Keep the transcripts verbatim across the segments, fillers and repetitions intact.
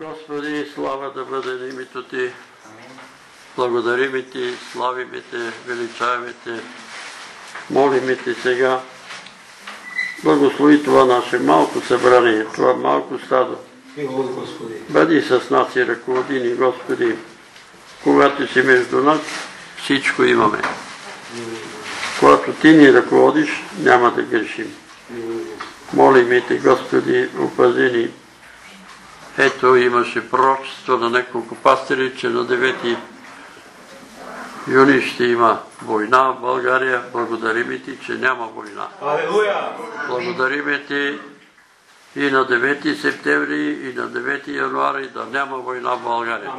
Господи, слава да бъде на името Ти. Благодариме Ти, славиме Те, величаваме Те. Молиме Ти сега. Благослови това наше малко събрание, това малко стадо. Бъди с нас и ръководи ни, Господи. Когато си между нас, всичко имаме. Когато Ти ни ръководиш, няма да грешим. Молиме Те, Господи, опази ни. Ето имаше пророчество на няколко пастири, че на девети юни ще има война в България. Благодариме Ти, че няма война. Благодариме Ти и на девети септември, и на девети януари да няма война в България.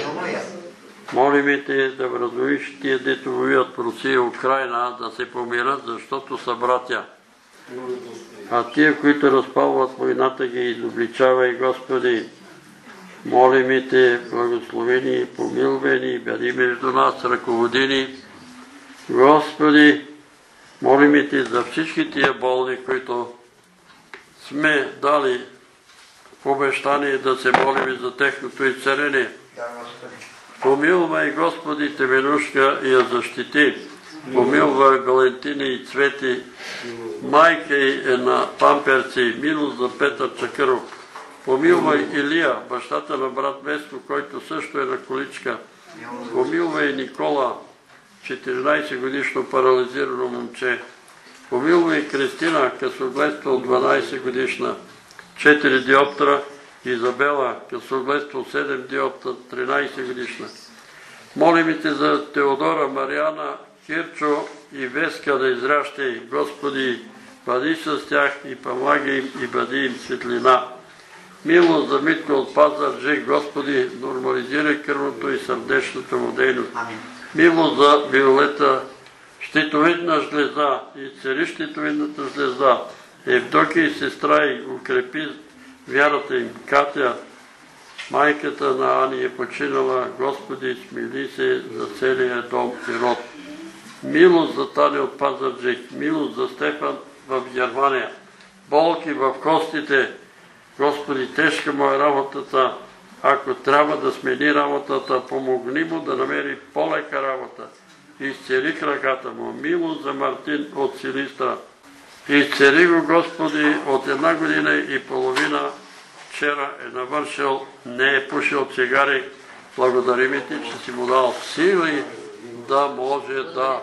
Молиме Те да вразумиш тия, дето воюват в Русия и Украина, да се помират, защото са братя. А тия, които разпалват войната, ги изобличавай, Господи. Молиме Те, благословени, помилвени, бъди между нас, ръководини. Господи, молиме Те за всички тия болни, които сме дали обещание да се молим за техното изцеление. Помилвай, Господи, Теменушка и я защити. Помилвай Валентина и Цвети, майка е на памперци, милост за Петър Чакъров. Помилвай Илия, бащата на брат Место, който също е на количка. Помилвай Никола, четиринайсет годишно парализирано момче. Помилвай Кристина, късогледство дванайсет годишна, четири диоптра. Изабела, късогледство седем диопта, тринайсет годишна. Молим Те за Теодора, Мариана, Кирчо и Веска да изращай. Господи, бъди с тях и помагай им и бъди им светлина. Милост за Митко от Пазарджик, Господи, нормализирай кръвното и сърдечната му дейност. Милост за Виолета, щитовидна жлеза и цели щитовидната жлеза. Евдокия и сестра и укрепи вярата им. Катя, майката на Ани е починала. Господи, смили се за целия дом и род. Милост за Таня от Пазарджик, милост за Стефан в Германия. Болки в костите. Господи, тежка му е работата. Ако трябва да смени работата, помогни му да намери по-лека работа. Изцели краката му. Милост за Мартин от Силистра. Изцели го, Господи, от една година и половина. Вчера е навършил, не е пушил цигари. Благодарим Ти, че си му дал сили да може да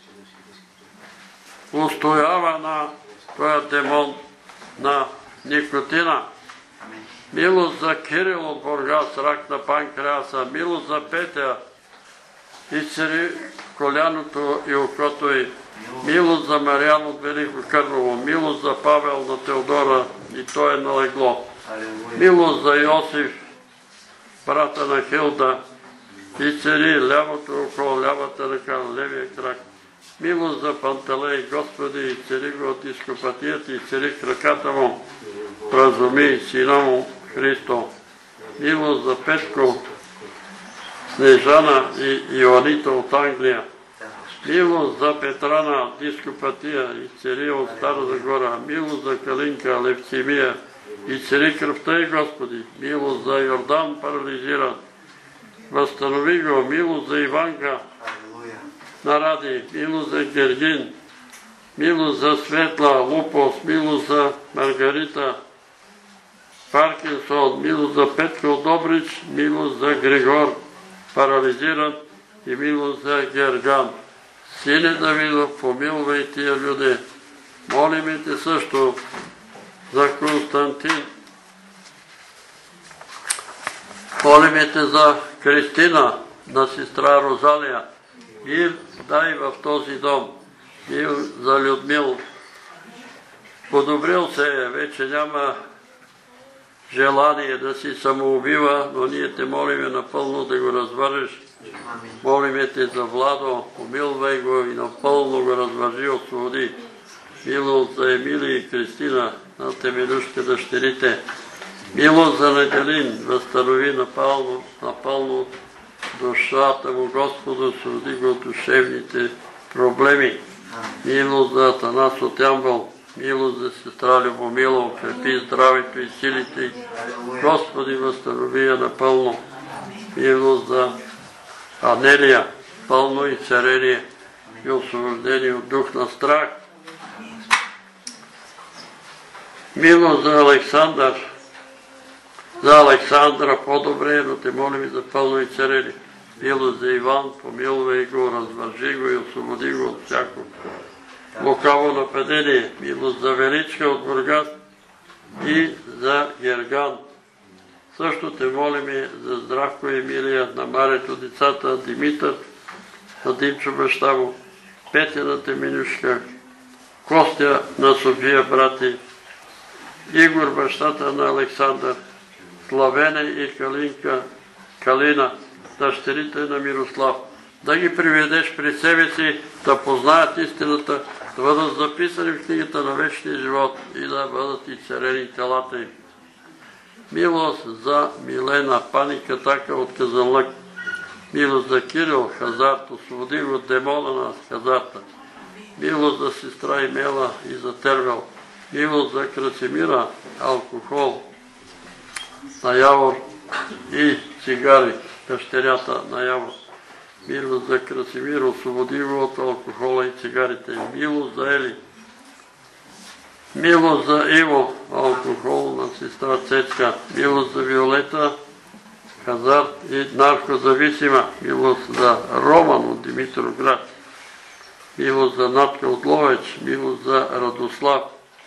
устоява на този демон на никотина. Милост за Кирил от Бургас, рак на панкреаса. Милост за Петя, изцели коляното и окото й. Милост за Мариан от Велико Кърново. Милост за Павел на Теодора и той е налегло. Милост за Йосиф, брата на Хилда, изцели лявото око, лявата ръка, левия крак. Милост за Панталей, Господи, изцели го от изкопатията, изцели краката му, вразуми сина му Христо. Милост за Петко, Снежана и Йоанита от Англия. Милост за Петрана, дископатия, изцели от Стара Загора. Милост за Калинка, левцемия, изцели кръвта и Господи. Милост за Йордан, парализиран. Възстанови го. Милост за Иванка, наради. Милост за Гергин. Милост за Светла, Лупос. Милост за Маргарита, Паркинсон. Милост за Петко Добрич. Милост за Григор, парализиран. И милост за Герган. Сине Давидов, помилвай тия люди. Молиме Те също за Константин. Молиме Те за Кристина, на сестра Розалия. И дай в този дом. И за Людмил. Подобрил се е, вече няма желание да си самоубива, но ние Те молиме напълно да го развържеш. Молиме Те за Владо, помилвай го и напълно го развържи, освободи. Милост за Емилия и Кристина, на Теменушка дъщерите. Милост за Неделин, възстанови напълно, напълно душата му, Господу, освободи го от душевните проблеми. Милост за Атанас от Ямбъл, Милост за сестра Любомила, укрепи здравето и силите й. Господи, възстанови я напълно. Милост за Анелия, пълно и царение и освобождение от дух на страх. Милост за Александър, за Александра по-добре, но те молим за пълно и царение. Милост за Иван, помилвай го, развържи го и освободи го от всяко лукаво нападение. Милост за Величка от Бургас и за Герган. Също те молим за Здравко Емилия, на Марето децата, Димитър, на Димчо баща му, Петя на Теменюшка, Костя на София брати, Игор бащата на Александър, Славене и Калинка, Калина, дъщерите на Мирослав. Да ги приведеш при себе си, да познаят истината, да бъдат записани в книгата на вечния живот и да бъдат изцелени телата им. Милост за Милена, пани Катака от Казанлък. Милост за Кирил, хазарт, освободи го от демона на хазарта. Милост за сестра Имела и за Тервел. Милост за Красимира, алкохол на Явор и цигари, дъщерята на Явор. Милост за Красимир, освободи го от алкохола и цигарите. Милост за Ели. Милост за Иво, алкохол на сестра Цецка. Милост за Виолета, хазарт и наркозависима. Милост за Роман от Димитроград. Милост за Натка от Ловеч. Милост за Радослав.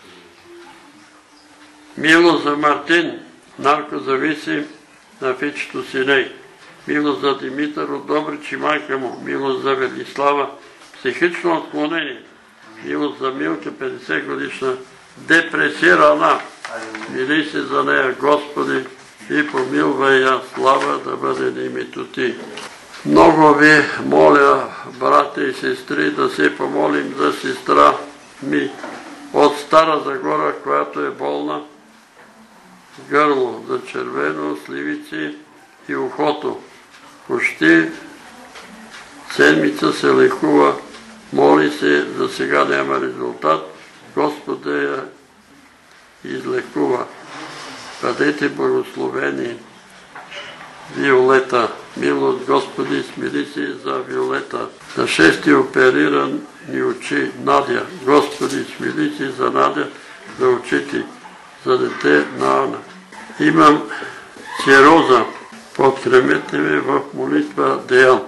Милост за Мартин, наркозависим на Фичето Синей. Милост за Димитър от Добрич и майка му. Милост за Велислава, психично отклонение. Милост за Милка, петдесет годишна, депресирана. Мили се за нея, Господи, и помилвай я, слава да бъде на името Ти. Много ви моля, брати и сестри, да се помолим за сестра ми от Стара Загора, която е болна, гърло, за червено, сливици и ухото. Почти седмица се лекува, моли се, за сега няма резултат, Господ да я излекува. Бъдете благословени, Виолета. Милост, Господи, смили се за Виолета. На шести оперирани очи, Надя. Господи, смили се за Надя, за очите, за дете на Ана. Имам цироза. Подкрепете ме в молитва Деян.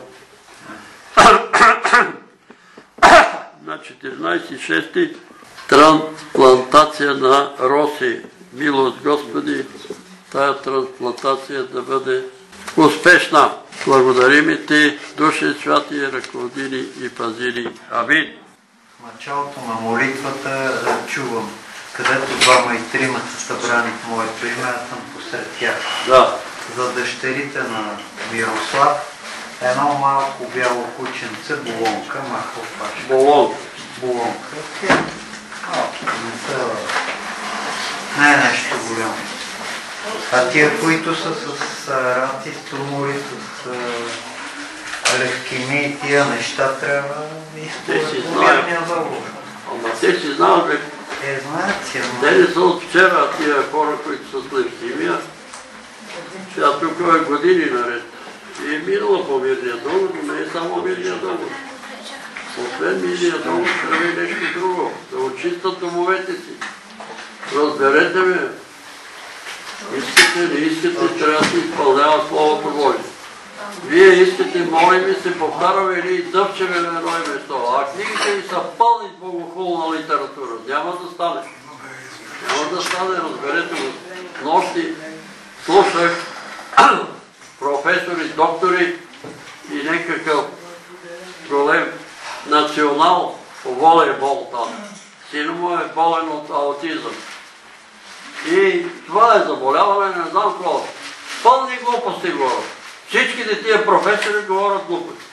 На четиринадесети шести трансплантация на Роси. Милост, Господи, тая трансплантация да бъде успешна. Благодарим Ти, Душе Святи, ръководили и пазили. Амин. В началото на молитвата чувам, където двама и трима са събрани в моето име, аз съм посред тях. Да. За дъщерите на Мирослав, едно малко бяло кученце, болонка, махал паш. Болонка. Болонка. Малко, не са... Не е нещо голямо. А тия, които са с раци, с тумори, с левкемии, тия неща трябва да използват померния договор. Ама те си знаят, бе. Е, знаят си, ама... Те не са от вчера тия хора, които са с левкемия. Сега тук е години наред. И е минала по мирния договор, но не е само мирния договор. Освен мирния договор трябва и нещо друго. Да очистят домовете си. Разберете ме. Искате, не искате, трябва да се изпълнява Словото Божие. Вие искате, молим и се повтаряме или дъвчеме на едно и место. А книгите ви са пълни с богохулна литература. Няма да стане. Няма да стане, разберете го. Нощи слушах професори, доктори и някакъв голем национал по волейбол там. Сина му е болен от аутизъм. И това е заболяване, не знам какво. Пълни глупости говорят. Всичките тия професори говорят глупости.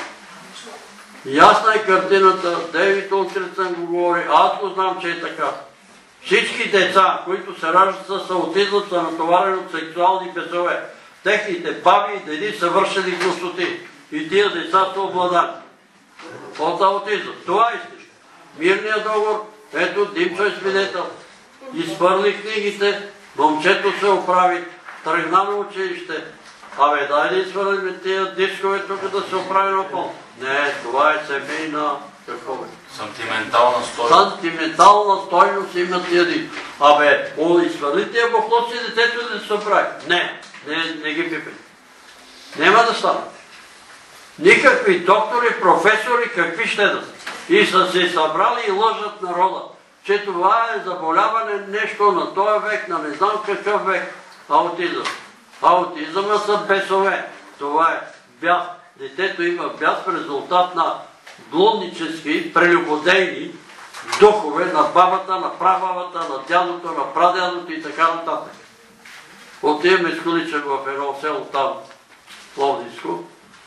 Ясна е картината, Дейвид Улкрицън го говори, аз го знам, че е така. Всички деца, които се раждат с аутизъм, са натоварени от сексуални бесове. Техните баби и деди са вършили глупости. И тия деца са обладани от аутизъм. Това е истина. Мирният договор Ето, Димчо е свидетел. Изхвърли книгите, момчето се оправи, тръгна на училище. Абе, дай да изхвърлим тия дискове тук да се оправи на пол. Не, това е семейна... Какво бе? Сантиментална стойност. Сантиментална стойност има тия дискове. Абе, изхвърли тия бухлоци и детето да се оправи. Не, не, не ги пипи. Нема да стане. Никакви доктори, професори, какви ще да са. И са се събрали и лъжат народа, че това е заболяване нещо на този век, на не знам какъв век. Аутизъм. Аутизъма са бесове. Това е бяс. Детето има бяс в резултат на блуднически, прелюбодейни духове на бабата, на прабабата, на дядото, на прадядото и така нататък. Отиваме с Куличев в едно село там, Пловдивско.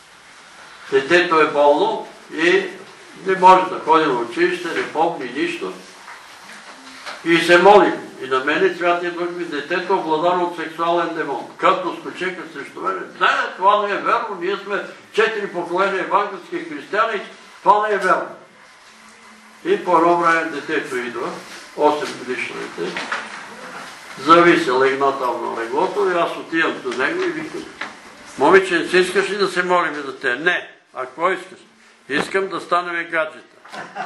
Детето е болно и не може да ходи на училище, не помни нищо. И се молим. И на мене Святия Дух ми, детето обладано от сексуален демон. Като скочека срещу мене, не, това не е верно, ние сме четири поколения евангелски християни, това не е верно. И по едно време детето идва, осем годишно дете, зави се, легна там на леглото и аз отивам до него и викам, момиче, не си искаш ли да се молим за те? Не. А какво искаш? Искам да станем гаджета.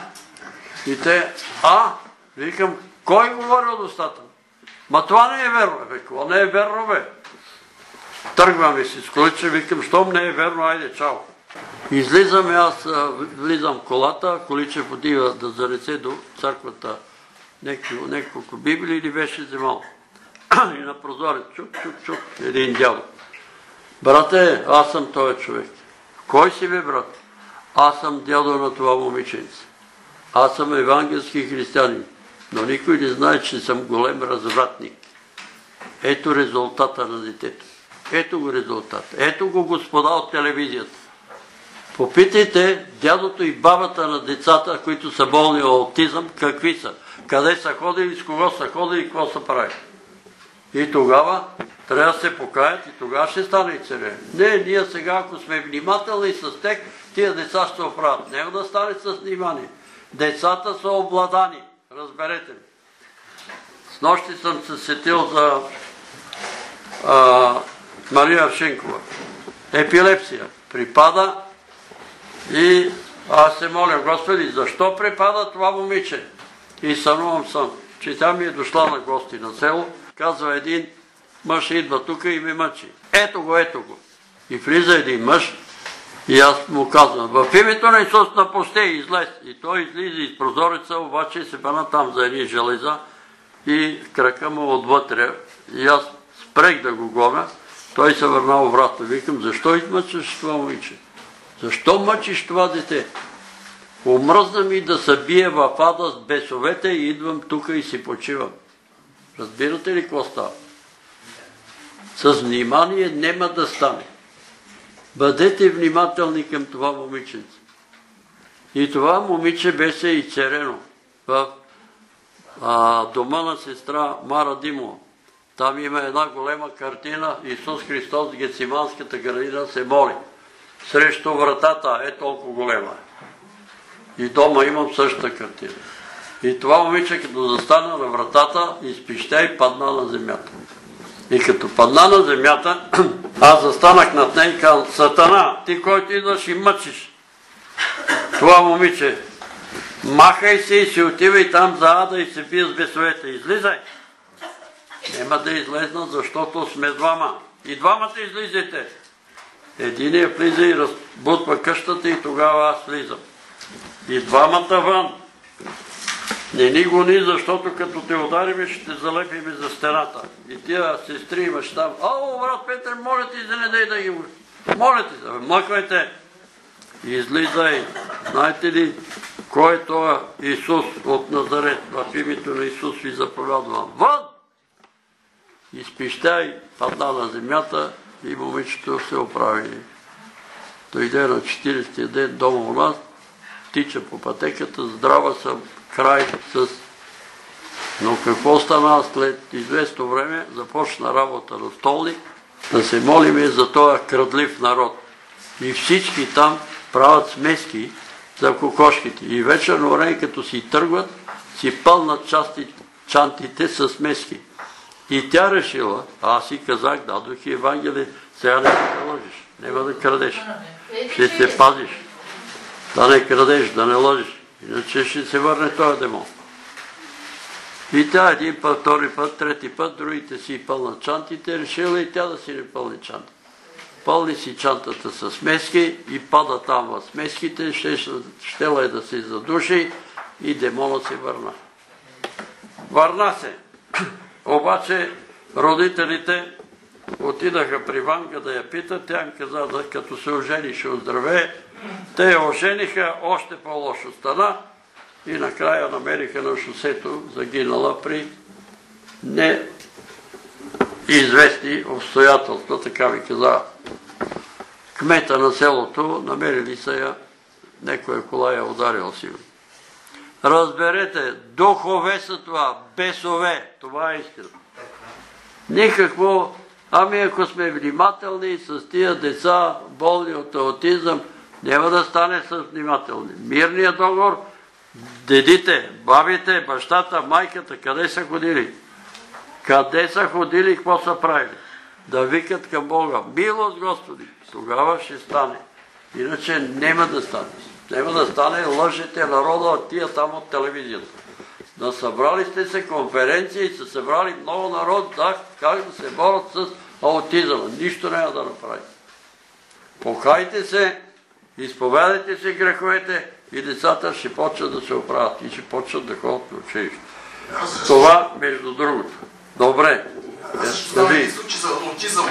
И те, а, викам, кой говори от устата? Ма това не е верно, бе. Какво не е верно, бе? Тръгваме си с Куличе, викам, щом не е верно, айде, чао. Излизаме, аз влизам в колата, Куличев отива да занесе до църквата няколко библии или беше вземал. И на прозорец, чук, чук, чук, един дядо. Брате, аз съм този човек. Кой си бе, брат? Аз съм дядо на това момиченце. Аз съм евангелски християнин, но никой не знае, че съм голем развратник. Ето резултата на детето. Ето го резултата. Ето го господа от телевизията. Попитайте дядото и бабата на децата, които са болни от аутизъм, какви са, къде са ходили, с кого са ходили и какво са правили. И тогава трябва да се покаят и тогава ще стане и царен. Не, ние сега, ако сме внимателни с тях, тия деца ще се оправят. Няма да стане с внимание. Децата са обладани. Разберете ми. С нощи съм се сетил за а, Мария Авшенкова. Епилепсия. Припада и аз се моля, Господи, защо припада това момиче? И сънувам сън, че тя ми е дошла на гости на село. Казва един мъж идва тук и ме мъчи. Ето го, ето го. И влиза един мъж и аз му казвам, в името на Исус напусти и излез. И той излиза из прозореца, обаче се пана там за едни железа и крака му отвътре. И аз спрех да го гоня. Той се върна обратно. Викам, защо измъчаш това момиче? Защо мъчиш това дете? Омръзна ми да се бие в ада с бесовете и идвам тук и си почивам. Разбирате ли какво става? С внимание няма да стане. Бъдете внимателни към това момиченце. И това момиче беше изцерено в а, дома на сестра Мара Димова. Там има една голема картина, Исус Христос в Гециманската градина се моли. Срещу вратата е толкова голема. И дома имам същата картина. И това момиче, като застана на вратата, изпищя и падна на земята. И като падна на земята, аз застанах над нея и казвам, Сатана, ти който идваш и мъчиш това момиче, махай се и си отивай там за ада и се бие с бесовете. Излизай. Нема да излезна, защото сме двама. И двамата излизайте. Единият влиза и разбутва къщата и тогава аз влизам. И двамата вън. Не ни гони, защото като те удариме, ще те залепиме за стената. И тия сестри имаш там. Ало, брат Петър, моля ти, да не дай да ги го... Моля ти, да мъквайте. И излизай. Знаете ли, кой е това Исус от Назарет? В името на Исус ви заповядвам. Вън! Изпищай, падна на земята и момичето се оправи. Дойде на четиридесетия ден дома у нас, тича по пътеката, здрава съм, край с... Но какво стана след известно време? Започна работа на столник, да се молиме за този крадлив народ. И всички там правят смески за кокошките. И вечерно време, като си тръгват, си пълнат части, чантите с смески. И тя решила, аз си казах, дадох и Евангелие, сега не да лъжиш, няма да крадеш. Ще се пазиш. Да не крадеш, да не лъжиш. Иначе ще се върне този демон. И тя един път, втори път, трети път, другите си пълнат чантите, решила и тя да си не пълни чанта. Пълни си чантата с смески и пада там в смеските, щела е да се задуши и демонът се върна. Върна се. Обаче родителите отидаха при Ванга да я питат, тя им каза, да като се ожени ще оздравее. Те я ожениха, още по-лошо стана и накрая намериха на шосето, загинала при неизвестни обстоятелства, така ви каза кмета на селото, намерили са я, некоя кола я ударила сигурно. Разберете, духове са това, бесове, това е истина. Никакво, ами ако сме внимателни с тия деца, болни от аутизъм, няма да стане с внимателни. Мирният договор, дедите, бабите, бащата, майката, къде са ходили? Къде са ходили и какво са правили? Да викат към Бога, милост Господи, тогава ще стане. Иначе няма да стане. Няма да стане, лъжете народа от тия там от телевизията. Да събрали сте се конференции и са събрали много народ, да, как да се борят с аутизъм. Нищо няма да направи. Покайте се, изповядайте се греховете и децата ще почват да се оправят и ще почват да ходят на училище. Това между другото. Добре. Защо не случи за аутизъм?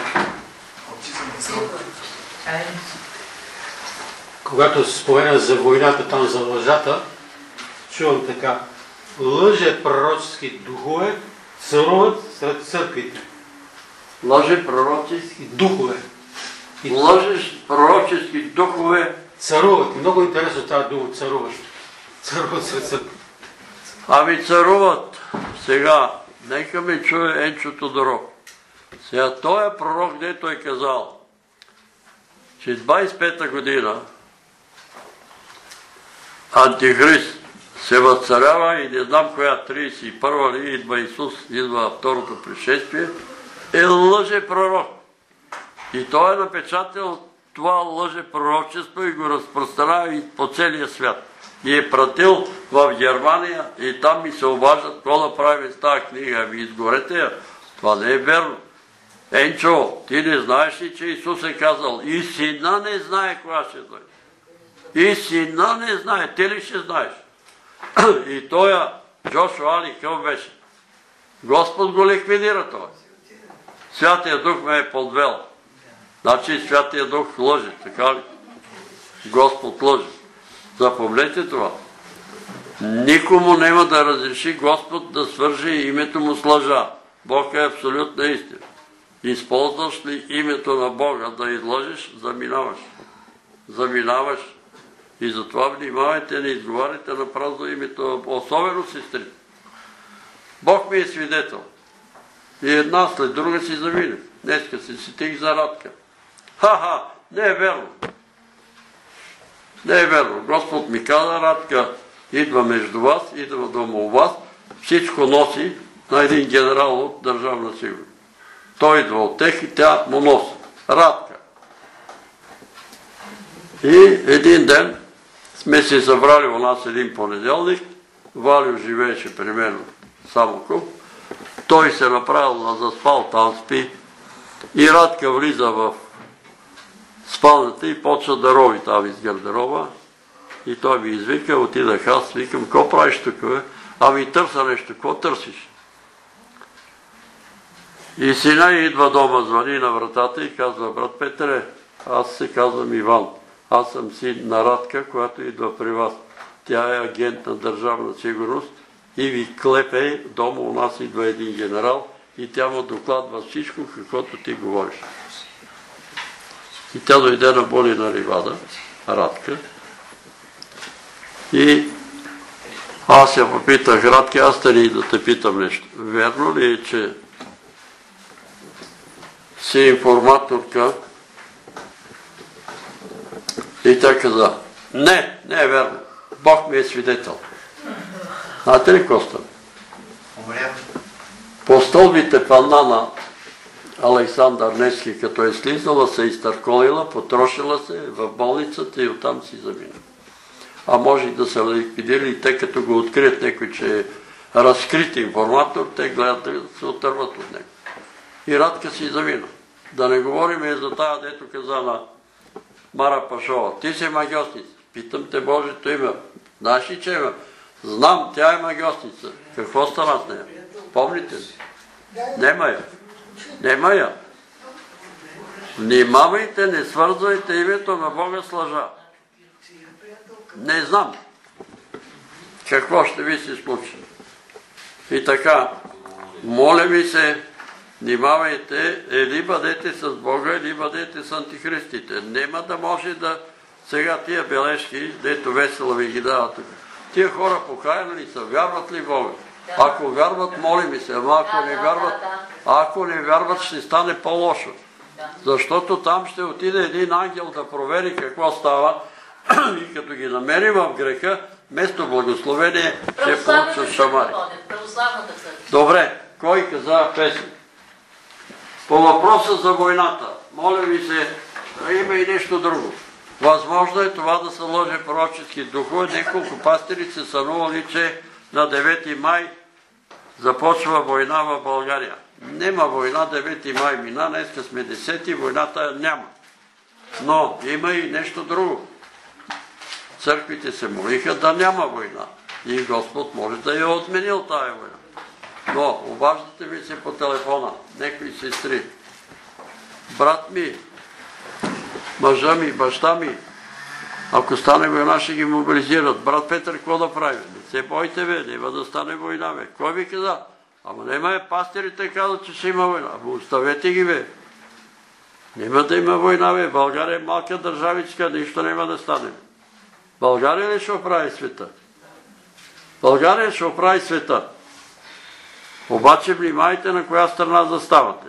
Когато се спомена за войната, там за лъжата, чувам така, лъже пророчески духове царуват сред църквите. Лъже пророчески духове. Лъжеш пророчески духове царуват. Много интересно тази дума, царуват. Царуват сред църквите. Ами царуват. Сега, нека ме чуе Енчо Тодоров. Сега той е пророк, дето е казал, че двайсет и пета година Антихрист се възцарява и не знам коя трийсет и първа ли идва Исус, идва второто пришествие, е лъже пророк. И той е напечатал това лъже пророчество и го разпространява и по целия свят. И е пратил в Германия и там ми се обаждат, какво да правим с тази книга, ами изгорете я. Това не е верно. Енчо, ти не знаеш ли, че Исус е казал, и сина не знае кога ще дойде. И сина не знае, ти ли ще знаеш? И тоя Джошуа Али къв беше? Господ го ликвидира това. Святия Дух ме е подвел. Значи Святия Дух лъже, така ли? Господ лъже. Запомнете това. Никому няма да разреши Господ да свържи името му с лъжа. Бог е абсолютна истина. Използваш ли името на Бога да излъжеш, заминаваш. Заминаваш. И затова внимавайте, не изговаряйте на празно името, особено сестрите. Бог ми е свидетел. И една след друга си замине. Днеска се сетих за Радка. Ха-ха, не е верно. Не е верно. Господ ми каза, Радка идва между вас, идва дома у вас, всичко носи на един генерал от Държавна сигурност. Той идва от тех и тя му носи. Радка. И един ден сме се събрали у нас един понеделник, Валио живееше при мен в Самоков, той се направил на заспал, там спи и Радка влиза в спалната и почва да рови там из гардероба и той ми извика, отидах аз, викам, какво правиш тук, бе? Ами търся нещо, какво търсиш? И сина идва дома, звъни на вратата и казва, брат Петре, аз се казвам Иван. Аз съм син на Радка, която идва при вас. Тя е агент на Държавна сигурност и ви клепе, дома у нас идва един генерал и тя му докладва всичко, каквото ти говориш. И тя дойде на Болина ливада, Радка. И аз я попитах, Радка, аз тъни да те питам нещо. Верно ли е, че си информаторка? И тя каза, не, не е верно. Бог ми е свидетел. Знаете ли какво стане? Умря. По стълбите панна на Александър Невски, като е слизала, се изтърколила, потрошила се в болницата и оттам си замина. А може и да са ликвидирали, те като го открият някой, че е разкрит информатор, те гледат да се отърват от него. И Радка си замина. Да не говорим и за тая, дето каза на Мара Пашова. Ти си магиосница. Питам те Божието име. Знаеш ли, че има? Знам, тя е магиосница. Какво стана с нея? Помните ли? Нема я. Нема я. Внимавайте, не свързвайте името на Бога с лъжа. Не знам какво ще ви се случи. И така, моля ви се, внимавайте, или бъдете с Бога, или бъдете с антихристите. Нема да може да сега тия бележки, дето весела ви ги дава тук. Тия хора покаяни ли са? Вярват ли Бога? Ако вярват, моли ми се, ама ако не вярват, ако не вярват, ще стане по-лошо. Защото там ще отиде един ангел да провери какво става и като ги намери в греха, вместо благословение, ще получат шамари. Добре, кой каза песен? По въпроса за войната, моля ви се, има и нещо друго. Възможно е това да са лъже пророчески духове. Неколко пастири се сънували, че на девети май започва война в България. Нема война, девети май мина, днеска сме десети, войната няма. Но има и нещо друго. Църквите се молиха да няма война. И Господ може да я отменил тая война. Но обаждате ми се по телефона, некои сестри. Брат ми, мъжа ми, баща ми, ако стане война, ще ги мобилизират. Брат Петър, какво да правим? Не се бойте, бе, няма да стане война, бе. Кой ви каза? Ама нема е, пастирите казват, че ще има война. Ама оставете ги, бе. Нема да има война, бе. България е малка държавичка, нищо няма да стане. България ли ще оправи света? България ще оправи света. Обаче внимайте на коя страна заставате.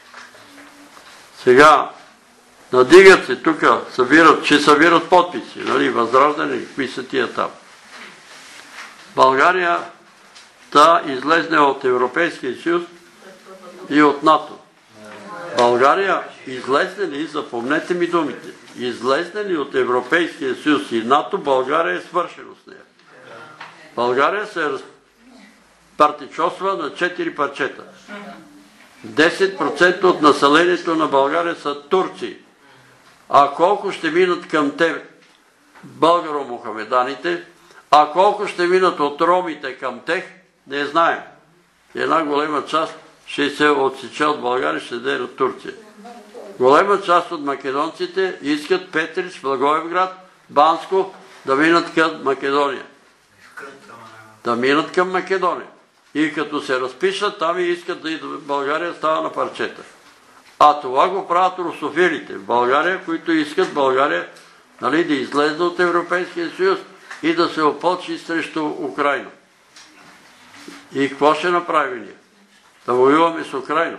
Сега, надигат се тук, събират, че събират подписи, нали, възраждане, какви са тия там. България та излезне от Европейския съюз и от НАТО. България излезне ли, запомнете ми думите, излезне ли от Европейския съюз и НАТО, България е свършено с нея. България се партичосва на четири парчета. десет процента от населението на България са турци. А колко ще минат към те българо-мухамеданите, а колко ще минат от ромите към тех, не знаем. Една голема част ще се отсече от България, ще даде от Турция. Голема част от македонците искат Петрич, Благоевград, Банско да минат към Македония. Да минат към Македония. И като се разпишат, там и искат да идва България, става на парчета. А това го правят русофилите в България, които искат България, нали, да излезе от Европейския съюз и да се опълчи срещу Украйна. И какво ще направим ние? Да воюваме с Украйна.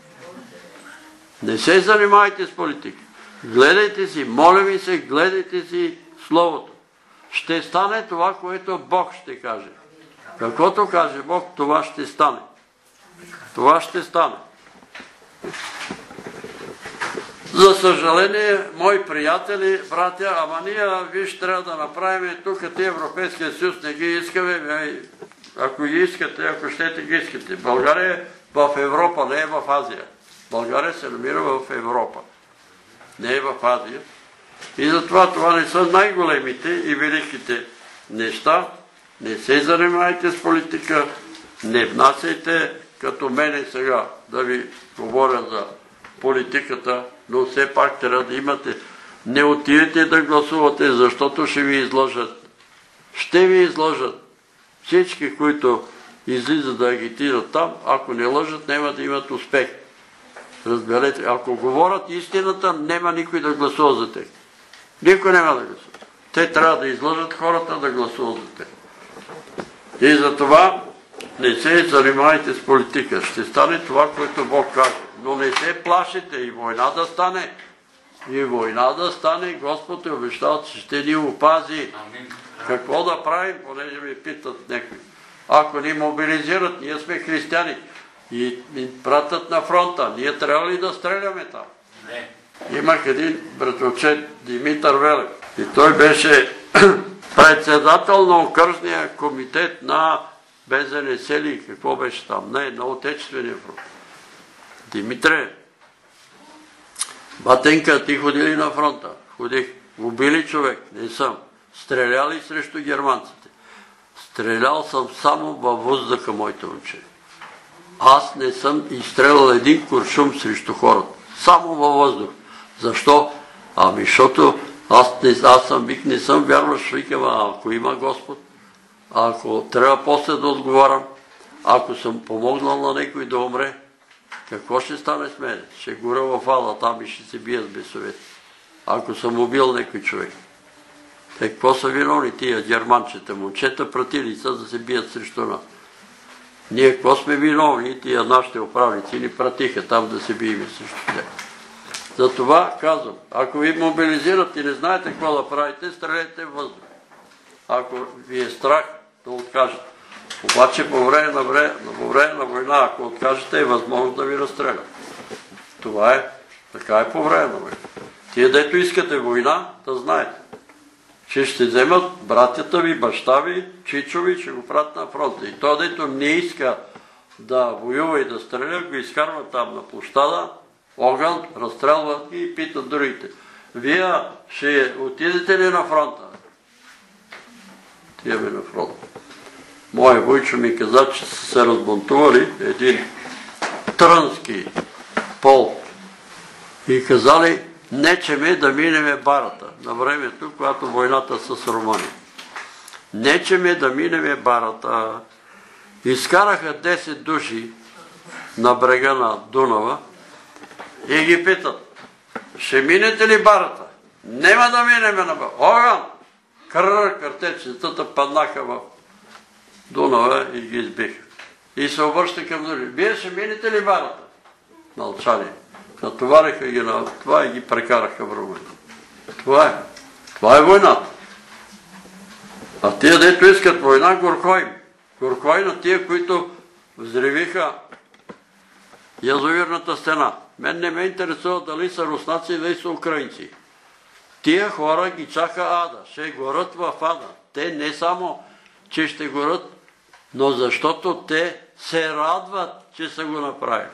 Не се занимайте с политика. Гледайте си, моля ви се, гледайте си Словото. Ще стане това, което Бог ще каже. Каквото каже Бог, това ще стане. Това ще стане. За съжаление, мои приятели, братя, ама ние, виж, трябва да направим тук, ти Европейския съюз не ги искаме, ако ги искате, ако щете ги искате. България е в Европа, не е в Азия. България се намира в Европа, не е в Азия. И затова това не са най-големите и великите неща. Не се занимайте с политика, не внасяйте като мене сега да ви говоря за политиката, но все пак трябва да имате. Не отидете да гласувате, защото ще ви излъжат. Ще ви излъжат. Всички, които излизат да агитират там, ако не лъжат, няма да имат успех. Разберете, ако говорят истината, няма никой да гласува за тях. Никой няма да гласува. Те трябва да излъжат хората да гласуват за тях. И затова не се занимайте с политика. Ще стане това, което Бог каже. Но не се плашите и война да стане. И война да стане. Господ е обещал, че ще ни опази. Какво да правим, понеже ми питат някой. Ако ни мобилизират, ние сме християни и ни пратят на фронта, ние трябва ли да стреляме там? Не. Имах един братовчет, Димитър Велев, и той беше председател на окръжния комитет на Безенесели, какво беше там? Не, на Отечествения фронт. Димитре, батенка, ти ходи ли на фронта? Ходих. Убили човек? Не съм. Стреляли срещу германците? Стрелял съм само във въздуха, моите момче. Аз не съм изстрелял един куршум срещу хората. Само във въздух. Защо? Ами, защото аз, не, аз съм вик, не съм вярващ, викам, а ако има Господ, ако трябва после да отговарям, ако съм помогнал на някой да умре, какво ще стане с мен? Ще горя в ада там и ще се бия с бесовете. Ако съм убил някой човек. Те какво са виновни тия германчета, момчета, пратилица да се бият срещу нас? Ние какво сме виновни? Тия нашите управници ни пратиха там да се биеме срещу тях. Затова казвам, ако ви мобилизират и не знаете какво да правите, стреляйте в въздух. Ако ви е страх да откажете. Обаче по време на, време, по време на война, ако откажете, е възможно да ви разстрелят. Това е, така е по време на война. Тие, дето искате война, да знаете, че ще вземат братята ви, баща ви, чичо ви, ще го пратят на фронта. И той, дето не иска да воюва и да стреля, го изкарват там на площада, огън, разстрелват ги и питат другите. Вие ще отидете ли на фронта? Отиваме на фронта. Моя войчо ми каза, че са се разбунтували един трънски полк и казали, нечеме да минеме барата на времето, когато войната с Румъния. Нечеме да минеме барата. Изкараха десет души на брега на Дунава и ги питат, ще минете ли барата? Нема да минеме на барата. Огън! Крър, картечетата паднаха в Дунава и ги избиха. И се обръща към други. Вие ще минете ли барата? Мълчали. Натовариха ги на това и ги прекараха в Румъния. Това е. Това е войната. А тия, дето искат война, горко им. Горко и на тия, които взривиха язовирната стена. Мен не ме интересува дали са руснаци или са украинци. Тия хора ги чака ада. Ще горят в ада. Те не само, че ще горят, но защото те се радват, че са го направили.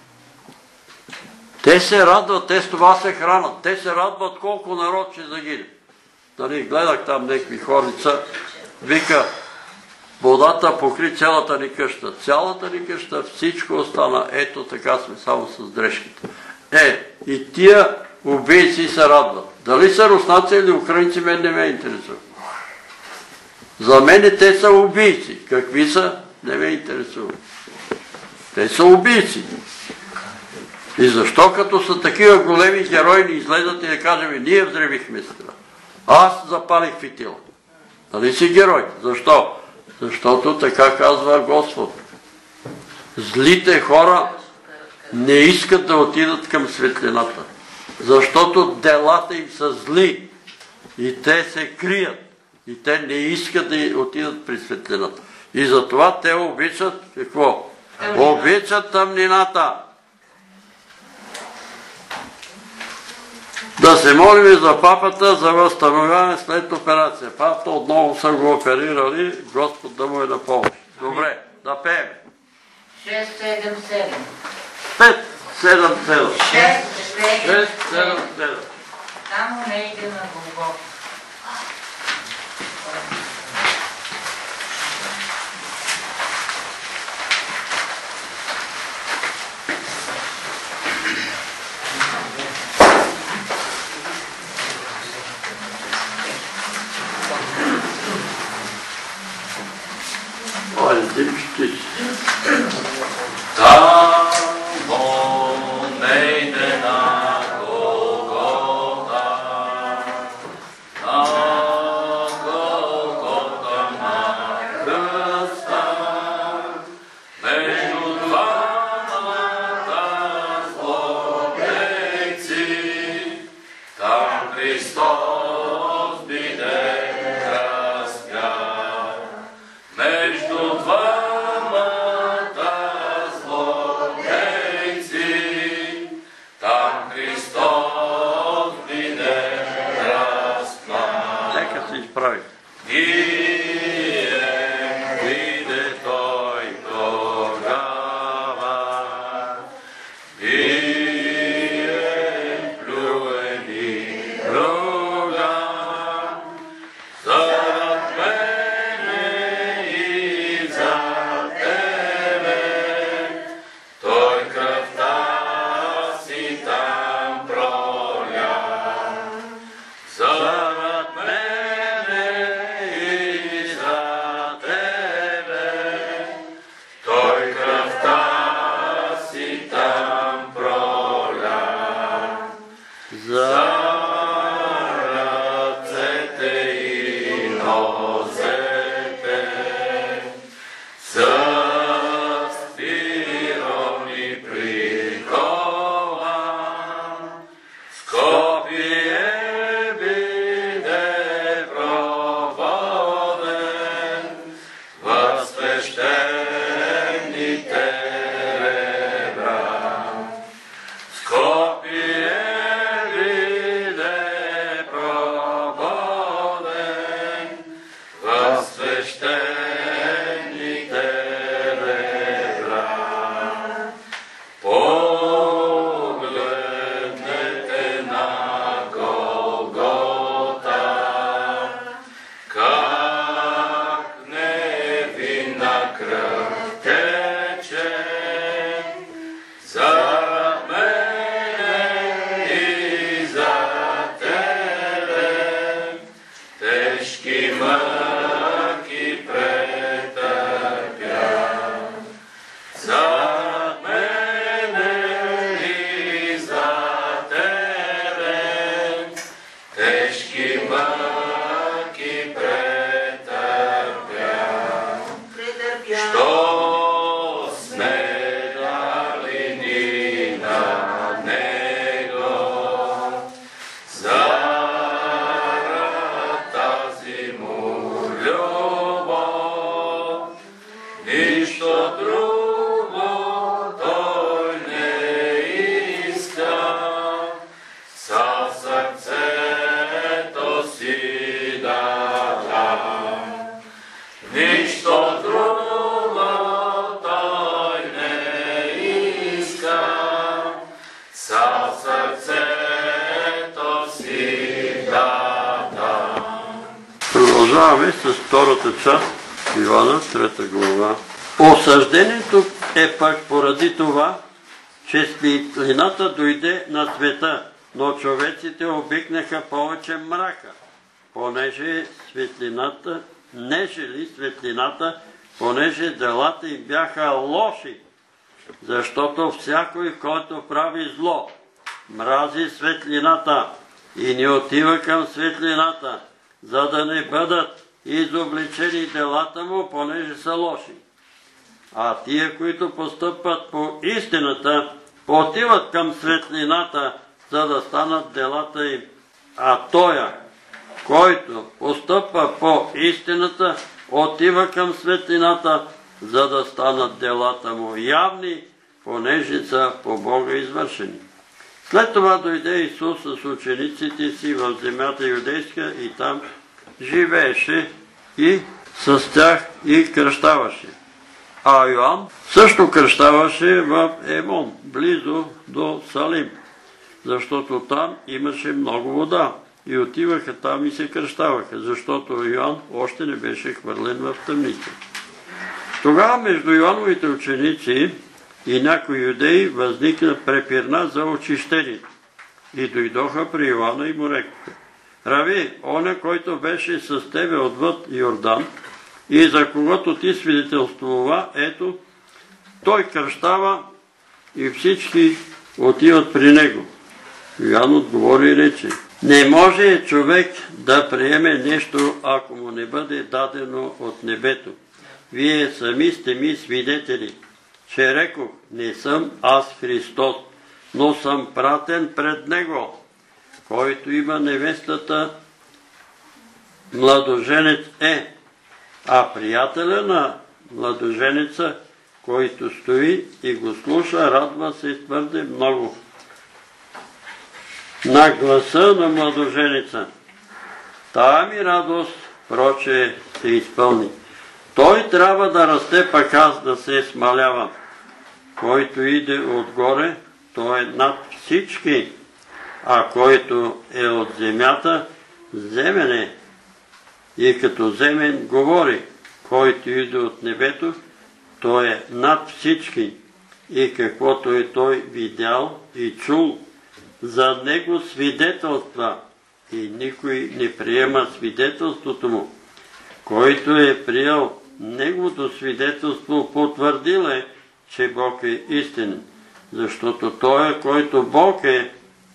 Те се радват, те с това се хранат. Те се радват колко народ ще загине. Нали, гледах там някакви хорица, вика, водата покри цялата ни къща. Цялата ни къща, всичко остана. Ето така сме само с дрежките. Е, и тия убийци се радват. Дали са руснаци или украинци, мен не ме интересува. За мен те са убийци. Какви са, не ме интересува. Те са убийци. И защо като са такива големи герои ни излезат и да кажем, ние взривихме страна. Аз запалих фитила. Нали си герой? Защо? Защото така казва Господ. Злите хора не искат да отидат към светлината. Защото делата им са зли. И те се крият. И те не искат да отидат при светлината. И затова те обичат какво? Обичат тъмнината. Да се молим за папата за възстановяване след операция. Папата отново са го оперирали, Господ да му е на помощ. Добре, да пеем. шест седем седем. пет седем седем. шест седем седем. Само не иде на Голгофа. Между два Христос биде разпнат. Нека се изправи. Продължаваме с втората част, Йоанна, трета глава. Осъждението е пак поради това, че светлината дойде на света, но човеците обикнаха повече мрака, понеже светлината, нежели светлината, понеже делата им бяха лоши, защото всякой, който прави зло, мрази светлината и не отива към светлината, за да не бъдат изобличени делата му, понеже са лоши. А тия, които постъпват по истината, отиват към светлината, за да станат делата им. А тоя, който постъпва по истината, отива към светлината, за да станат делата му явни, понеже са по Бога извършени. След това дойде Исус с учениците си в земята юдейска и там живееше и с тях и кръщаваше. А Йоан също кръщаваше в Емон, близо до Салим, защото там имаше много вода и отиваха там и се кръщаваха, защото Йоан още не беше хвърлен в тъмница. Тогава между Йоановите ученици и някои юдеи възникна препирна за очищение. И дойдоха при Йоанна и му рекоха: Рави, оня, който беше с тебе отвъд Йордан и за когото ти свидетелствува, ето, той кръщава и всички отиват при него. Йоан отговори и рече: Не може човек да приеме нещо, ако му не бъде дадено от небето. Вие сами сте ми свидетели, че рекох: не съм аз Христос, но съм пратен пред Него. Който има невестата, младоженец е, а приятеля на младоженеца, който стои и го слуша, радва се твърде много. на гласа на младоженица. Тая ми радост, проче, се изпълни. Той трябва да расте, пък аз да се смалявам. Който иде отгоре, той е над всички, а който е от земята, земен е. И като земен говори, който иде от небето, той е над всички. И каквото е той видял и чул, за него свидетелства, и никой не приема свидетелството му. Който е приел неговото свидетелство, потвърдил е, че Бог е истинен. Защото той, който Бог е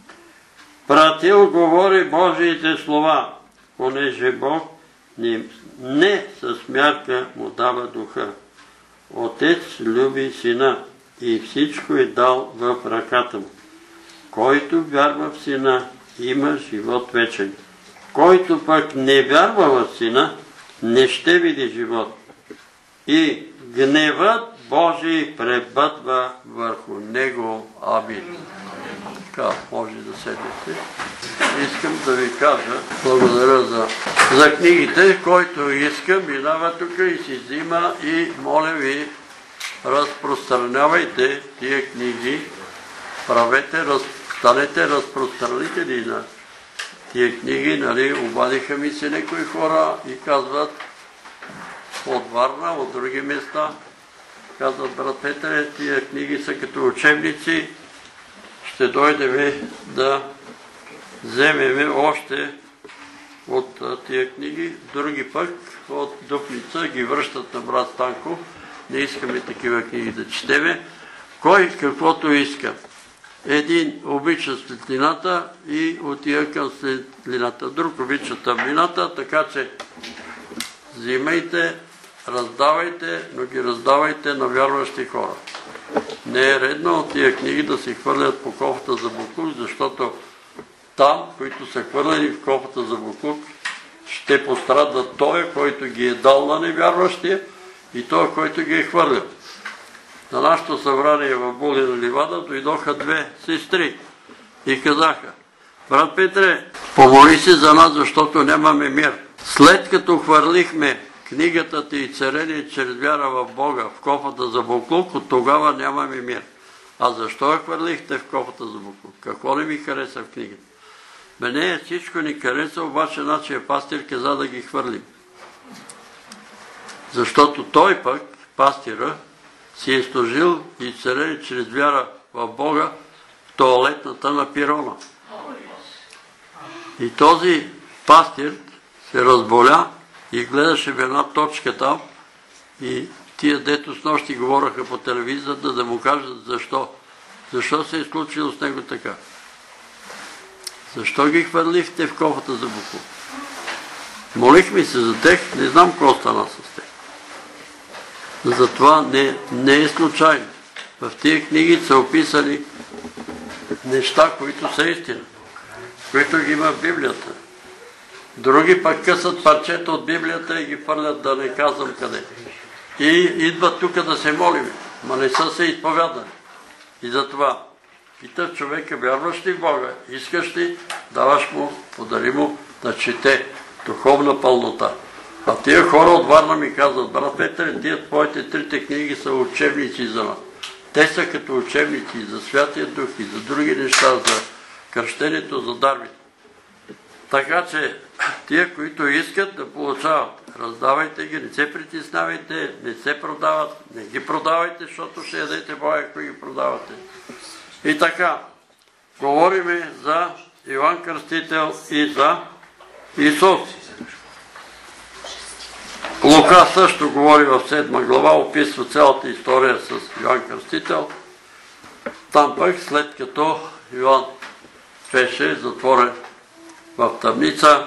пратил, говори Божиите слова, понеже Бог не, не с мярка му дава духа. Отец люби сина и всичко е дал в ръката му. Който вярва в сина, има живот вечен. Който пък не вярва в сина, не ще види живот. И гневът Божий пребъдва върху него. Амин. Така, може да седнете. Искам да ви кажа, благодаря за, за книгите, който иска, минава тук и си взима и моля ви, разпространявайте тия книги, правете, раз, станете разпространители на тия книги, нали, обадиха ми се някои хора и казват от Варна, от други места, казват, брат Петре, тия книги са като учебници, ще дойдем да вземем още от тия книги, други пък от Дупница ги връщат на брат Станко, не искаме такива книги да четеме, кой каквото иска. Един обича светлината и отива към светлината, друг обича тъмнината, така че взимайте, раздавайте, но ги раздавайте на вярващи хора. Не е редно от тия книги да се хвърлят по кофата за буклук, защото там, които са хвърлени в кофата за буклук, ще пострадат той, който ги е дал на невярващия и той, който ги е хвърлил. На нашето събрание в Булина ливада дойдоха две сестри и казаха, брат Петре, помоли се за нас, защото нямаме мир. След като хвърлихме книгата ти и царение чрез вяра в Бога в кофата за буклук, от тогава нямаме мир. А защо я хвърлихте в кофата за буклук? Какво не ми хареса в книгата? Мене всичко ни хареса, обаче нашия пастир каза да ги хвърлим. Защото той пък, пастира, си е служил и царение чрез вяра в Бога в тоалетната на Пирона. И този пастир се разболя и гледаше в една точка там и тия, дето с нощи говораха по телевизията, да му кажат защо. Защо се е случило с него така? Защо ги хвърлихте в кофата за буклук? Молихме се за тех, не знам какво стана с тех. Затова не, не е случайно. В тия книги са описани неща, които са истина, които ги има в Библията. Други пък късат парчета от Библията и ги фърлят, да не казвам къде. И идват тук да се молим, ма не са се изповядали. И затова пита човека, вярваш ли в Бога, искаш ли, даваш му, подари му да чете духовна пълнота. А тия хора от Варна ми казват, брат Петре, тия твоите трите книги са учебници за нас. Те са като учебници за Святия Дух и за други неща, за кръщението, за дарбите. Така че тия, които искат да получават, раздавайте ги, не се притеснявайте, не се продават, не ги продавайте, защото ще ядете боя, ако ги продавате. И така, говориме за Йоан Кръстител и за Исус. Лука също говори в седма глава, описва цялата история с Йоан Кръстител. Там пък, след като Йоан беше затворен в тъмница,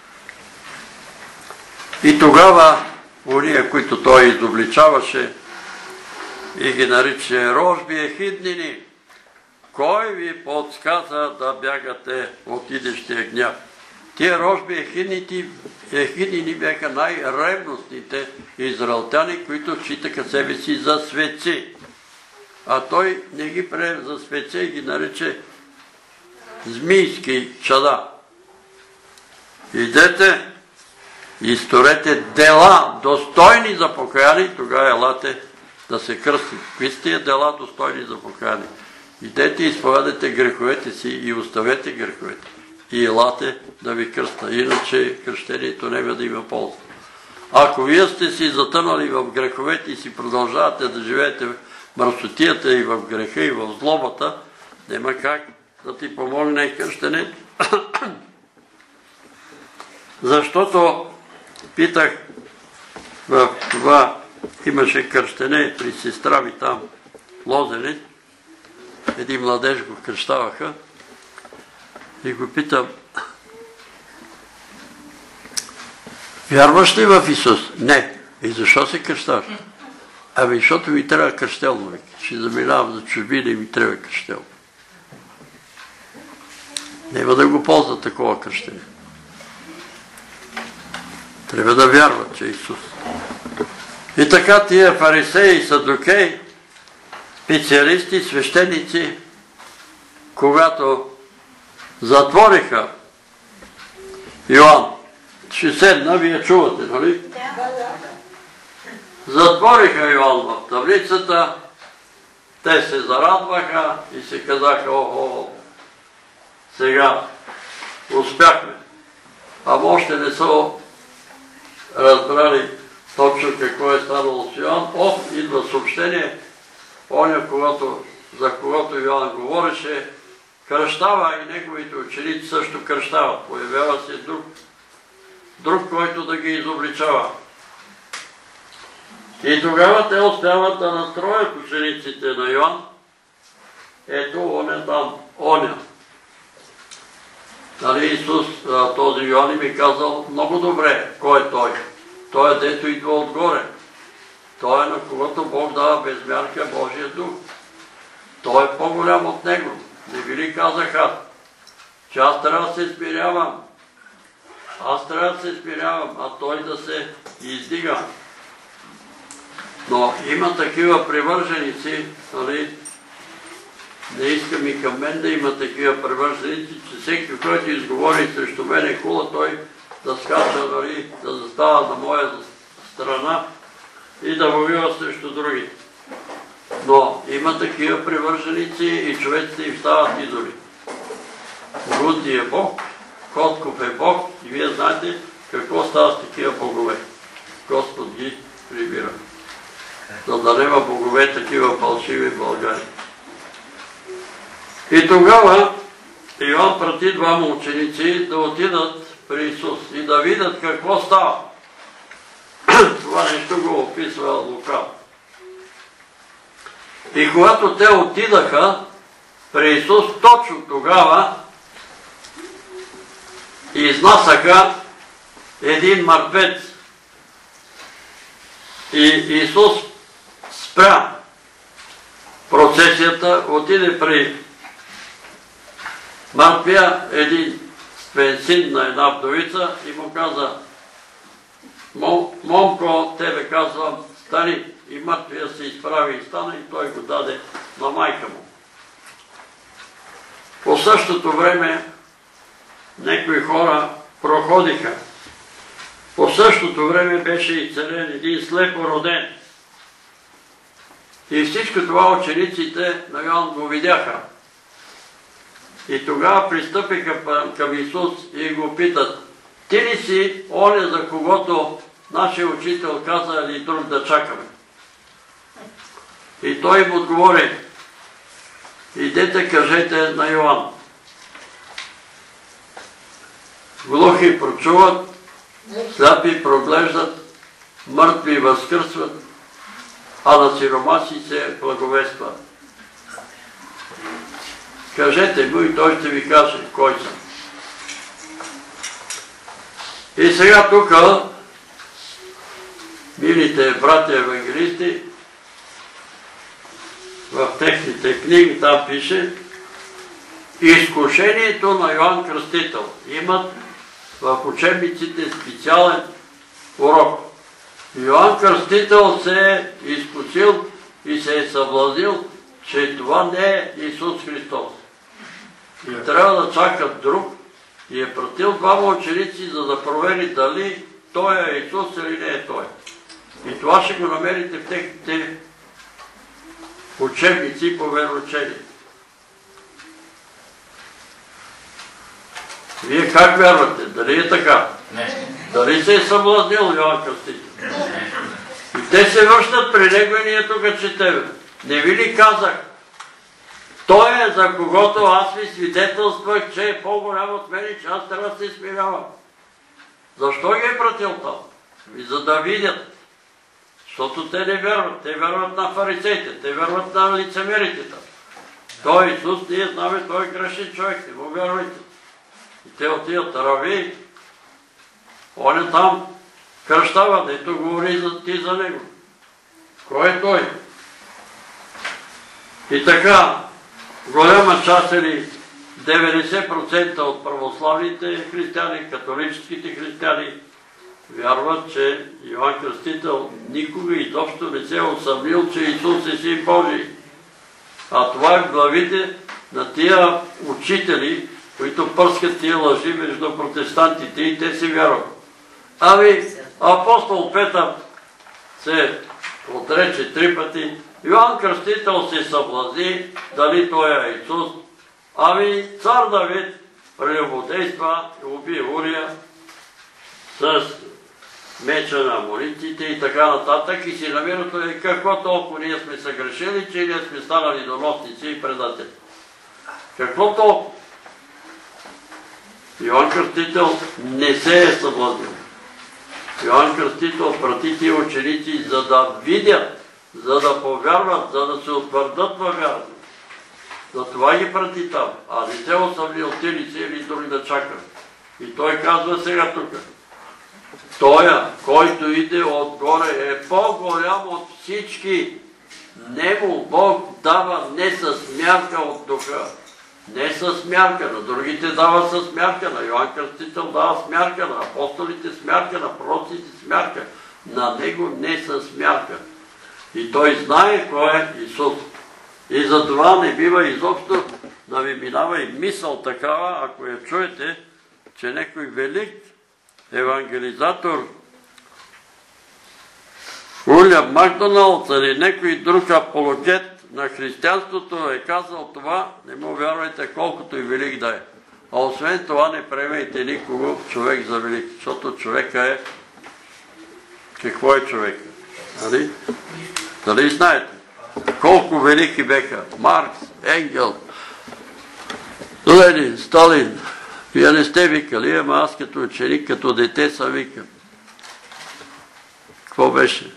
и тогава уния, които той изобличаваше и ги нарича рожби ехиднини, кой ви подсказа да бягате от идещия гняв? Тия рожби ехиднини бяха най-ревностните израелтяни, които считаха себе си за светци. А той не ги прие за светци и ги нарича змийски чада. Идете и сторете дела достойни за покаяние, тогава елате да се кръстите. Какви сте тия дела достойни за покаяние? Идете и изповядайте греховете си и оставете греховете. И елате да ви кръста. Иначе кръщението няма да има полза. Ако вие сте си затънали в греховете и си продължавате да живеете в мърсотията и в греха и в злобата, няма как да ти помогне кръщенето. Защото питах в това, имаше кръщене при сестра ми там, Лозенец, един младеж го кръщаваха и го питам: вярваш ли в Исус? Не. И защо се кръщаваш? Ами, защото ми трябва кръщелно. Ще заминавам за чужбина и ми трябва кръщелно. Няма да го ползва такова кръщене. Трябва да вярва, че е Исус. И така тия фарисеи, садукеи, специалисти, свещеници, когато затвориха Йоан, ще седна, вие чувате, нали? Затвориха Йоан в таблицата, те се зарадваха и се казаха: о, сега успяхме. А още не са разбрали точно какво е станало с Йоан. О, идва съобщение, оня, за когото Йоан говореше, кръщава, и неговите ученици също кръщават. Появява се друг, друг, който да ги изобличава. И тогава те успяват да настроят учениците на Йоан. Ето, оня там, оня. Нали, Исус, този Йоан им е казал много добре кой е той. Той е дето идва отгоре. Той е на когото Бог дава безмярка Божия дух. Той е по-голям от него. Не ви ли казах аз, че аз трябва да се смирявам. Аз трябва да се смирявам, а той да се издига. Но има такива привърженици, нали, не искам и към мен да има такива привърженици, че всеки, който изговори срещу мен е хула, той да скача, нали, да застава на моя страна и да воюва срещу други. Но има такива привърженици и човеците им стават идоли. Рудни е Бог, Котков е Бог и вие знаете какво става с такива богове. Господ ги прибира. За да няма богове такива фалшиви в България. И тогава Йоан прати двама ученици да отидат при Исус и да видят какво става. Това нещо го описва Лука. И когато те отидаха при Исус, точно тогава изнасяха един мъртвец. И Исус спря процесията, отиде при мъртвия, един син на една вдовица, и му каза: момко, тебе казвам, стани. И мъртвия се изправи и стана, и той го даде на майка му. По същото време някои хора проходиха. По същото време беше изцелен един слепо роден. И всичко това учениците на Йоан го видяха. И тогава пристъпиха към Исус и го питат: ти ли си оня, за когото нашия учител каза, или друг да чакаме? И той им отговори: идете, кажете на Йоан. Глухи прочуват, сляпи проглеждат, мъртви възкръсват, а на сиромаси се благовества. Кажете му и той ще ви каже кой съм. И сега тук милите братя евангелисти в техните книги там пише изкушението на Йоан Кръстител. Имат в учебниците специален урок. Йоан Кръстител се е изкусил и се е съблазнил, че това не е Исус Христос. и трябва да чакат друг и е пратил двама ученици, за да провери дали той е Исус или не е той. И това ще го намерите в техните учебници по вероучение. Вие как вярвате? Дали е така? Не. Дали се е съблазнил Йоан Кръстител? И те се връщат при него и ние тук четем. Не ви ли казах? Той е за когото аз ви свидетелствах, че е по-голям от мен и че аз трябва да се смирявам. Защо ги е пратил там? И за да видят. Защото те не вярват. Те вярват на фарисеите. Те вярват на лицемерите там. Той Исус, ние знаме, той е грешен човек. Не му вярвайте. И те отиват, рави. Он е там. Кръщава, дето говори за ти за него. Кой е той? И така, голяма част или деветдесет процента от православните християни, католическите християни, вярват, че Йоан Кръстител никога изобщо не се е усъмнил, че Исус е Син Божий. А това е в главите на тия учители, които пърскат тия лъжи между протестантите и те си вярват. Ами, апостол Петър се отрече три пъти, Йоан Кръстител се съблазни, дали той е Исус. Ами, цар Давид прелюбодейства и уби Урия с меча на амонитите и така нататък и си намира той какво толкова ние сме съгрешили, че ние сме станали доносници и предатели. Какво толкова? Йоан Кръстител не се е съблазнил. Йоан Кръстител прати тия ученици, за да видят, за да повярват, за да се утвърдат във вярата. Затова ги прати там, а не се усъмнил ти ли си или други да чакат. И той казва сега тук. Тоя, който иде отгоре, е по-голям от всички. Нему Бог дава не с мярка от духа. Не с мярка, на другите дава с мярка, на Йоан Кръстител дава с мярка, на апостолите с мярка, на пророците с мярка. На него не с мярка. И той знае кой е Исус. И затова не бива изобщо да ви минава и мисъл такава, ако я чуете, че някой велик евангелизатор, Уилям Макдоналдс или някой друг апологет на християнството е казал това, не му вярвайте колкото и велик да е. А освен това не приемайте никого човек за велик, защото човека е... Какво е човека? Нали? Дали знаете? Колко велики беха? Маркс, Енгел, Ленин, Сталин. Вие не сте викали, ама аз като ученик, като дете съм викал. Какво беше?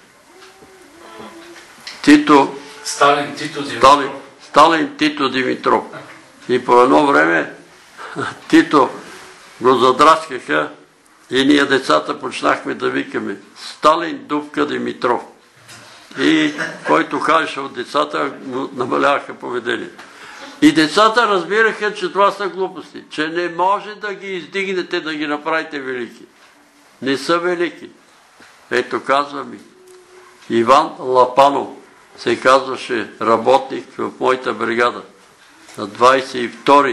Тито... Сталин Тито Димитров. Сталин Тито Димитров. И по едно време Тито го задраскаха и ние децата почнахме да викаме Сталин Дупка Димитров. И който кажеше от децата, му намаляваха поведение. И децата разбираха, че това са глупости, че не може да ги издигнете, да ги направите велики. Не са велики. Ето казва ми, Иван Лапанов се казваше работник в моята бригада. На двадесет и втори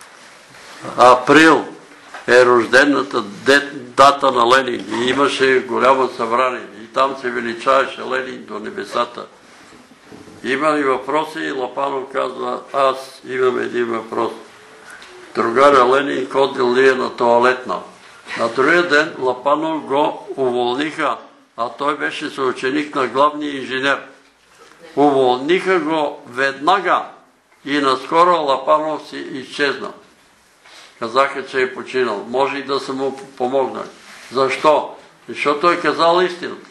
април е рождената дата на Ленин и имаше голямо събрание и там се величаваше Ленин до небесата. Има ли въпроси? И Лапанов казва, аз имам един въпрос. Другаря Ленин ходил ли е на тоалетна? На другия ден Лапанов го уволниха, а той беше съученик на главния инженер. Уволниха го веднага и наскоро Лапанов си изчезнал. Казаха, че е починал. Може и да са му помогнали. Защо? Защото е казал истината.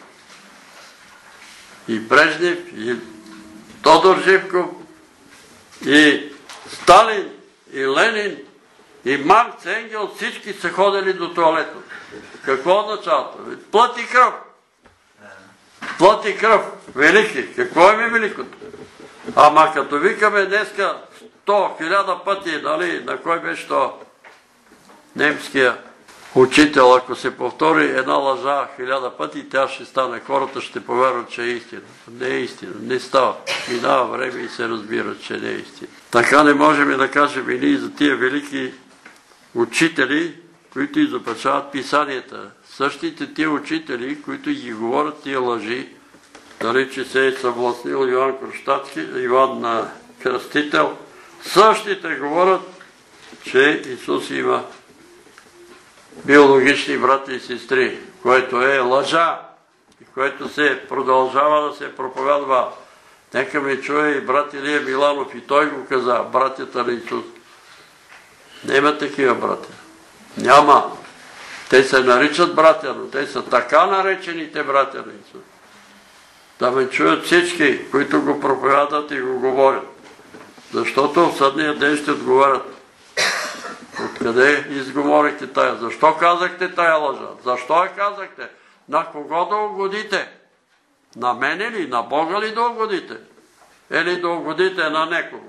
И Брежнев, и Тодор Живков, и Сталин, и Ленин, и Маркс, Енгел, всички са ходили до туалета. Какво означава? Плът и кръв. Плът и кръв. Велики. Какво е ми великото? Ама като викаме днеска сто, хиляда пъти, нали, на кой беше то немския учител, ако се повтори една лъжа хиляда пъти, тя ще стане. Хората ще повярват, че е истина. Не е истина. Не става. Минава време и се разбира, че не е истина. Така не можем да кажем и ние за тия велики учители, които изопачават писанията. Същите тия учители, които ги говорят тия лъжи, дали че се е съвластнил Йоан Кръстатски, Йоан Кръстител, същите говорят, че Исус има биологични брати и сестри, което е лъжа и което се продължава да се проповядва. Нека ме чуе и брат Илия Миланов, и той го каза, братята на Исус. Няма такива братя. Няма. Те се наричат братя, но те са така наречените братя на Исус. Да ме чуят всички, които го проповядат и го говорят. Защото в съдния ден ще отговарят. Откъде изговорихте тая? Защо казахте тая лъжа? Защо я казахте? На кого да угодите? На мене ли? На Бога ли да угодите? Или да угодите на некого?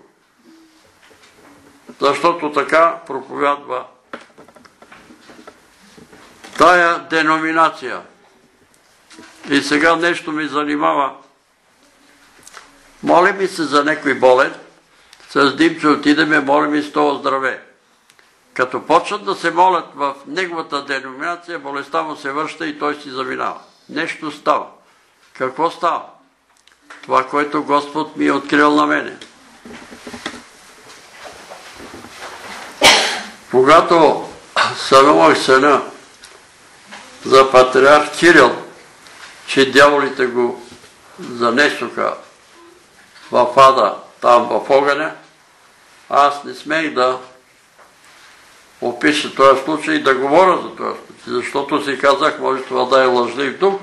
Защото така проповядва тая деноминация. И сега нещо ми занимава. Моли ми се за некой болен, с Димчо отидеме, моли ми с това здраве. Като почнат да се молят в неговата деноминация, болестта му се връща и той си заминава. Нещо става. Какво става? Това, което Господ ми е открил на мене. Когато сънувах съня за патриарх Кирил, че дяволите го занесоха в ада, там в огъня, аз не смех да опиша този случай и да говоря за този случай, защото си казах, може това да е лъжлив дух,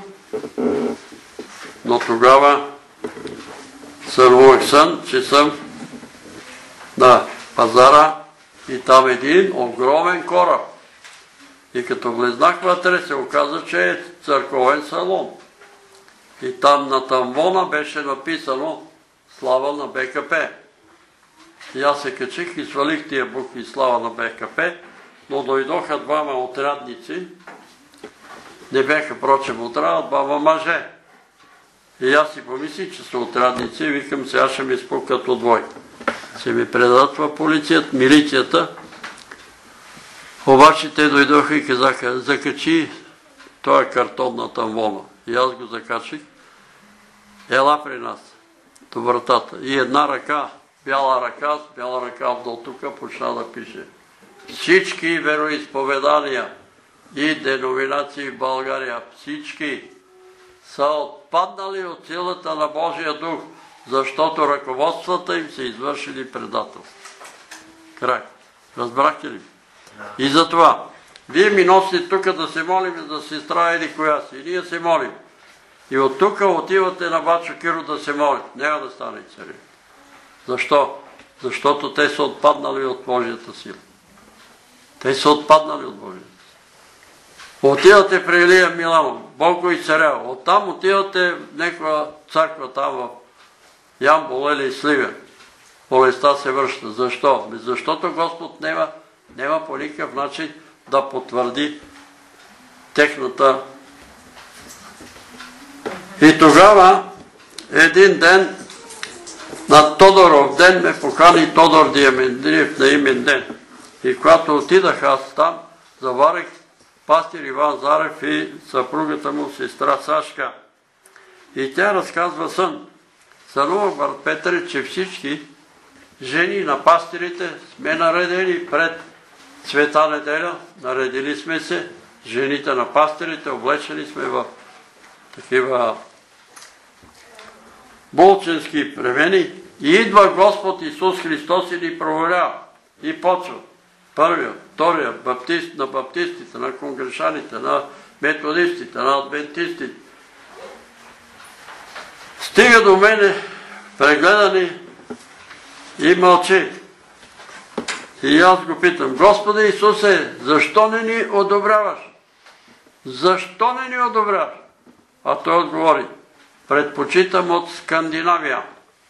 но тогава сънувах сън, че съм на пазара и там един огромен кораб. И като влезнах вътре, се оказа, че е църковен салон. И там на тамвона беше написано Слава на БКП. И аз се качих и свалих тия букви Слава на БКП, но дойдоха двама отрядници, не бяха прочем отряд, двама мъже. И аз си помислих, че са отрядници и викам, сега ще ми спукат от двойка. Се ми предадат в полицията, милицията. Обаче те дойдоха и казаха, закачи този картон на тамвона. И аз го закачих. Ела при нас, до вратата. И една ръка, бяла ръка, с бяла ръка вдолу тука, почна да пише. Всички вероизповедания и деноминации в България, всички са отпаднали от силата на Божия дух, защото ръководствата им са извършили предателство. Край. Разбрахте ли? И затова, вие ми носите тук да се молим за сестра или коя си. И ние се молим. И от тук отивате на Бачо Киро да се молите. Няма да стане цари. Защо? Защото те са отпаднали от Божията сила. Те са отпаднали от Божията сила. Отивате при Илия Миланов, Бог го изцарява. Оттам отивате в някаква църква там в Ямбол или Сливен. Болестта се връща. Защо? Защото Господ няма, няма по никакъв начин да потвърди техната. И тогава един ден на Тодоров ден ме покани Тодор Диамандриев на имен ден. И когато отидах аз там, заварих пастир Иван Зарев и съпругата му, сестра Сашка. И тя разказва сън. Сънува брат Петър, че всички жени на пастирите сме наредени пред Света неделя. Наредили сме се, жените на пастирите, облечени сме в такива болченски премени. И идва Господ Исус Христос и ни проверява. И почва. Първия, втория, баптист, на баптистите, на конгрешаните, на методистите, на адвентистите. Стига до мене, прегледани и мълчи. И аз го питам, Господи Исусе, защо не ни одобряваш? Защо не ни одобряваш? А той отговори, предпочитам от Скандинавия.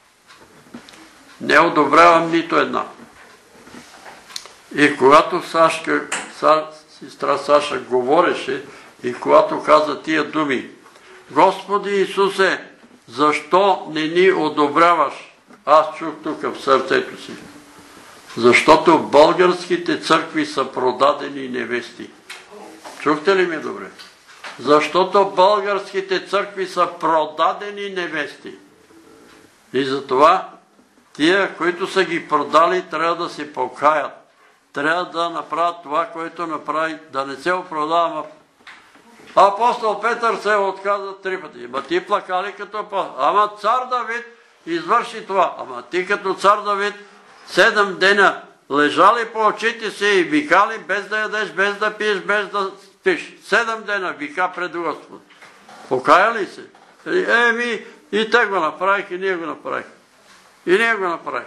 Не одобрявам нито една. И когато Сашка, сестра Саша говореше и когато каза тия думи: Господи Исусе, защо не ни одобряваш? Аз чух тук в сърцето си. Защото българските църкви са продадени невести. Чухте ли ми добре? Защото българските църкви са продадени невести. И затова тия, които са ги продали, трябва да се покаят. Трябва да направят това, което направи, да не се оправдава. Апостол Петър се отказа три пъти. Ама ти плака ли като апостол? Ама цар Давид извърши това. Ама ти като цар Давид седем дена лежали по очите си и викали, без да ядеш, без да пиеш, без да спиш. Седем дена вика пред Господ. Покая ли се? Еми, и те го направих, и ние го направих. И ние го направих.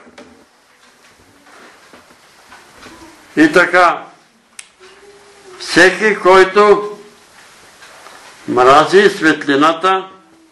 И така, всеки, който мрази светлината,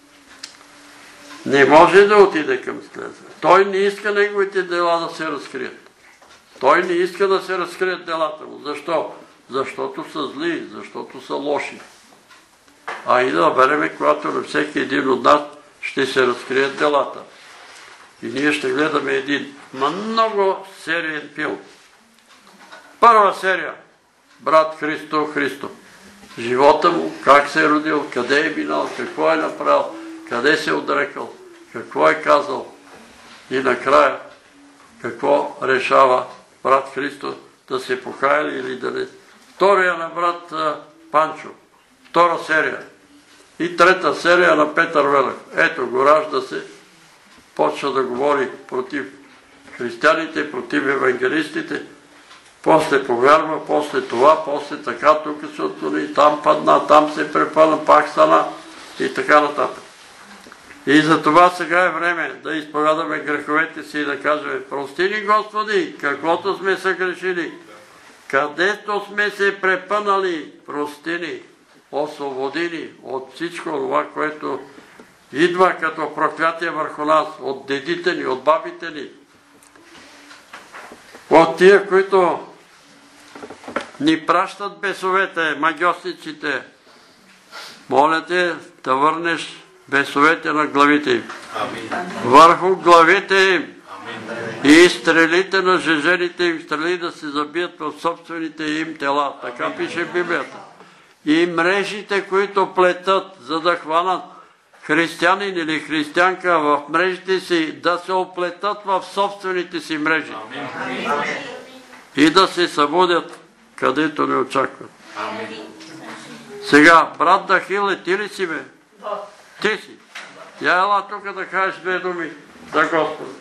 не може да отиде към светлината. Той не иска неговите дела да се разкрият. Той не иска да се разкрият делата му. Защо? Защото са зли, защото са лоши. А и да береме, когато на всеки един от нас ще се разкрият делата. И ние ще гледаме един много сериен филм. Първа серия. Брат Христо Христо. Живота му, как се е родил, къде е минал, какво е направил, къде се е отрекал, какво е казал. И накрая, какво решава брат Христо, да се покая ли или да не. Втория на брат Панчо. Втора серия. И трета серия на Петър Велев. Ето го, ражда се, почва да говори против християните, против евангелистите, после повярва, после това, после така, тук се отклони, там падна, там се препъна, пак стана и така нататък. И за това сега е време да изповядаме греховете си и да кажем: прости ни, Господи, каквото сме съгрешили, където сме се препънали, прости ни, освободи ни от всичко това, което идва като проклятие върху нас, от дедите ни, от бабите ни, от тия, които ни пращат бесовете, магьосниците. Моля те да върнеш бесовете на главите им. Върху главите им. И стрелите на жежените им стрели да се забият в собствените им тела. Така пише в Библията. И мрежите, които плетат, за да хванат християнин или християнка в мрежите си, да се оплетат в собствените си мрежи. И да се събудят, където не очакват. Сега, брат Дахиле, ти ли си, бе? Ти си. Я ела тук да кажеш две думи за Господа.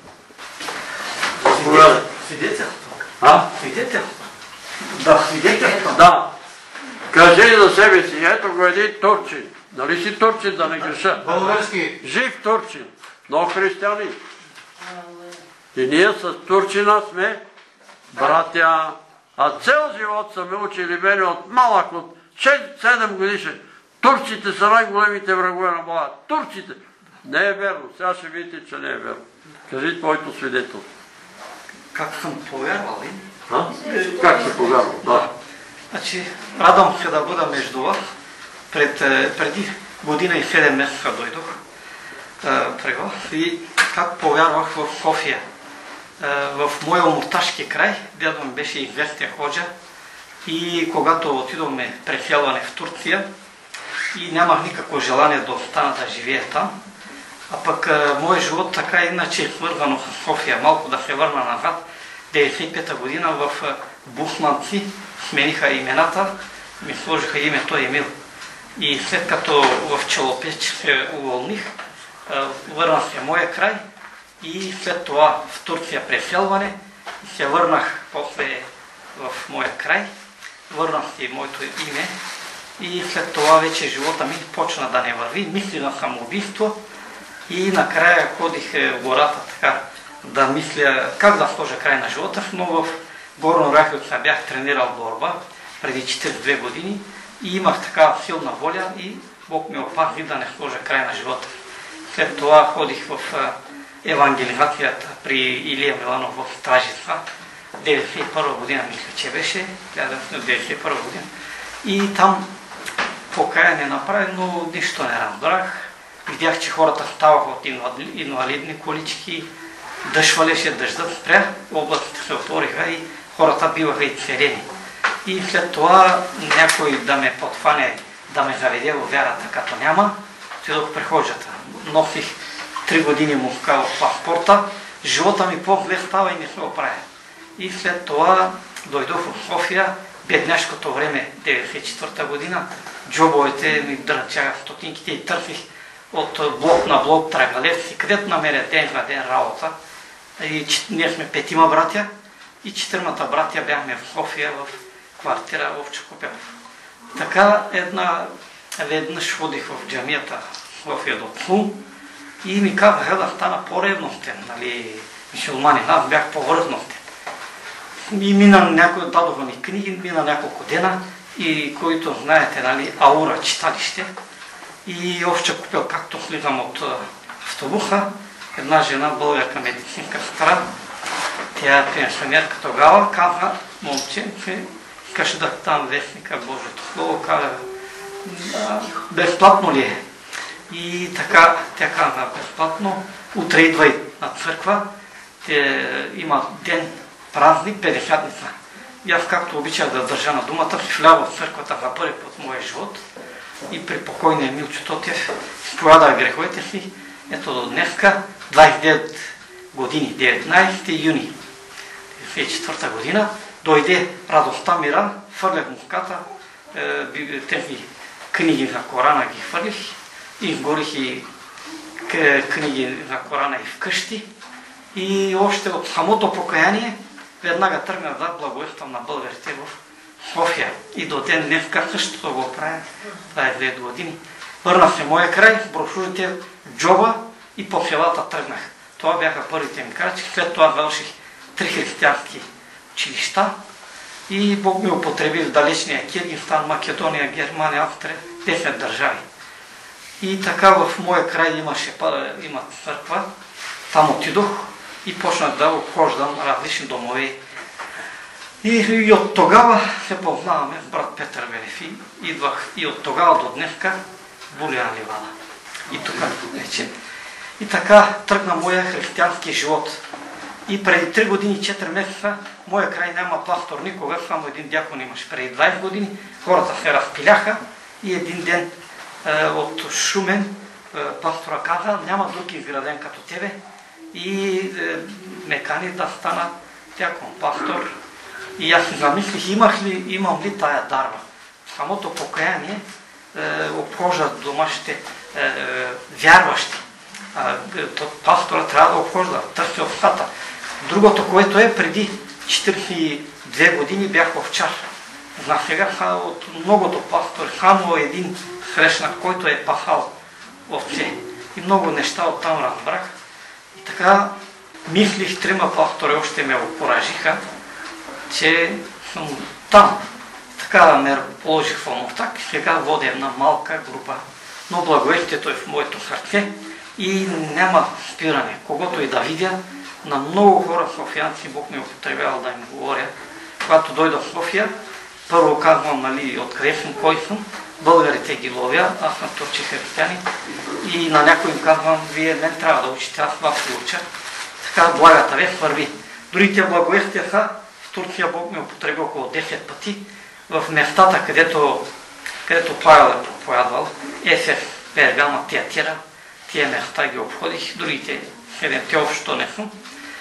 Свидетелство. А? Свидетелство. Да, свидетелство. Да. Кажи за себе си, ето го един турчин. Нали си турчин, да не греша? Български. Жив турчин, но християнин. И ние с турчина сме братя, а цел живот са ме учили мене от малък, от шест-седем годишен. Турците са най-големите врагове на Бога. Турците! Не е верно. Сега ще видите, че не е верно. Кажи твоето свидетелство. Как съм повярвал ли? А? Как си повярвал? Да. Значи, радвам се да бъда между вас. Пред, преди година и седем месеца дойдох при вас и как повярвах в София. В моя омурташки край, дядо ми беше известен ходжа, и когато отидохме преселване в Турция и нямах никакво желание да остана да живея там, а пък моят живот така иначе е свързано с София. Малко да се върна назад, деветдесет и пета година в Бусманци смениха имената, ми сложиха името Емил. И след като в Челопеч се уволних, върнах се моя край и след това в Турция преселване се върнах после в моя край, върнах си моето име и след това вече живота ми почна да не върви, мисли на самоубийство и накрая ходих в гората така да мисля как да сложа край на живота, но в Горна Оряховица бях тренирал борба преди четиридесет и две години и имах така силна воля и Бог ми опази да не сложа край на живота. След това ходих в евангелизацията при Илия Миланов в Стражица. деветдесет и първа година, мисля, че беше, деветдесет и първа година. И там покаяние направи, но нищо не разбрах. Видях, че хората ставаха от инвалидни колички, дъжд валеше, дъждът спря, облаците се отвориха и хората биваха и церени. И след това някой да ме подфане, да ме заведе в вярата, като няма, отидох при ходжата. Носих три години муска в паспорта, живота ми по-зле става и не се оправя. И след това дойдох в София, бедняшкото време, деветдесет и четвърта година, джобовете ми дръчаха стотинките и търсих от блок на блок трагалец и където намеря ден за ден работа. И ние сме петима братя и четиримата братя бяхме в София в квартира Овча Купел. Така една веднъж ходих в джамията в София до Цум и ми казаха да стана по-ревностен, нали, мюсюлманин, аз бях по-връхностен. И мина някой, дадоха ми книги, мина няколко дена и които знаете, нали, Аура читалище. И Овча Купел, както слизам от автобуса, една жена, българка медицинска сестра, тя е пенсионерка тогава, каза, момченце, искаш да там вестника Божието Слово, каза, безплатно ли е? И така, тя каза, безплатно, утре идвай на църква, те има ден празник, петдесетница. И аз, както обичах да държа на думата, вляво в църквата за първи път в моя живот и при покойния Милчо Тотев изповядах греховете си. Ето до днеска, двадесет и девет години, деветнадесети юни деветдесет и четвърта година, дойде радостта мира, фърлях муската, е, тези книги за Корана ги фърлих, изгорих и книги за Корана и вкъщи и още от самото покаяние веднага тръгнах да благовествам на българите в София. И до ден днеска същото го правя двадесет и девет години. Върна се моя край, брошурите в джоба и по селата тръгнах. Това бяха първите ми крачки. След това завърших три християнски училища и Бог ми употреби в далечния Киргизстан, Македония, Германия, Австрия, десет държави. И така в моя край имаше има църква. Там отидох и почнах да обхождам различни домове. И, и от тогава се познаваме с брат Петър Велефи. Идвах и от тогава до днеска Булян Ливада. И тук вече. И така тръгна моя християнски живот. И преди три години и четири месеца моя край няма пастор никога, само един дякон имаше. Преди двадесет години хората се разпиляха и един ден е, от Шумен е, пастора каза, няма друг изграден като тебе и е, ме кани да стана дякон, пастор. И аз си замислих, имах ли, имам ли тая дарба. Самото покаяние е, обхожда домашните е, е, вярващи. А, пастора трябва да обхожда, търси обстата. Другото, което е, преди четиридесет и две години бях в чар. На сега от многото пастори, само един срещнах, който е пасал овце. И много неща оттам разбрах. И така мислих, трима пастори още ме окуражиха, че съм там. Така ме положих в Омуртак и сега водя една малка група. Но благовестието е в моето сърце и няма спиране. Когото и да видя, на много хора софиянци Бог ми употребява да им говоря. Когато дойда в София, първо казвам, нали, откъде съм, кой съм, българите ги ловя, аз съм турци християни и на някой им казвам, вие мен трябва да учите, аз вас ви уча. Така благата вест върви. Дори тия благовестия са, в Турция Бог ми употреби около десет пъти, в местата, където, където Павел е проповядвал, Ефес, Пергама, Тиатира, тия места ги обходих, другите седемте общо не съм.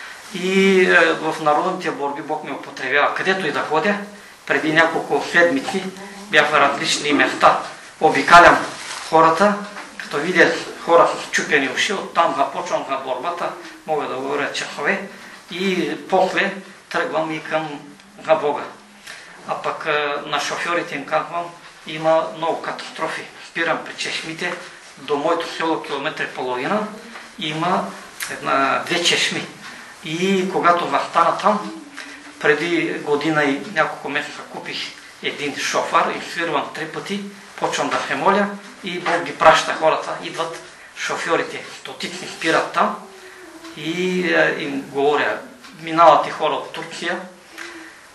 И е, в народните борби Бог ми употребява. Където и да ходя, преди няколко седмици бях в различни места. Обикалям хората, като видя хора с чупени уши, оттам започвам на борбата, мога да говоря часове и после тръгвам и към на Бога. А пък е, на шофьорите им казвам, има много катастрофи. Спирам при чешмите, до моето село километър и половина, има една, две чешми. И когато застана там, преди година и няколко месеца купих един шофар и свирвам три пъти, почвам да се моля и Бог ги праща хората, идват шофьорите, стотици спират там и е, им говоря, минават и хора от Турция,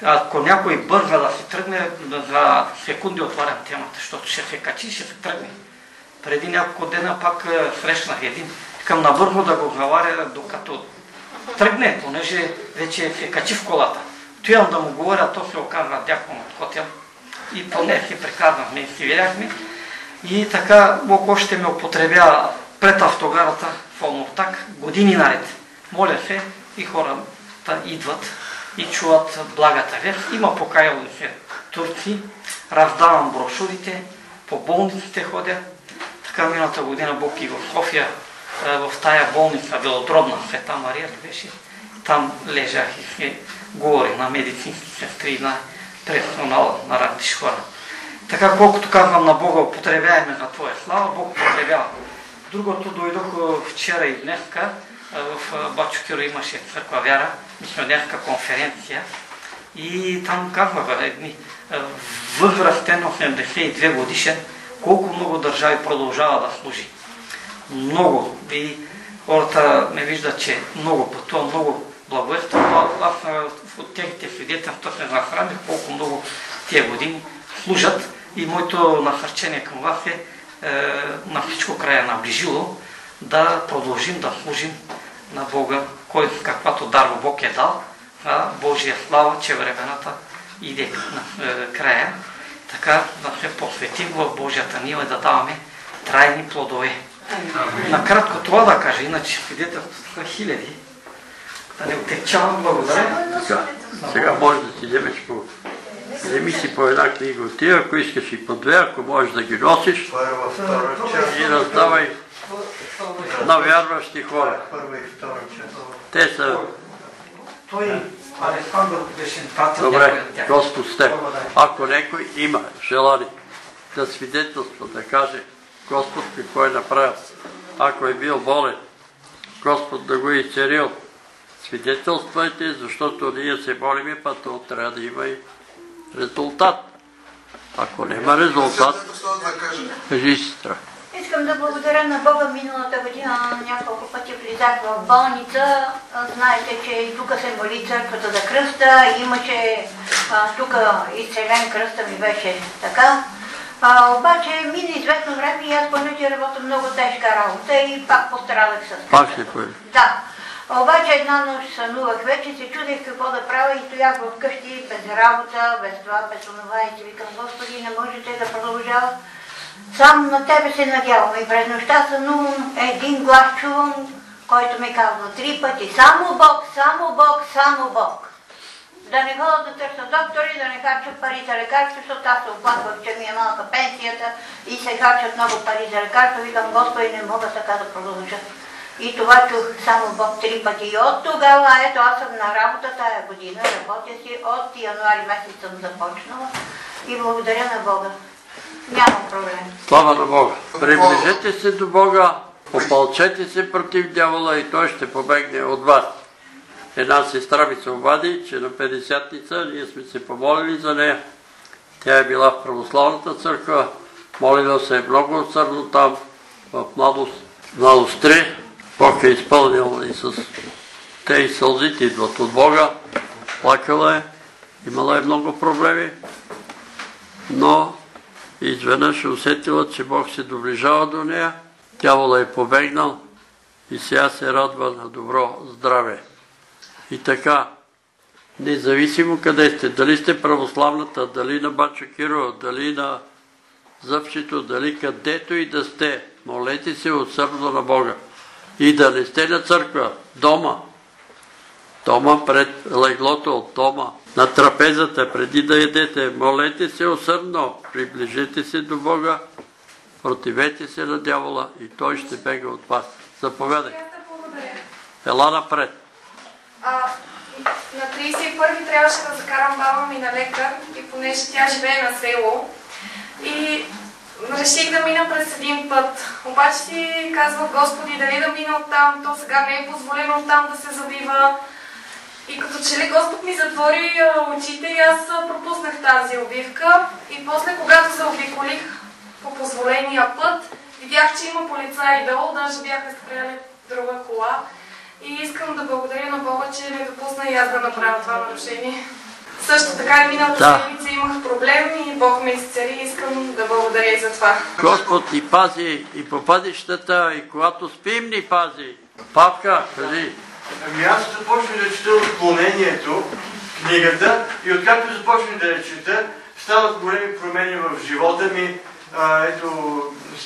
Ако някой бърза да се тръгне, за секунди отварям темата, защото ще се качи, ще се тръгне. Преди няколко дена пак срещнах един. Искам набързо да го заваря, докато тръгне, понеже вече се качи в колата. Тоям да му говоря, то се оказва дякон от хотел. И поне си приказвахме и си видяхме. И така Бог още ме употребява пред автогарата в Омуртак години наред. Моля се и хората идват и чуват благата вест. Има покаялни се турци, раздавам брошурите, по болниците ходя. Така миналата година Бог и в София, в тая болница, Белотродна, Света Мария ли беше, там лежах и се говори на медицински сестри, на персонала, на различни хора. Така колкото казвам на Бога, употребяеме за Твоя слава, Бог употребява. Другото дойдох вчера и днеска, в Бачо Киро имаше църква Вяра, мисионерска конференция и там казваха едни възрастен осемдесет и две годишен, колко много държави продължава да служи. Много. И хората ме виждат, че много пътува, много благовества. Аз от техните свидетелства се захраних колко много тия години служат и моето насърчение към вас е, е на всичко края наближило да продължим да служим на Бога, кой каквато дарба Бог е дал, а Божия слава, че времената иде на е, края. Така да се посветим в Божията нива и да даваме трайни плодове. Накратко това да кажа, иначе свидетелството са хиляди. Да не отекчавам, благодаря. Сега, сега може да си вземеш по... Вземи си по една книга от тия, ако искаш и по две, ако можеш да ги носиш и раздавай на вярващи хора. Те са... Той Александър беше пратил. Добре, Господ с теб. Ако някой има желание да свидетелства, да каже Господ какво е направил, ако е бил болен, Господ да го е изцелил, свидетелствайте, защото ние се молим, път то трябва да има и резултат. Ако няма резултат, кажи сестра. Искам да благодаря на Бога. Миналата година няколко пъти влизах в болница. Знаете, че и тук се моли църквата за кръста. Имаше тук изцелен кръста ми беше така. А, обаче мина известно време и аз понеже работя много тежка работа и пак пострадах с кръста. Пак ще появи. Да. Обаче една нощ сънувах вече, се чудех какво да правя и стоях вкъщи без работа, без това, без онова и си викам, Господи, не можете да продължава. Сам на Тебе се надявам и през нощта сънувам, един глас чувам, който ми казва три пъти, само Бог, само Бог, само Бог. Да не ходя да търся доктори, да не харчат пари за лекарства, защото аз се оплаквах, че ми е малка пенсията и се харчат много пари за лекарства. Викам, Господи, не мога така да продължа. И това чух само Бог три пъти. И от тогава, ето аз съм на работа тая година, работя си, от януари месец съм започнала и благодаря на Бога. Нямам проблем. Слава на Бога. Приближете се до Бога, опълчете се против дявола и той ще побегне от вас. Една сестра ми се обади, че на петдесятница ние сме се помолили за нея. Тя е била в православната църква, молила се е много усърдно там, в младост, младост три. Бог е изпълнил и с те и сълзите идват от Бога. Плакала е, имала е много проблеми, но изведнъж усетила, че Бог се доближава до нея. Дявола е побегнал и сега се радва на добро здраве. И така, независимо къде сте, дали сте православната, дали на Бачо Киро, дали на Зъбчето, дали където и да сте, молете се усърдно на Бога. И да не сте на църква, дома, дома пред леглото от дома, на трапезата, преди да едете, молете се усърдно, приближете се до Бога, противете се на дявола и той ще бега от вас. Заповядай. Ела напред. А, на тридесет и първи трябваше да закарам баба ми на лекар и понеже тя живее на село и реших да мина през един път. Обаче си казвах, Господи, дали да мина оттам, то сега не е позволено оттам да се забива. И като че ли Господ ми затвори очите и аз пропуснах тази обивка. И после, когато се обиколих по позволения път, видях, че има полицаи долу, даже бяха спряли друга кола. И искам да благодаря на Бога, че не допусна и аз да направя това нарушение. Също така и миналата Да. седмица имах проблем и Бог ме изцели и искам да благодаря и за това. Господ ни пази и по пътищата, и когато спим ни пази. Папка, кажи. Ами аз започнах да чета отклонението, книгата, и откакто започнах да я чета, стават големи промени в живота ми. А, ето,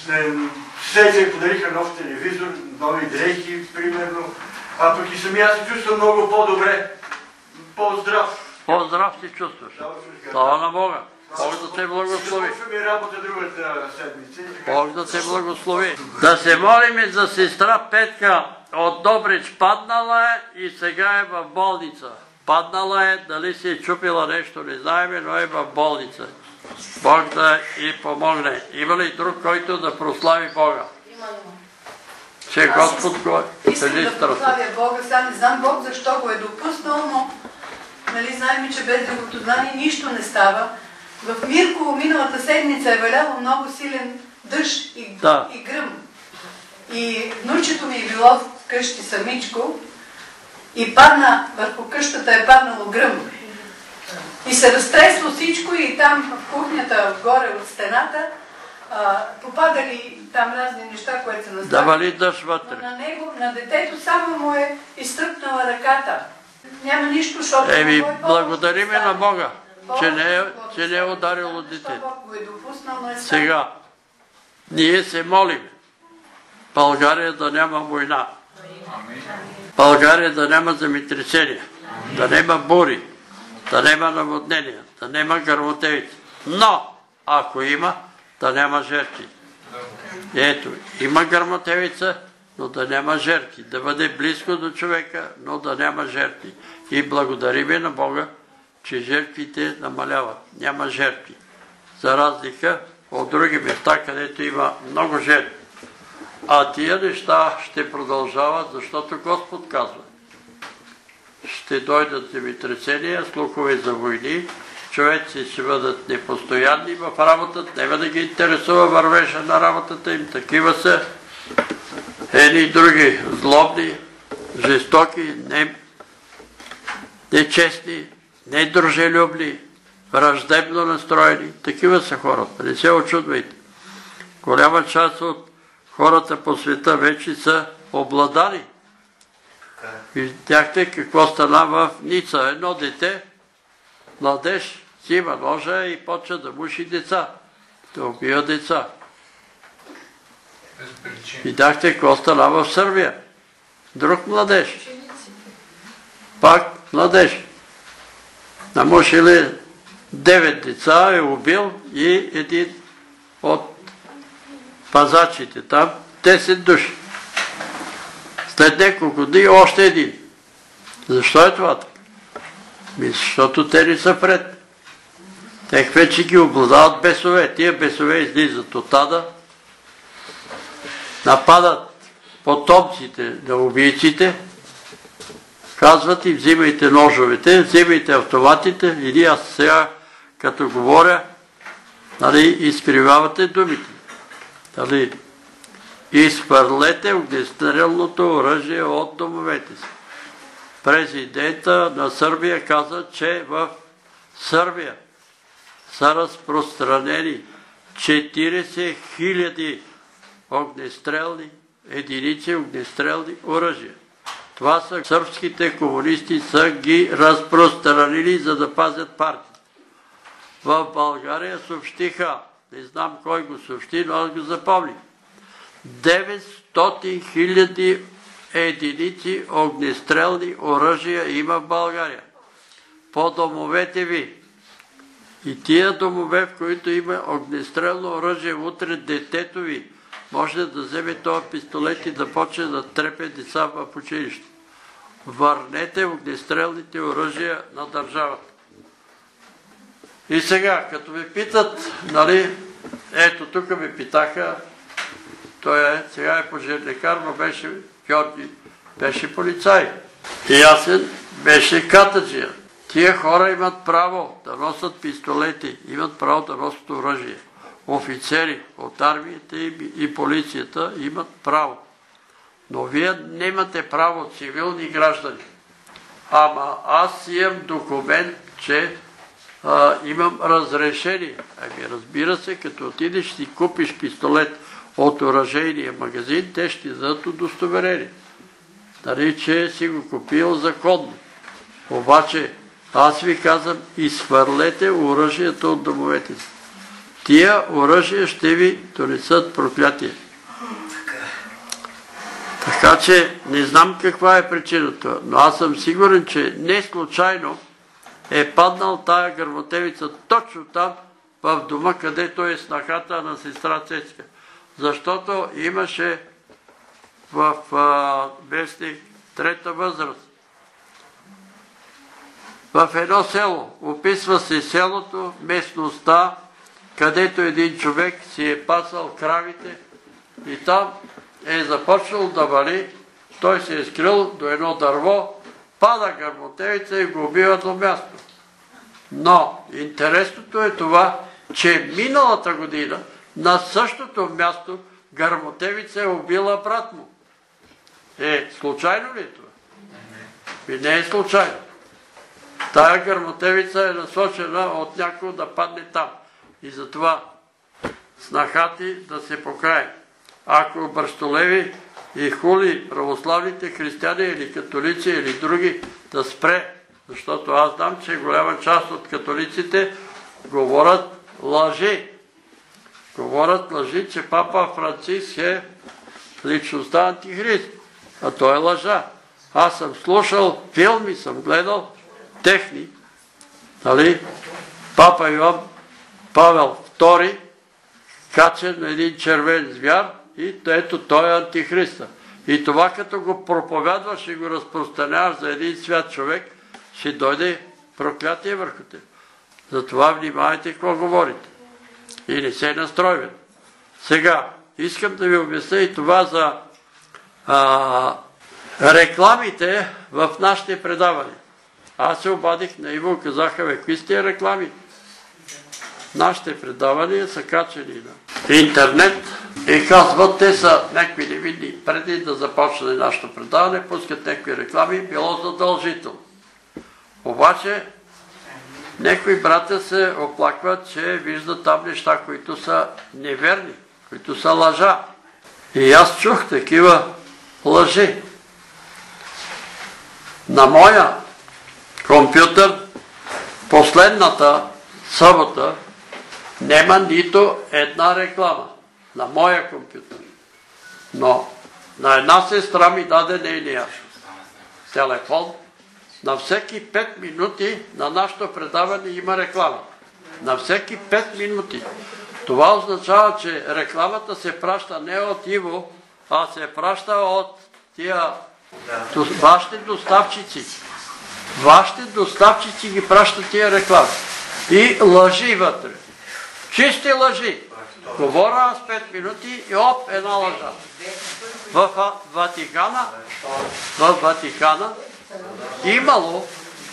след подариха нов телевизор, нови дрехи, примерно. А пък и самия се чувствам много по-добре, по-здрав. По-здрав си чувстваш. Слава на Бога. Бог да те благослови. Започва ми работа другата седмица. Бог да те благослови. Да се молим за сестра Петка от Добрич. Паднала е и сега е в болница. Паднала е, дали си е чупила нещо, не знаем, но е в болница. Бог да й помогне. Има ли друг, който да прослави Бога? Има, има. Че Господ го е. Искам да прославя Бога, сега не знам Бог защо го е допуснал, но нали, знаем, че без другото знание нищо не става. В Мирково миналата седмица е валяло много силен дъжд и, да. и гръм. И внучето ми е било вкъщи самичко и падна, върху къщата е паднало гръм. И се разтресло всичко и там в кухнята, отгоре от стената, а, попадали там разни неща, които са наставили. Да вали дъжд вътре. Но на него, на детето само му е изтръпнала ръката. Няма нищо, защото... Еми, Бог благодариме на Бога, Бог, че не е, Бог, че не е ударило детето. Бог го е допуснал, но е Сега, ние се молим България да няма война. България да няма земетресения, да няма бури, да няма наводнения, да няма гръмотевици. Но, ако има, да няма жертви. Ето, има гръмотевица, но да няма жертви. Да бъде близко до човека, но да няма жертви. И благодариме на Бога, че жертвите намаляват. Няма жертви. За разлика от други места, където има много жертви. А тия неща ще продължават, защото Господ казва. Ще дойдат земетресения, слухове за войни, човеци ще бъдат непостоянни в работата, няма да ги интересува вървежа на работата им. Такива са едни и други злобни, жестоки, не, нечестни, недружелюбни, враждебно настроени. Такива са хората. Не се очудвайте. Голяма част от хората по света вече са обладани. Видяхте какво стана в Ница. Едно дете, младеж, взима ножа и почва да муши деца. Да убива деца. Видяхте какво стана в Сърбия. Друг младеж. Пак младеж. Намушили девет деца, е убил и един от пазачите там, десет души. След няколко дни още един. Защо е това така? Защото те не са пред. Те вече ги обладават бесове. Тия бесове излизат от ада, нападат потомците на убийците, казват и взимайте ножовете, взимайте автоматите, или аз сега, като говоря, нали, изкривявате думите. Нали, изхвърлете огнестрелното оръжие от домовете си. Президента на Сърбия каза, че в Сърбия са разпространени четиридесет хиляди огнестрелни единици, огнестрелни оръжия. Това са сърбските комунисти са ги разпространили, за да пазят партията. В България съобщиха, не знам кой го съобщи, но аз го запомних, деветстотин хиляди единици огнестрелни оръжия има в България. По домовете ви. И тия домове, в които има огнестрелно оръжие, утре детето ви може да вземе този пистолет и да почне да трепе деца в училище. Върнете огнестрелните оръжия на държавата. И сега, като ви питат, нали, ето тук ми питаха, той е, сега е пожарникар, но беше Георги, беше полицай. И Ясен беше катаджия. Тия хора имат право да носят пистолети, имат право да носят оръжие. Офицери от армията и полицията имат право. Но вие нямате право, цивилни граждани. Ама аз имам документ, че а, имам разрешение. Ами разбира се, като отидеш си купиш пистолет от оръжейния магазин, те ще дадат удостоверение. Нали, че си го купил законно. Обаче, аз ви казвам, изхвърлете оръжието от домовете си. Тия оръжия ще ви донесат проклятие. Така че не знам каква е причината, но аз съм сигурен, че не случайно е паднал тая гърмотевица точно там, в дома, където е снахата на сестра Цецка. Защото имаше в вестник Трета възраст. В едно село, описва се селото, местността, където един човек си е пасал кравите и там е започнал да вали, той се е скрил до едно дърво, пада гърмотевица и го убива до място. Но интересното е това, че миналата година на същото място гърмотевица е убила брат му. Е, случайно ли е това? И не е случайно. Тая гърмотевица е насочена от някого да падне там. И затова снахати да се покае. Ако бръщолеви и хули православните християни или католици или други, да спре. Защото аз знам, че голяма част от католиците говорят лъжи. Говорят лъжи, че папа Франциск е личността антихрист. А той е лъжа. Аз съм слушал филми, съм гледал техни. Нали? Папа Йоан Павел втори качен на един червен звяр и ето той е антихриста. И това като го проповядваш и го разпространяваш за един свят човек, ще дойде проклятие върху теб. Затова внимавайте какво говорите. И не се настройвате. Сега, искам да ви обясня и това за а, рекламите в нашите предавания. Аз се обадих на Иво, казаха, бе, какви сте реклами? Нашите предавания са качени на интернет и казват, те са някакви невидни. Преди да започне нашето предаване, пускат някакви реклами, било задължително. Обаче, някои братя се оплакват, че виждат там неща, които са неверни, които са лъжа. И аз чух такива лъжи. На моя компютър последната събота няма нито една реклама на моя компютър. Но на една сестра ми даде нейния телефон. На всеки пет минути на нашето предаване има реклама. На всеки пет минути. Това означава, че рекламата се праща не от Иво, а се праща от тия вашите доставчици. Вашите доставчици ги пращат тия реклами. И лъжи вътре. Чисти лъжи. Говоря аз пет минути и оп, една лъжа. В Ватикана, в Ватикана имало,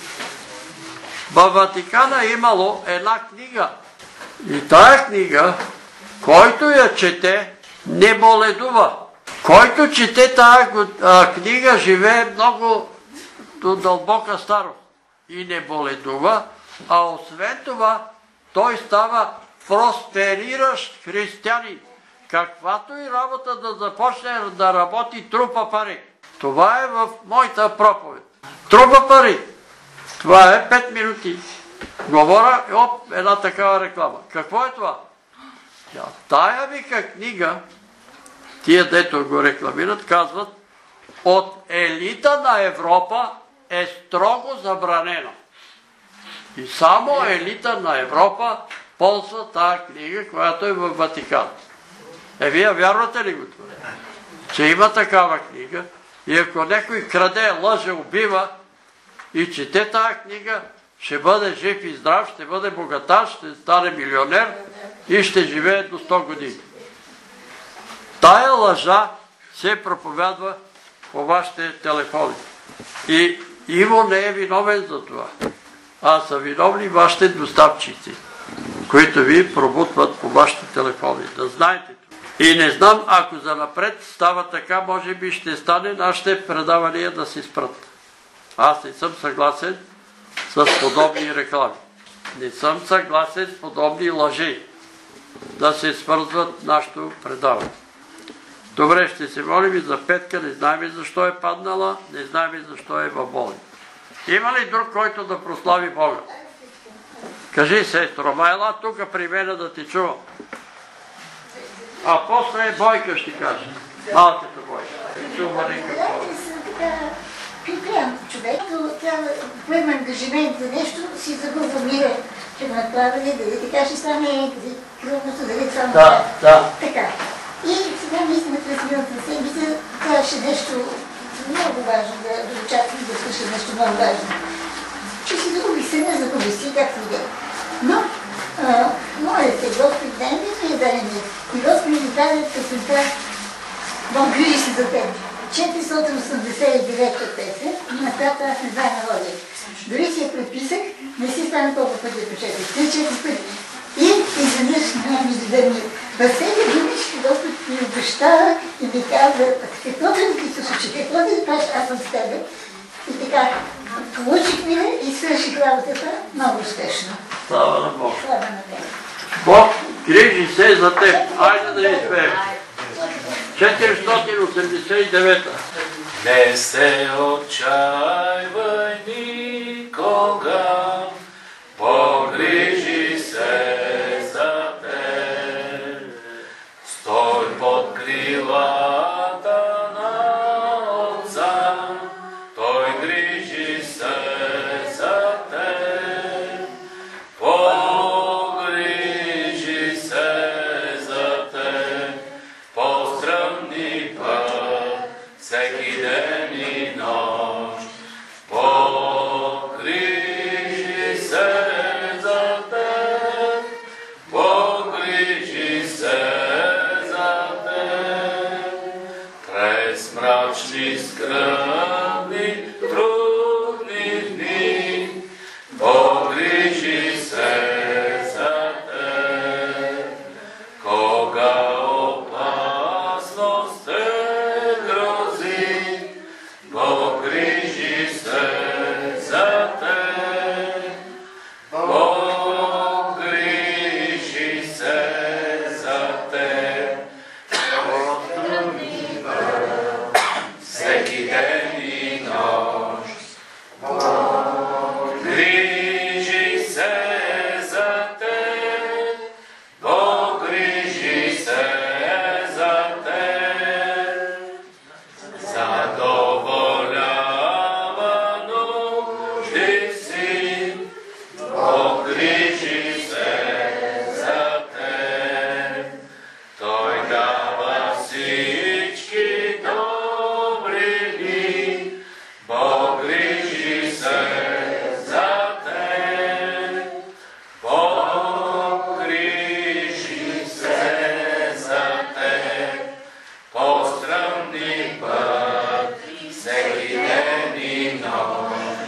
в Ватикана имало една книга. И тая книга, който я чете, не боледува. Който чете тая книга, живее много до дълбока старост и не боледува, а освен това, той става проспериращ християнин. Каквато и работа да започне да работи, трупа пари. Това е в моята проповед. Трупа пари. Това е пет минути. Говоря и оп, една такава реклама. Какво е това? Тая вика книга, тия дето го рекламират, казват, от елита на Европа е строго забранено. И само елита на Европа ползва тая книга, която е във Ватикан. Е, вие вярвате ли го това? Че има такава книга и ако някой краде, лъже, убива и чете тая книга, ще бъде жив и здрав, ще бъде богаташ, ще стане милионер и ще живее до сто години. Тая лъжа се проповядва по вашите телефони. И Иво не е виновен за това, а са виновни вашите доставчици, които ви пробутват по вашите телефони. Да знаете това. И не знам, ако занапред става така, може би ще стане нашите предавания да се спрат. Аз не съм съгласен с подобни реклами. Не съм съгласен с подобни лъжи да се свързват нашето предаване. Добре, ще се молим и за Петка, не знаем защо е паднала, не знаем защо е в болни. Има ли друг, който да прослави Бога? Кажи, сестро, ма ела тук при мен да ти чувам. А после Бойка ще каже. Малката Бойка. Чува ли какво? Припрям човек, трябва да поема ангажимент за нещо, си загубва мира, че го направили, дали така ще стане, кръвното, дали това му Да, да. Така. И сега наистина през миналата седмица трябваше нещо много важно да, да участвам, да слуша нещо много важно. Че си загубих се, не загубих си, както и да е. Но, моля се, Господ, дай ми да я дай ми. И Господ ми даде песента Бог грижи се за теб. четиристотин осемдесет и девета песен, на която аз не знам народи. Дори си я предписах, не си стане толкова пъти да почетах. Три-четири пъти. И изведнъж ми да ми възседи думички, Господ ми обещава и ми казва, каквото ми ти се случи, какво да ви кажеш, аз съм с тебе. И така, получих мира и свърших работата много успешно. Слава на Бог. Слава на Бог. Бог грижи се за теб. Айде да изпеем. четиристотин осемдесет и девета. Не се отчаивай никога, погрижи се за теб. Стой под крилата на Отца, Той грижи се за теб. Погрижи се за теб, по-стръмни път, всеки ден и нощ. Погрижи се за теб, погрижи се за теб. През мрачни, скръбни, трудни дни, погрижи се за теб. Кога опасност те грози, погрижи се за теб. Погрижи се за теб. Всеки ден и нощ. Погрижи се за теб. Погрижи се за теб. Задоволява нужди си. Погрижи се за теб. Той дава всички добри дни. Погрижи се за теб. Погрижи се за теб. По-стръмни път, всеки ден и нощ.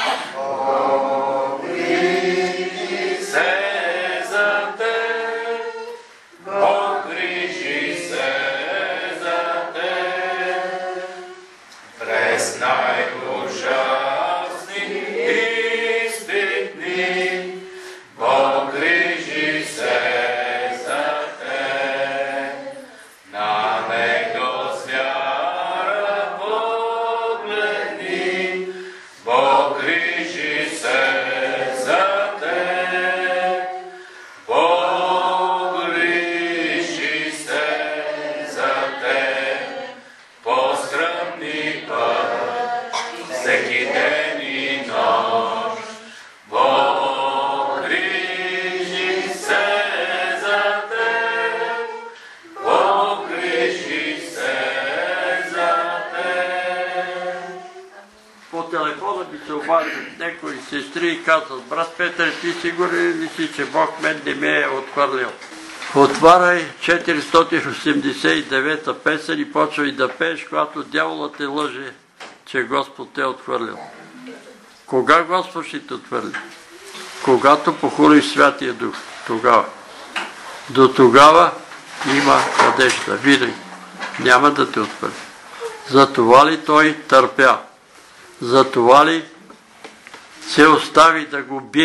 Погрижи се за теб. Погрижи се за теб. През най-ужасни изпитни, погрижи се за теб. На него с вяра погледни, погрижи се за теб. Погрижи се за теб. По-стръмни път, всеки ден и нощ. Погрижи се за теб. Погрижи се за теб. По телефона ми се обаждат някои сестри и казват, брат Петър, ти сигурен ли си, че Бог мен не ме е отхвърлил? Отваряй четиристотин осемдесет и девета песен и почвай да пееш, когато дяволът те лъже, че Господ те е отхвърлил. Кога Господ ще те отхвърли? Когато похулиш Святия Дух. Тогава. До тогава има надежда. Винаги. Няма да те отхвърли. Затова ли той търпя? Затова ли се остави да го бият?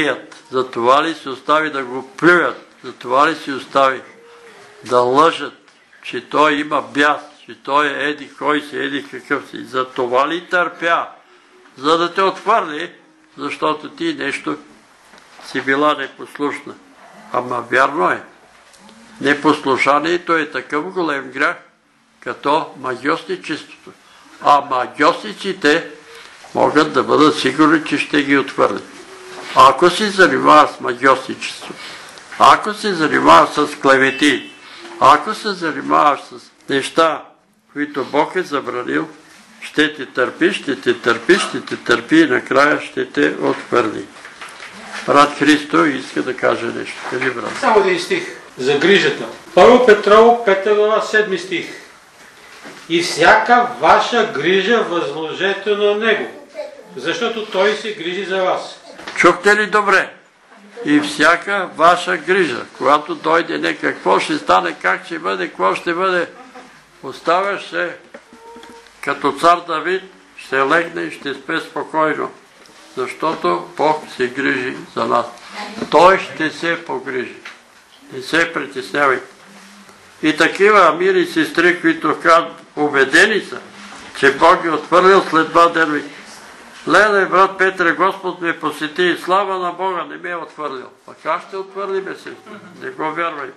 За това ли си остави да го плюят? За това ли си остави да лъжат, че той има бяс, че той е еди кой си, еди какъв си? За това ли търпя? За да те отхвърли, защото ти нещо си била непослушна. Ама вярно е. Непослушанието е такъв голем грях, като магиосничеството. А магиосниците могат да бъдат сигурни, че ще ги отхвърли. Ако си занимаваш с магиосничество, ако се занимаваш с клевети, ако се занимаваш с неща, които Бог е забранил, ще те търпи, ще те търпи, ще те търпи и накрая ще те отхвърли. Брат Христо иска да каже нещо. Кажи, брат. Само един стих за грижата. Първо Петрово, пета глава, седми стих. И всяка ваша грижа възложете на Него, защото Той се грижи за вас. Чухте ли добре? И всяка ваша грижа, когато дойде не какво ще стане, как ще бъде, какво ще бъде, оставяш се като цар Давид, ще легне и ще спе спокойно, защото Бог се грижи за нас. Той ще се погрижи. Не се притеснявай. И такива мили сестри, които убедени са, че Бог ги отвърлил след два дена. Леле, брат Петре, Господ ме посети и слава на Бога, не ме е отвърлил. А как ще отвърлиме се? Не го вярвай.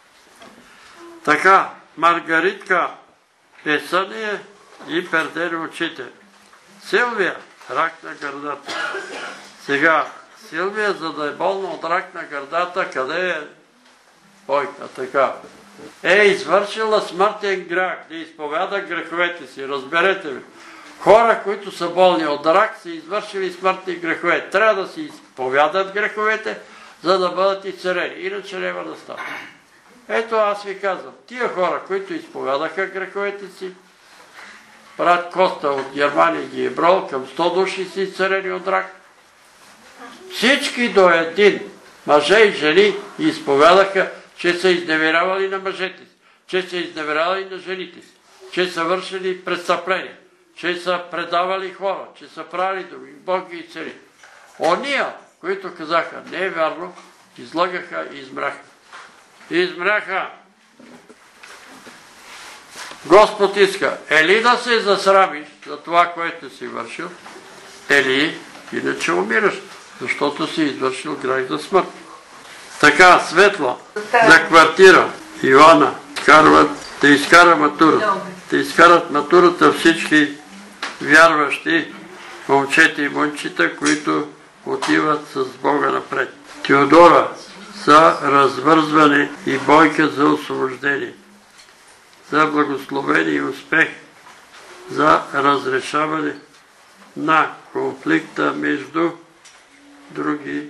Така, Маргаритка е съния и пердери очите. Силвия, рак на гърдата. Сега, Силвия, за да е болна от рак на гърдата, къде е бойка? Така. Е извършила смъртен грях, да изповяда греховете си, разберете ми. Хора, които са болни от рак, са извършили смъртни грехове. Трябва да си изповядат греховете, за да бъдат изцелени. Иначе няма да става. Ето аз ви казвам, тия хора, които изповядаха греховете си, брат Коста от Германия ги е брал, към сто души са изцелени от рак. Всички до един, мъже и жени, изповядаха, че са изневерявали на мъжете си, че са изневерявали на жените си, че са вършили престъпления, че са предавали хора, че са правили други, Бог ги изцели. Ония, които казаха, не е вярно, излагаха и измряха. Измряха. Господ иска, или да се засрамиш за това, което си вършил, или иначе умираш, защото си извършил грех за смърт. Така, Светло, за квартира, Йоанна, карват да изкара матура. Да изкарат матурата всички вярващи момчета и момчета, които отиват с Бога напред. Теодора за развързване и Бойка за освобождение, за благословение и успех, за разрешаване на конфликта между други,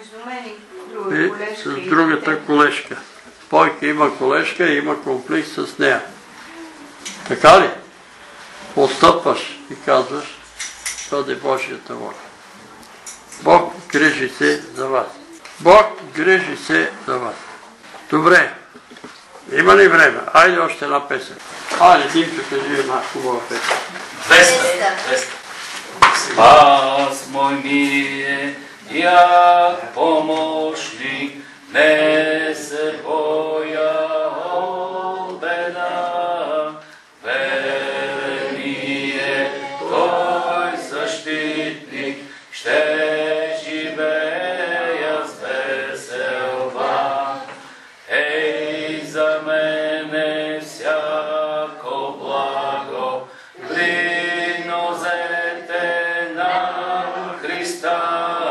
с другата колежка. Бойка има колежка и има конфликт с нея. Така ли? Постъпваш и казваш, бъде Божията воля. Бог грижи се за вас. Бог грижи се за вас. Добре. Има ли време? Айде още една песен. Айде, Димчо, кажи една хубава песен. Двеста. Спас мой мир, як помощник, не се боя от беда. Верен ми е той защитник, ще живея с веселба. Ей, за мене всяко благо, при нозете на Христа.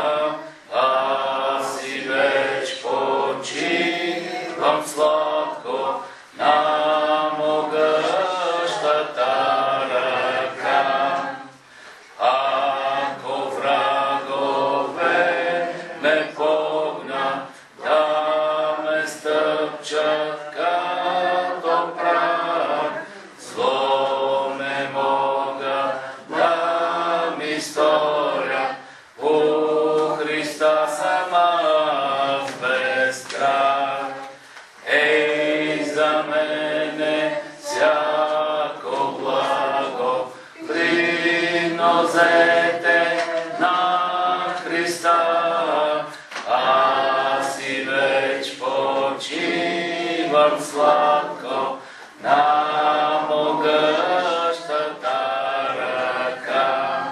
Аз и веч почивам сладко на могъщата ръка. Ако врагове ме погнат, да ме стъпчат като прах, зло не мога да ми сторят, у Христа съм аз без страх. Ей, за мене всяко благо, при нозете на Христа. почивам сладко на могъщата ръка.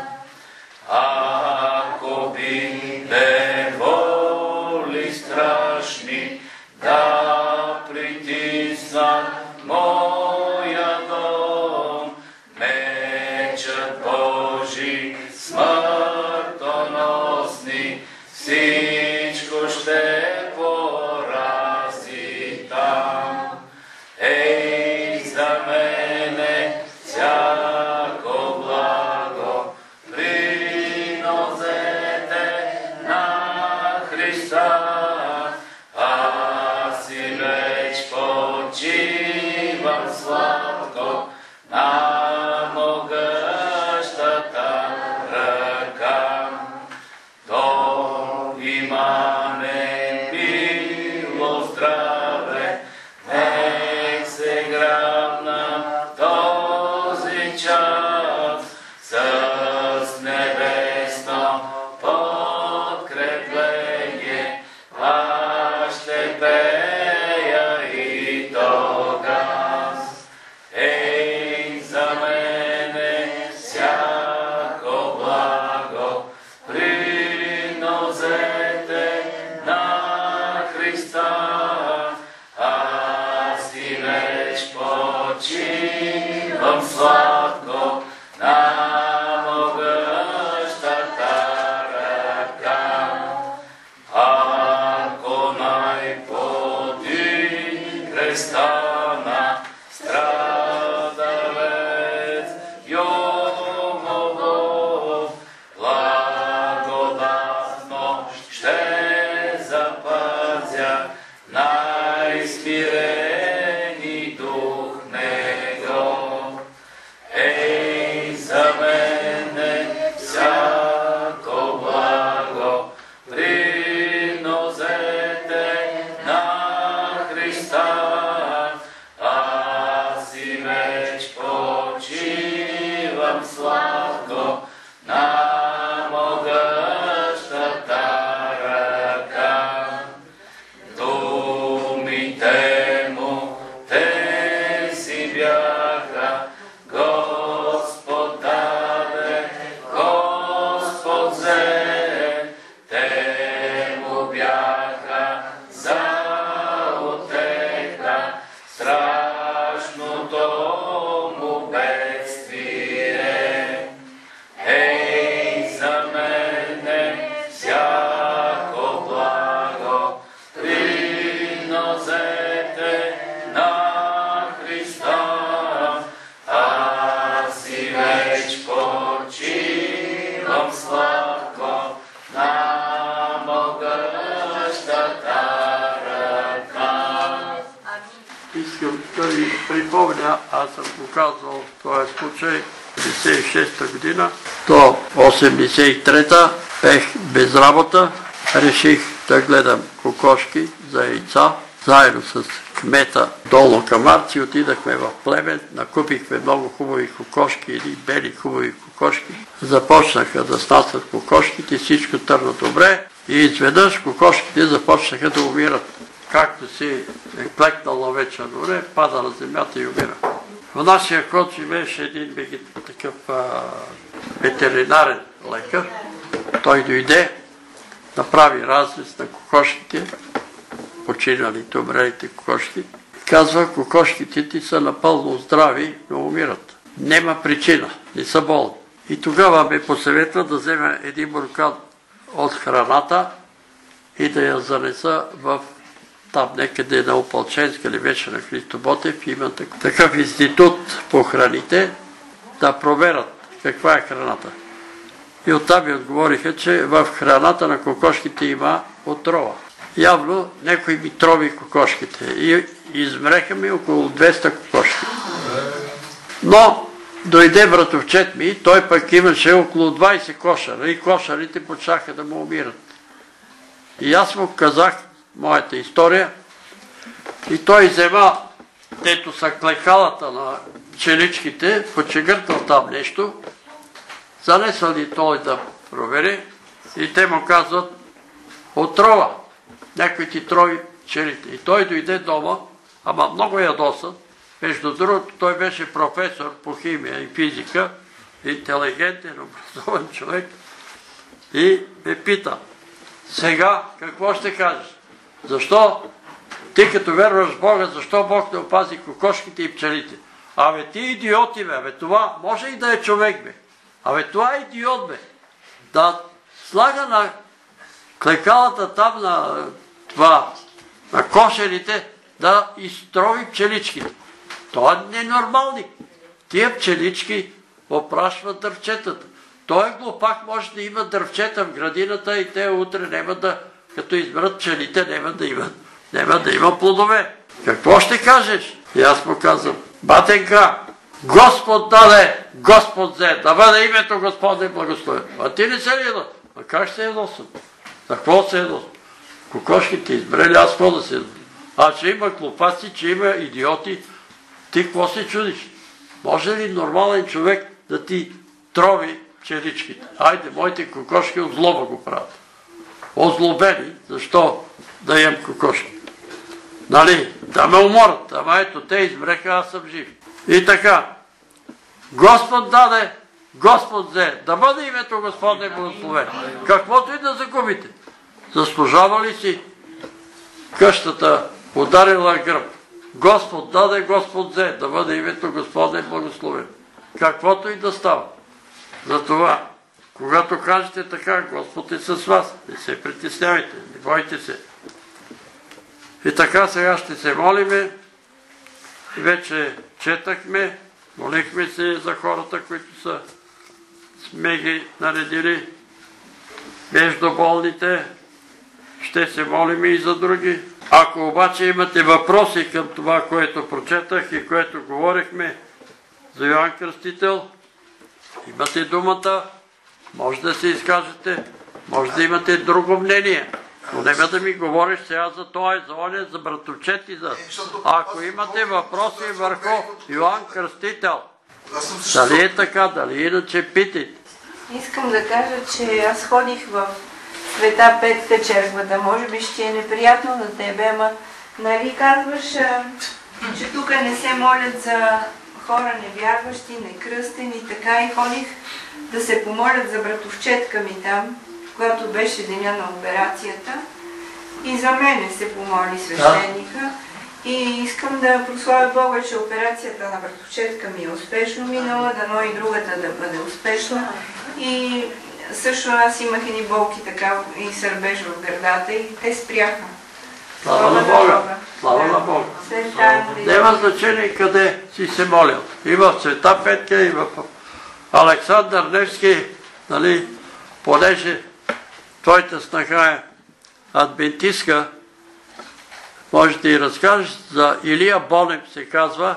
Ако биде воли страшни да притиснат моя дом, мечът Божи смъртоносни всичко ще порази там. Ей, за мене всяко благо приносете на Христа. Аз и веч почивам сладко на могъщата ръка. То има ме мило здраве, нек се грабна този час с небесно подкрепление. Аз ще пея и тогас. Ей, за мене всяко благо приносете на Христа. Аз и веч почивам сладко на могъщата ръка. Ако най-подигре стана страдалец Йовов, благодатно ще запазя най-смирени дух него. Ей, за мене всяко благо приносете на Христа. Аз и веч почивам сладко на могъщата ръка. Думите му те си бяха: Господ даде, Господ взе. Те му бяха за утеха страшното му бедствие. Ей, за мене всяко благо приносете на Христа. Аз и веч почивам сладко на могъщата ръка. Искам да ви припомня, аз съм го казвал в този случай, деветдесет и шеста година до осемдесет и трета бех без работа. Реших да гледам кокошки за яйца. Заедно с кмета Долно Камарци отидахме в Плевен, накупихме много хубави кокошки, или бели хубави кокошки. Започнаха да снасят кокошките, всичко търна добре и изведнъж кокошките започнаха да умират. Както си е клекнал вече на море, пада на земята и умира. В нашия ход живееше един такъв а, ветеринарен лекар. Той дойде, направи разрез на кокошките, починалите, умрелите кокошки. Казва, кокошките ти са напълно здрави, но умират. Нема причина, не са болни. И тогава ме посъветва да взема един буркан от храната и да я занеса в там некъде на Опалченска или вече на Христо Ботев. Има такъв институт по храните да проверят каква е храната. И оттам ми отговориха, че в храната на кокошките има отрова. Явно някой ми трови кокошките и измреха ми около двеста кокошки. Но дойде братовчет ми, той пък имаше около двайсет кошара и кошарите почнаха да му умират. И аз му казах моята история и той взема, дето са клекалата на пчеличките, почегъртал там нещо, занесъл ли той да провери и те му казват отрова. Някой ти трови пчелите. И той дойде дома ама много ядосан. Между другото, той беше професор по химия и физика, интелигентен, образован човек. И ме пита, сега какво ще кажеш? Защо ти като вярваш в Бога, защо Бог не опази кокошките и пчелите? Абе ти идиоти бе, абе това може и да е човек бе. Абе това е идиот бе. Да слага на клекалата там на това, на кошерите, да изтрови пчеличките. Това е ненормалник. Тия пчелички опрашват дървчетата. Той е глупак, може да има дървчета в градината и те утре няма да, като изберат пчелите, няма да имат, няма да има плодове. Какво ще кажеш? И аз му казвам, батенка, Господ даде, Господ взе, да бъде името Господне благословен. А ти не се ли едно? А как ще се едносам? За какво се едносам? Кокошките избрали, аз какво да се едносам? А че има глупаци, че има идиоти, ти какво се чудиш? Може ли нормален човек да ти трови пчеличките? Айде, моите кокошки от злоба го правят. Озлобени, защо да ем кокошки? Нали, да ме уморят, ама ето те избреха, аз съм жив. И така, Господ даде, Господ взе, да бъде името Господне благословен. Каквото и да загубите, заслужава ли си къщата ударила гръб? Господ даде, Господ взе, да бъде името Господне благословен. Каквото и да става. Затова, когато кажете така, Господ е с вас, не се притеснявайте, не бойте се. И така сега ще се молиме. Вече четахме, молихме се за хората, които са сме ги наредили между болните. Ще се молим и за други. Ако обаче имате въпроси към това, което прочетах и което говорихме за Йоан Кръстител, имате думата, може да се изкажете, може да имате друго мнение. Но нема да ми говориш сега за това и за оня, за братовчет и за... Ако имате въпроси върху Йоан Кръстител, дали е така, дали иначе питайте. Искам да кажа, че аз ходих в Света Петка черквата. Може би ще е неприятно на тебе, ама нали казваш, че тук не се молят за хора невярващи, некръстени, така и ходих да се помолят за братовчетка ми там, когато беше деня на операцията. И за мене се помоли свещеника. И искам да прославя Бога, че операцията на братовчетка ми е успешно минала, дано и другата да бъде успешна. И също аз имах едни болки така и сърбеж в гърдата и те спряха. Слава на Бога! Слава на Бога! Няма значение къде си се молил. И в Света Петка, и в Александър Невски, нали, понеже твоята снаха е адвентистка, може да и разкажеш за Илия Бонев, се казва.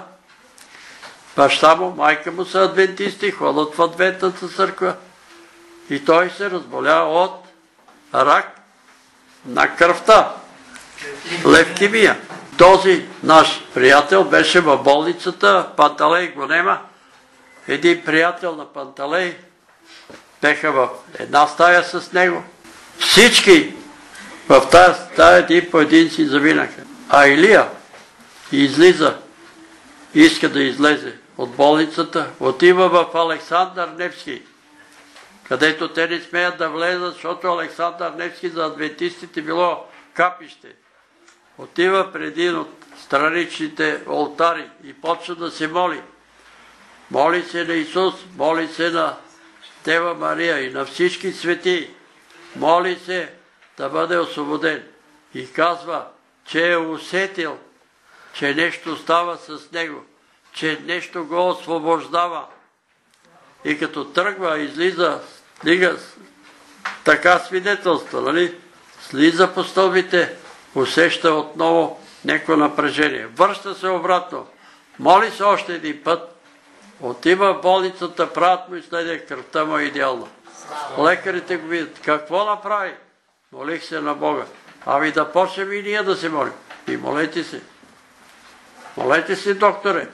Баща му, майка му са адвентисти, ходят в адвентната църква. И той се разболя от рак на кръвта. Левкемия. Този наш приятел беше в болницата, Панталей го нема. Един приятел на Панталей беха в една стая с него. Всички в тази стая един по един си завинаха. А Илия излиза, иска да излезе от болницата, отива в Александър Невски, където те не смеят да влезат, защото Александър Невски за адвентистите било капище. Отива преди един от страничните олтари и почва да се моли. Моли се на Исус, моли се на Дева Мария и на всички светии. Моли се да бъде освободен. И казва, че е усетил, че нещо става с него, че нещо го освобождава. И като тръгва, излиза, стига така свидетелство, нали? Слиза по стълбите, усеща отново някакво напрежение. Връща се обратно, моли се още един път, отива в болницата, правят му изследие, кръвта му е идеална. Лекарите го видят. Какво направи? Молих се на Бога. Ами да почнем и ние да се молим. И молете се. Молете се, докторе.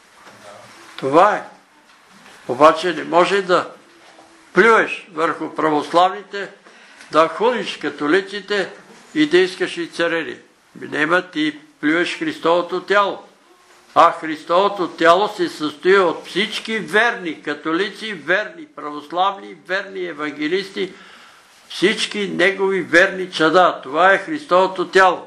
Това е. Обаче не може да плюеш върху православните, да хулиш католиците и да искаш и царели. Нема ти плюеш Христовото тяло. А Христовото тяло се състои от всички верни католици, верни православни, верни евангелисти, всички негови верни чада. Това е Христовото тяло.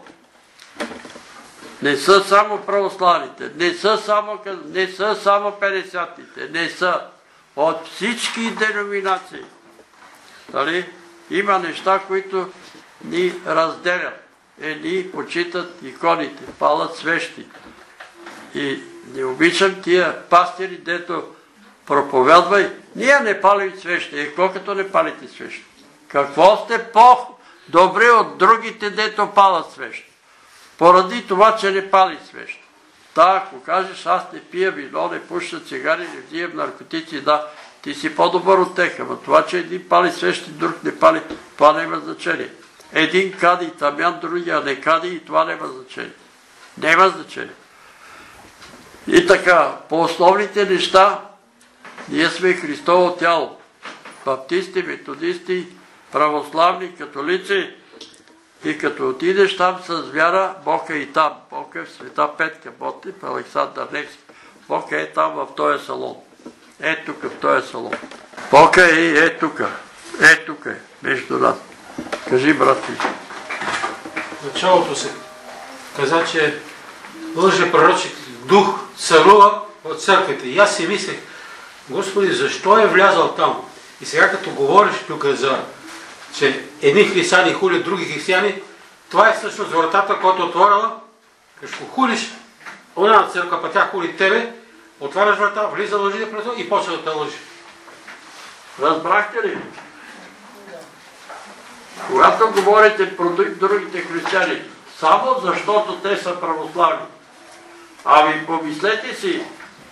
Не са само православните, не са само, не са само петдесятните, не са от всички деноминации. Дали? Има неща, които ни разделят. Едни почитат иконите, палят свещи. И не обичам тия пастири, дето проповядвай, ние не палим свещи. Е, колкото не палите свещи? Какво сте по-добри от другите, дето палят свещи? Поради това, че не пали свещи. Та, ако кажеш, аз не пия вино, не пуша цигари, не взимам наркотици, да, ти си по-добър от тех. Ама това, че един пали свещи, друг не пали, това не има значение. Един кади тамян, другия не кади и това няма значение. Няма значение. И така, по основните неща, ние сме Христово тяло. Баптисти, методисти, православни, католици. И като отидеш там с вяра, Бог е и там. Бог е в Света Петка, Ботев, Александър Невски. Бог е там в този салон. Е тук, в този салон. Бог е и е тук. Е тук е, между нас. Кажи, брат ти. В началото се каза, че лъже пророчик дух царува от църквите. И аз си мислех, Господи, защо е влязал там? И сега като говориш тук за, че едни християни хулят други християни, това е всъщност вратата, която отворила. Като хулиш една църква, па тя хули тебе, отваряш врата, влиза лъжи и почва да те лъжи. Разбрахте ли? Когато говорите про другите християни, само защото те са православни. Ами помислете си,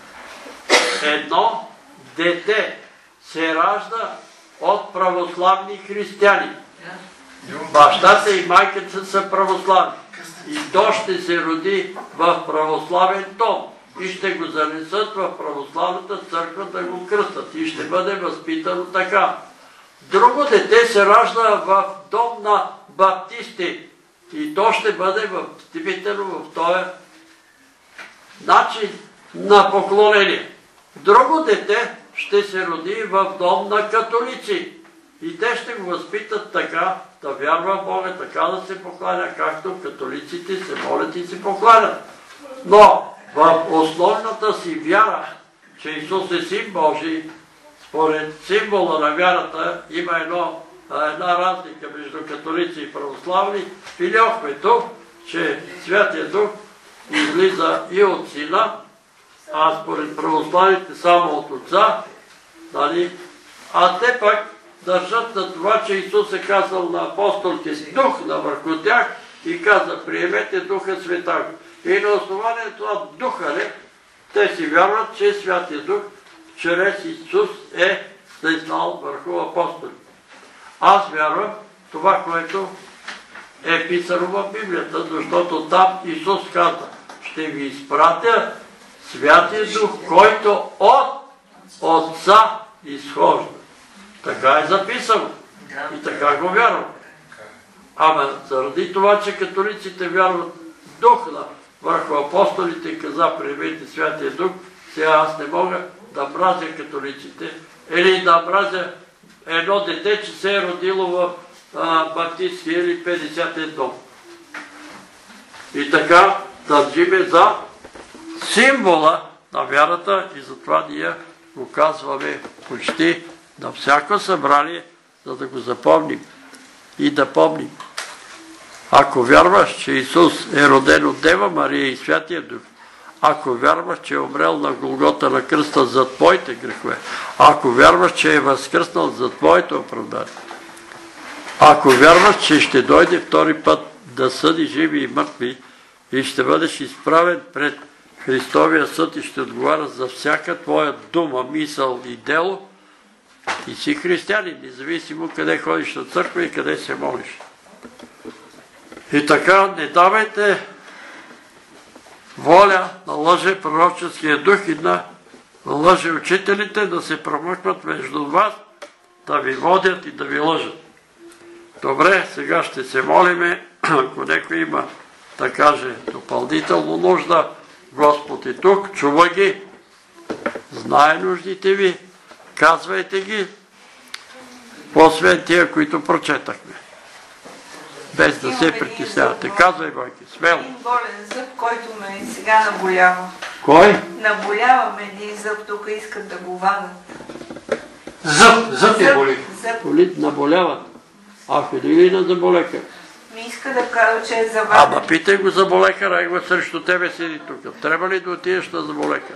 едно дете се ражда от православни християни. Бащата и майката са православни. И то ще се роди в православен дом. И ще го занесат в православната църква да го кръстат. И ще бъде възпитано така. Друго дете се ражда в дом на баптисти. И то ще бъде възпитано в този начин на поклонение. Друго дете ще се роди в дом на католици. И те ще го възпитат така, да вярва в Бога, така да се покланя, както католиците се молят и се покланят. Но в основната си вяра, че Исус е Син Божий, според символа на вярата има едно, една разлика между католици и православни. Видяхме тук, че Святия Дух излиза и от Сина, а според православните само от Отца, нали? А те пък държат на това, че Исус е казал на апостолите си дух на върху тях и каза, приемете Духа Света. И на основанието на Духа, не, те си вярват, че Святия Дух чрез Исус е слезнал върху апостоли. Аз вярвам това, което е писано в Библията, защото там Исус каза, ще ви изпратя Святия Дух, който от Отца изхожда. Така е записано. И така го вярвам. Ама заради това, че католиците вярват дух на върху апостолите и каза, приемете Святия Дух, сега аз не мога да мразя католиците или да мразя едно дете, че се е родило в баптистски или петдесятен дом. И така държиме за символа на вярата и затова ние го казваме почти на всяко събрание, за да го запомним и да помним. Ако вярваш, че Исус е роден от Дева Мария и Святия Дух, ако вярваш, че е умрел на Голгота на кръста за твоите грехове, ако вярваш, че е възкръснал за твоето оправдание, ако вярваш, че ще дойде втори път да съди живи и мъртви и ще бъдеш изправен пред Христовия съд и ще отговаря за всяка твоя дума, мисъл и дело, ти си християнин, независимо къде ходиш на църква и къде се молиш. И така не давайте воля на лъже пророческия дух и на лъже учителите да се промъкват между вас, да ви водят и да ви лъжат. Добре, сега ще се молиме, ако някой има да каже допълнително нужда, Господ е тук, чува ги, знае нуждите ви, казвайте ги, освен тия, които прочетахме. Без да се притеснявате. Казвай, Бойки, смело. Един болен зъб, който ме сега наболява. Кой? Наболява ме един зъб, тук искат да го вадат. Зъб, зъб е боли. Боли, наболяват. А ходи ли на заболекар? Ми иска да кажа, че е заваден. Ама питай го заболекара, его срещу тебе седи тук. Трябва ли да отидеш на заболекар?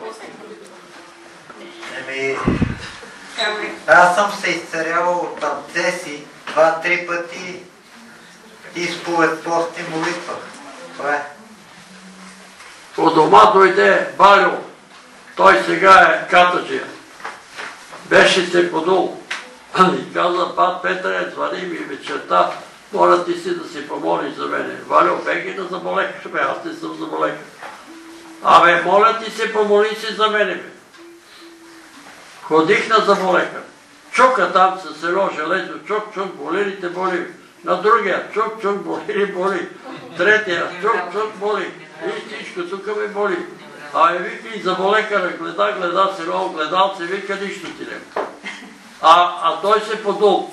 Еми, аз съм се изцарявал от абцеси два-три пъти и сповед пост и молитва. Това е. От дома дойде Балю. Той сега е катаджия. Беше се подул. И каза, пат Петре, звъни ми вечерта, моля ти си да си помолиш за мене. Валю, беги да заболекаш, бе, аз не съм заболекар. Абе, моля ти се, помоли си за мене, бе. Ходих на заболекар. Чука там със село Железо, чук, чук, боли ли те боли? На другия, чук, чук, боли ли боли? Третия, чук, чук, боли. И всичко тук ме боли. Абе, вика и заболекара, гледа, гледа село, гледал се, вика, нищо ти не. А, а той се подул.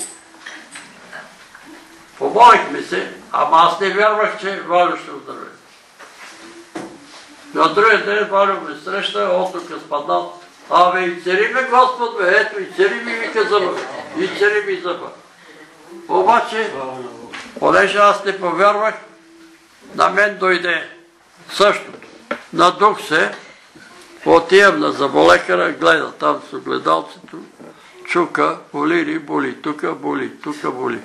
Помолихме се, ама аз не вярвах, че Валю ще оздраве. На другия ден Валю ме среща, оттука спаднал. Абе, и цари ме Господ, бе, ето, и цари ми вика зъба, и цари ми зъба. Обаче, понеже аз не повярвах, на мен дойде същото. Надух се, отивам на заболекара, гледа там с огледалцето, чука, боли ли, боли, тука боли, тука боли.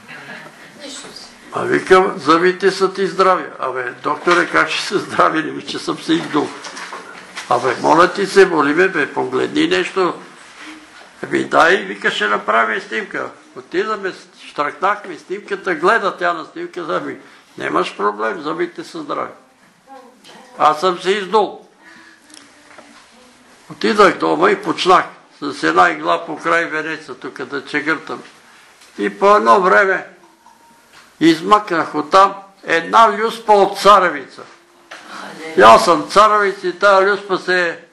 А викам, зъбите са ти здрави. Абе, докторе, как ще се здрави, не ви, че съм се издул. Абе, моля ти се, боли ме, бе, погледни нещо. Ами дай, вика, ще направи снимка. Отидаме, штракнахме снимката, гледа тя на снимка, зъби. Нямаш проблем, зъбите са здрави. Аз съм се издул. Отидах дома и почнах с една игла по край венеца, тук да чегъртам. И по едно време измъкнах оттам една люспа от царевица. И аз съм царевица и тази люспа се е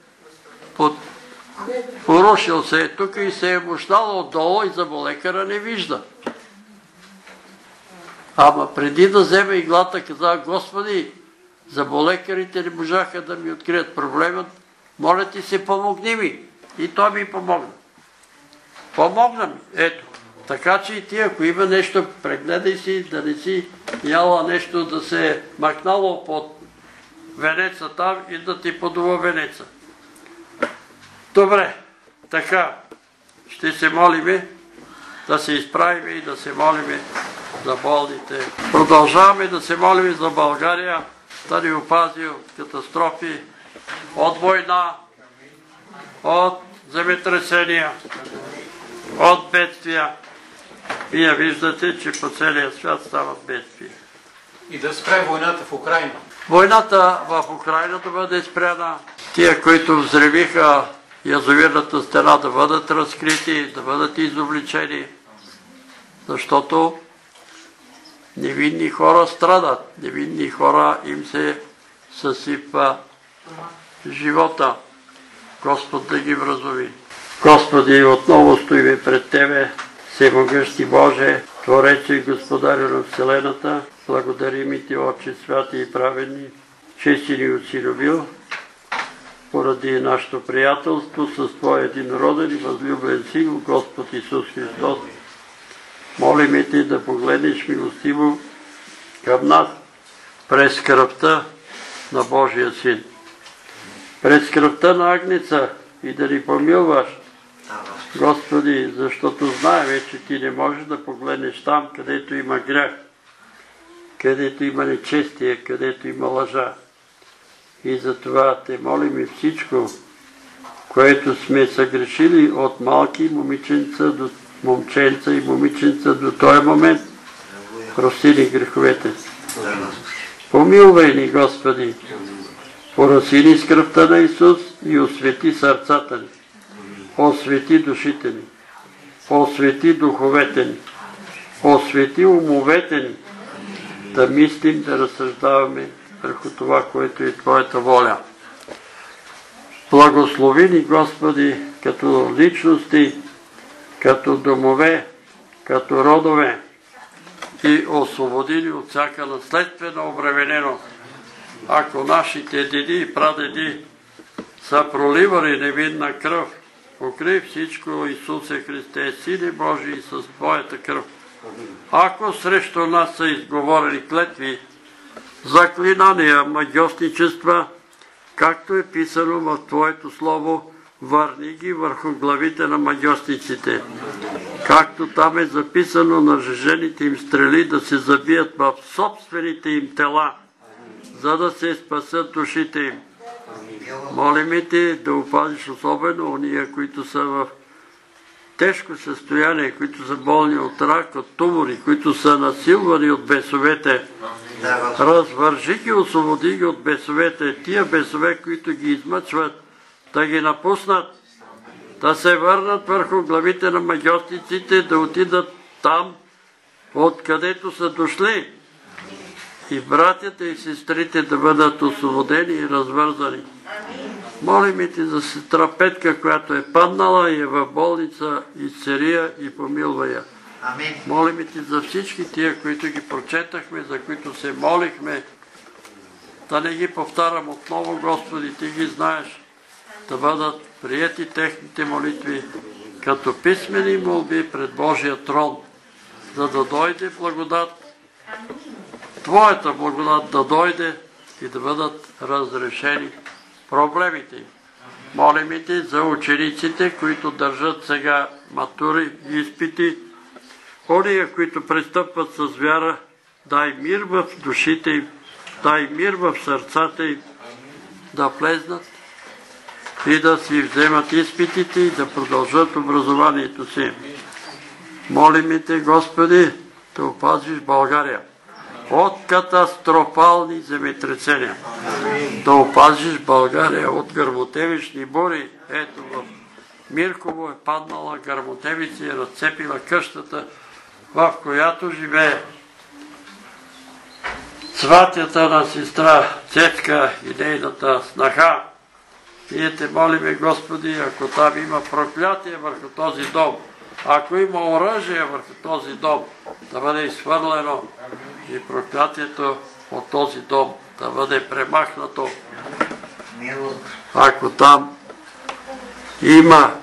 порушил се е тук и се е мощнала отдолу и заболекара не вижда. Ама преди да вземе иглата, каза, Господи, заболекарите не можаха да ми открият проблемът, моля ти се, помогни ми. И той ми помогна. Помогна ми, ето. Така че и ти, ако има нещо, прегледай си, да не си яла нещо, да се е махнало под венеца там и да ти подува венеца. Добре, така, ще се молиме, да се изправиме и да се молиме за болните. Продължаваме да се молиме за България, да ни опази от катастрофи, от война, от земетресения, от бедствия. Вие виждате, че по целия свят стават бедствия. И да спре войната в Украйна. Войната в Украйна да бъде спряна. Тия, които взривиха язовирната стена, да бъдат разкрити, да бъдат изобличени. Защото невинни хора страдат. Невинни хора им се съсипва живота. Господ да ги вразуми. Господи, отново стоиме пред Тебе, всемогъщи Боже, Творече и Господарю на Вселената, благодарим и Ти, Отче святи и праведни, че си ни осиновил, поради нашето приятелство с Твоя единороден и възлюбен Син, Господ Исус Христос. Молиме Ти да погледнеш милостиво към нас през кръвта на Божия Син, през кръвта на Агнеца и да ни помилваш, Господи, защото знаем, че Ти не можеш да погледнеш там, където има грях, където има нечестие, където има лъжа. И затова Те молим и всичко, което сме съгрешили от малки момиченца до момченца и момиченца до този момент, прости ни греховете. Помилвай ни, Господи, пораси ни с кръвта на Исус и освети сърцата ни. Освети душите ни, освети духовете ни, освети умовете ни, да мислим, да разсъждаваме върху това, което е Твоята воля. Благослови ни, Господи, като личности, като домове, като родове и освободи ни от всяка наследствена обремененост. Ако нашите деди и прадеди са проливали невинна кръв, покрий всичко, Исусе Христе, Сине Божий, с Твоята кръв. Ако срещу нас са изговорени клетви, заклинания, магьосничества, както е писано в Твоето слово, върни ги върху главите на магьосниците. Както там е записано на жените им стрели да се забият в собствените им тела, за да се спасат душите им. Молим Те да опазиш особено ония, които са в тежко състояние, които са болни от рак, от тумори, които са насилвани от бесовете. Развържи ги, освободи ги от бесовете. Тия бесове, които ги измъчват, да ги напуснат, да се върнат върху главите на магьосниците, да отидат там, откъдето са дошли. И братята и сестрите да бъдат освободени и развързани. Молим Те за сестра Петка, която е паднала и е в болница, изцели я и помилвай я. Молим Те за всички тия, които ги прочетахме, за които се молихме, да не ги повтарям отново, Господи, Ти ги знаеш, да бъдат приети техните молитви като писмени молби пред Божия трон, за да дойде благодат, Твоята благодат да дойде и да бъдат разрешени проблемите им. Молим Те за учениците, които държат сега матури и изпити, ония, които пристъпват с вяра, дай мир в душите им, дай мир в сърцата им, да влезнат и да си вземат изпитите и да продължат образованието си. Молим Те, Господи, да опазиш България от катастрофални земетресения. Да опазиш България от гърмотевични бури. Ето в Мирково е паднала гърмотевица и разцепила къщата, в която живее сватята на сестра Цецка и нейната снаха. Ние Те молиме, Господи, ако там има проклятие върху този дом, ако има оръжие върху този дом, да бъде изхвърлено и проклятието от този дом да бъде премахнато. Ако там има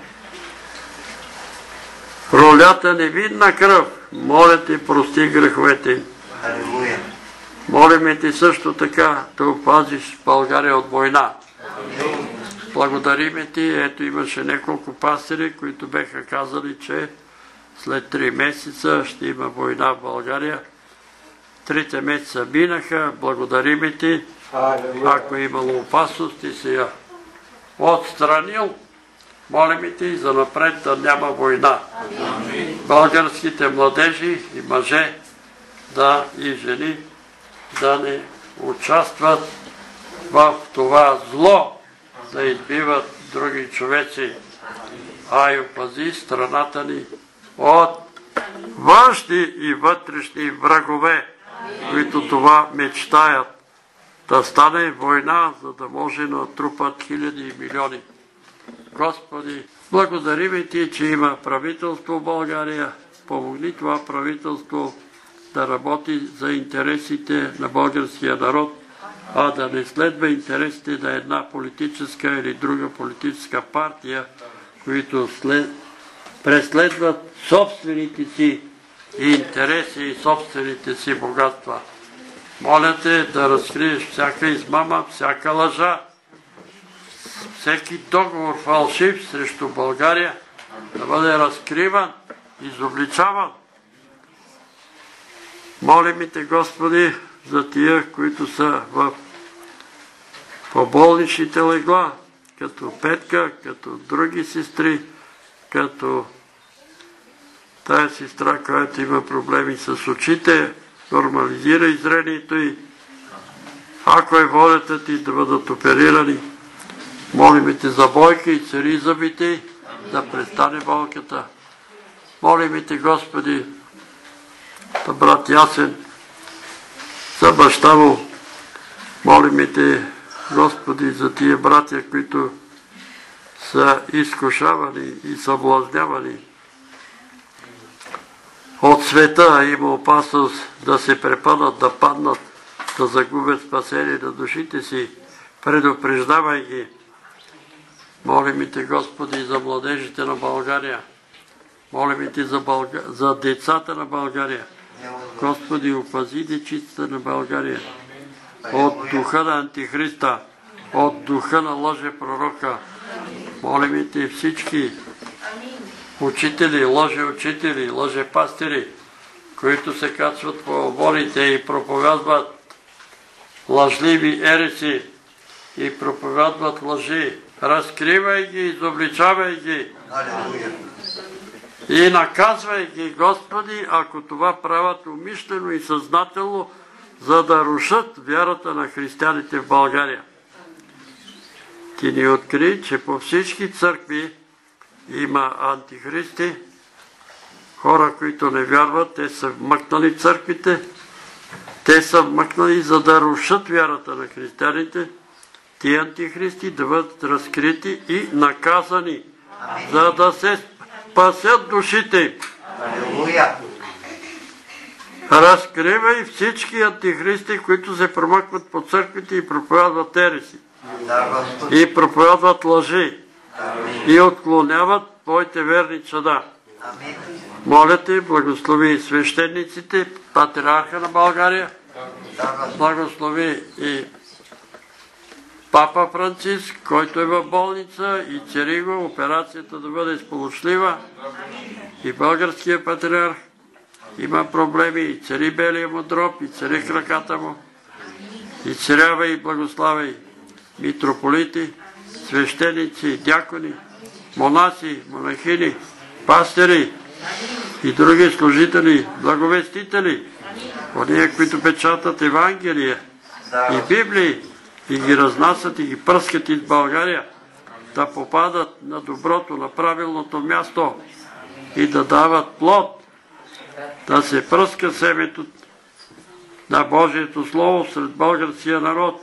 пролята невидна кръв, моля Те, прости греховете им. Молиме Те също така да опазиш България от война. Благодариме Ти, ето имаше няколко пастири, които беха казали, че след три месеца ще има война в България. Трите месеца минаха, благодариме Ти. Ако е имало опасност, Ти си я отстранил. Молиме Ти за напред да няма война. Българските младежи и мъже да и жени да не участват в това зло, да избиват други човеци, а и опази страната ни от външни и вътрешни врагове, които това мечтаят. Да стане война, за да може да натрупат хиляди и милиони. Господи, благодарим Ти, че има правителство в България. Помогни това правителство да работи за интересите на българския народ, а да не следва интересите на една политическа или друга политическа партия, които преследват собствените си интереси и собствените си богатства. Моля Те да разкриеш всяка измама, всяка лъжа, всеки договор фалшив срещу България да бъде разкриван, изобличаван. Молим Те, Господи, за тия, които са в поболничните легла, като Петка, като други сестри, като тая сестра, която има проблеми с очите, нормализира зрението й. Ако е волята Ти да бъдат оперирани, молим Те за Бойка и цари зъбите, да престане болката. Молим Те, Господи, за брат Ясен, за баща му, Молим Те, Господи, за тия братя, които са изкушавани и съблазнявани от света, има опасност да се препънат, да паднат, да загубят спасение на душите си. Предупреждавай ги. Молим Те, Господи, за младежите на България. Молим Те за, Бълга... за децата на България. Господи, опази дечицата на България от духа на Антихриста, от духа на лъжепророка. Молим Те всички учители, лъжеучители, лъжепастири, които се качват по оборите и проповядват лъжливи ереси и проповядват лъжи. Разкривай ги, изобличавай ги и наказвай ги, Господи, ако това правят умишлено и съзнателно, за да рушат вярата на християните в България. Ти ни откри, че по всички църкви има антихристи, хора, които не вярват, те са вмъкнали църквите, те са вмъкнали, за да рушат вярата на християните, тия антихристи да бъдат разкрити и наказани, за да се спасят душите. Разкривай всички антихристи, които се промъкват по църквите и проповядват ереси, и проповядват лъжи, и отклоняват Твоите верни чада. Моля Те, благослови свещениците, патриарха на България, благослови и Папа Франциск, който е в болница, и цари го операцията да бъде сполучлива, и българския патриарх има проблеми, и цари белия му дроб, и цари краката му, и царявай и благославяй митрополити, свещеници, дякони, монаси, монахини, пастири и други служители, благовестители, ония, които печатат Евангелие и Библии и ги разнасят и ги пръскат из България, да попадат на доброто, на правилното място и да дават плод, да се пръска семето на Божието Слово сред българския народ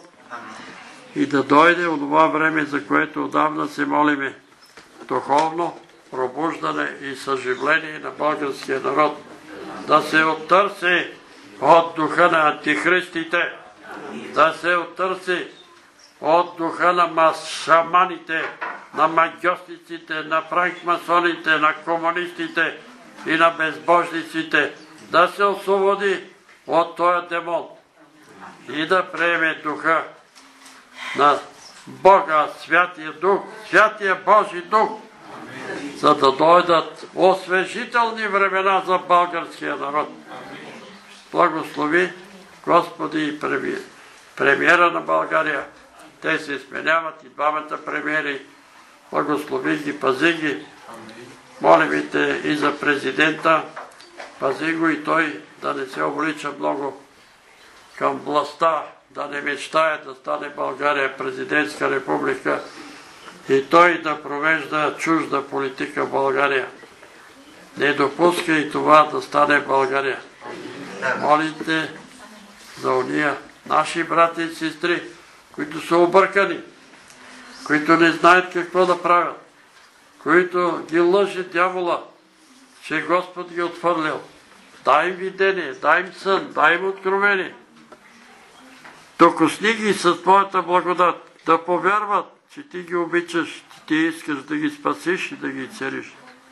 и да дойде онова време, за което отдавна се молиме, духовно пробуждане и съживление на българския народ, да се оттърси от духа на антихристите, да се оттърси от духа на шаманите, на магьосниците, на франкмасоните, на комунистите и на безбожниците, да се освободи от този демон и да приеме духа на Бога, Святия Дух, Святия Божи Дух, за да дойдат освежителни времена за българския народ. Благослови, Господи, и премиера на България. Те се сменяват и двамата премиери. Благослови ги, пази ги. Молим Те и за президента. Пази го и той да не се облича много към властта, да не мечтае да стане България президентска република и той да провежда чужда политика в България. Не допуска и това да стане България. Молите за уния наши брати и сестри, които са объркани, които не знаят какво да правят, които ги лъже дявола, че Господ ги отхвърлял. Дай им видение, дай им сън, дай им откровение. Докосни ги с Твоята благодат, да повярват, че Ти ги обичаш, че Ти искаш да ги спасиш и да ги цариш.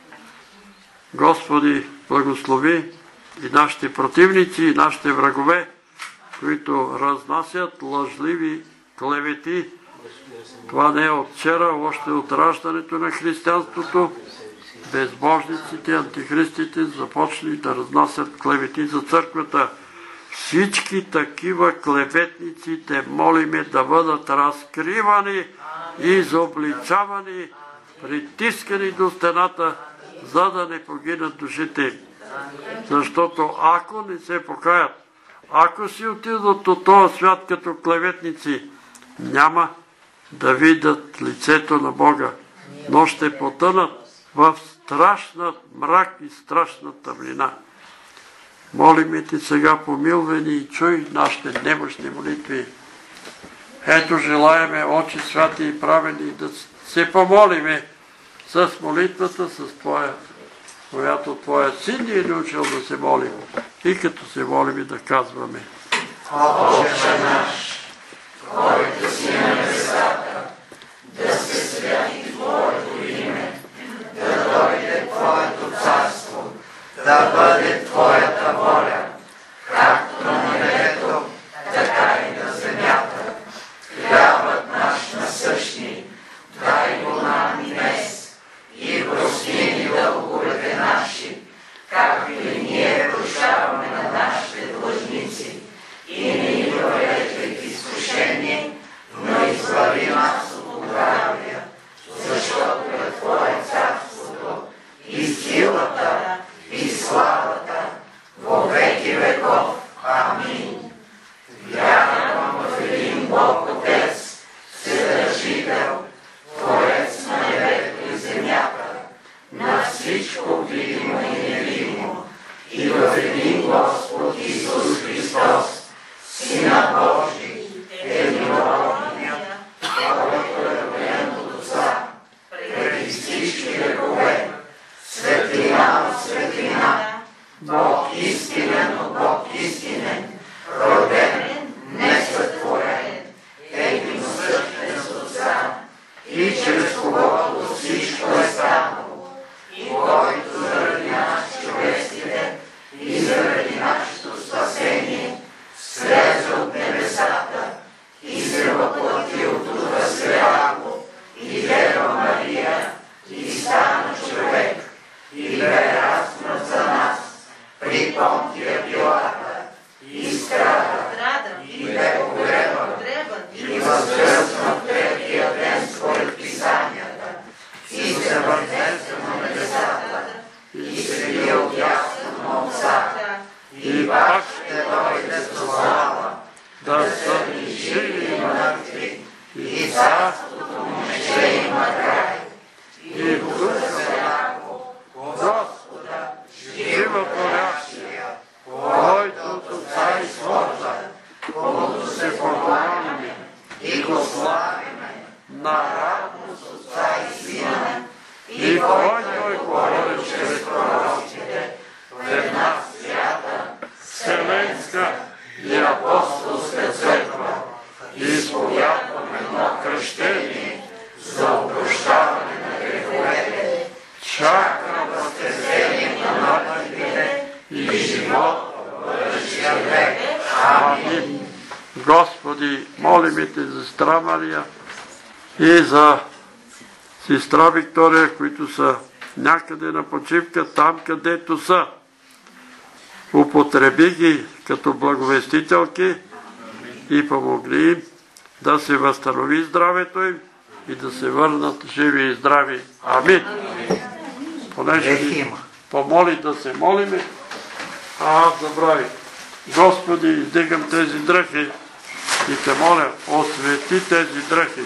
Господи, благослови и нашите противници, и нашите врагове, които разнасят лъжливи клевети. Това не е от вчера, още от раждането на християнството. Безбожниците, антихристите започнали да разнасят клевети за църквата. Всички такива клеветници те молиме да бъдат разкривани и изобличавани, притискани до стената, за да не погинат душите. Защото ако не се покаят, ако си отидат от този свят като клеветници, няма да видят лицето на Бога, но ще потънат в страшна мрак и страшна тъмнина. Молиме Те сега, помилвай ни и чуй нашите немощни молитви. Ето желаеме, Отче святи и праведни, да се помолиме с молитвата, с Твоя, която Твоя Син ни е научил да се молим. И като се молим и да казваме: Отче наш, който си на небесата, да се святи Твоето име, да дойде Твоето царство, да бъде Твоята воля, както на небето, така и на земята. Хлябът наш насъщни, дай го нам днес, и прости ни дълговете наши, както и ние прощаваме на нашите длъжници, и не ни доведете в изкушение, но избави нас от лукавия, защото е Твое царството, и силата, и славата, во веки веков. Амин. Вярвам в един Бог Отец, Вседържител, Творец на небето и земята, на всичко видимо и невидимо, и в един Господ Исус Христос, Сина Божий, единородния, който е роден от Отца, преди всички векове, светлина от светлина, Бог истинен от Бог истинен, роден, несътворен, единосъщен с Отца, и чрез когото всичко е станало, и който заради нас човеците и заради нашето спасение слезе от небесата и се въплати от Духа Святаго и Дева Мария и стана човек и бе разпнат за нас при Понтия Пилата и страда и бе погребан и възкръсна в третия ден според Писанията и се възнесе на небесата и седи отдясно на Отца и пак ще дойде с слава да съди живи и мъртви и царството му не ще има край. И в Духа Святаго, Господа, животворящия, който от Отца изхожда, когото се покланяме и го славиме на равно с Отца и Сина, и който е говорил чрез пророците в една свята, вселенска и апостолска църква, и изповядваме едно кръщение за опрощаване на греховете, чакам възкресение на мъртвите и живот в бъдещия век. Амин. Господи, молиме Те за сестра Мария и за сестра Виктория, които са някъде на почивка, там където са. Употреби ги като благовестителки и помогни им да се възстанови здравето им и да се върнат живи и здрави. Амин. Понеже ни помоли да се молиме, а аз забравих. Господи, издигам тези дрехи и Те моля, освети тези дрехи.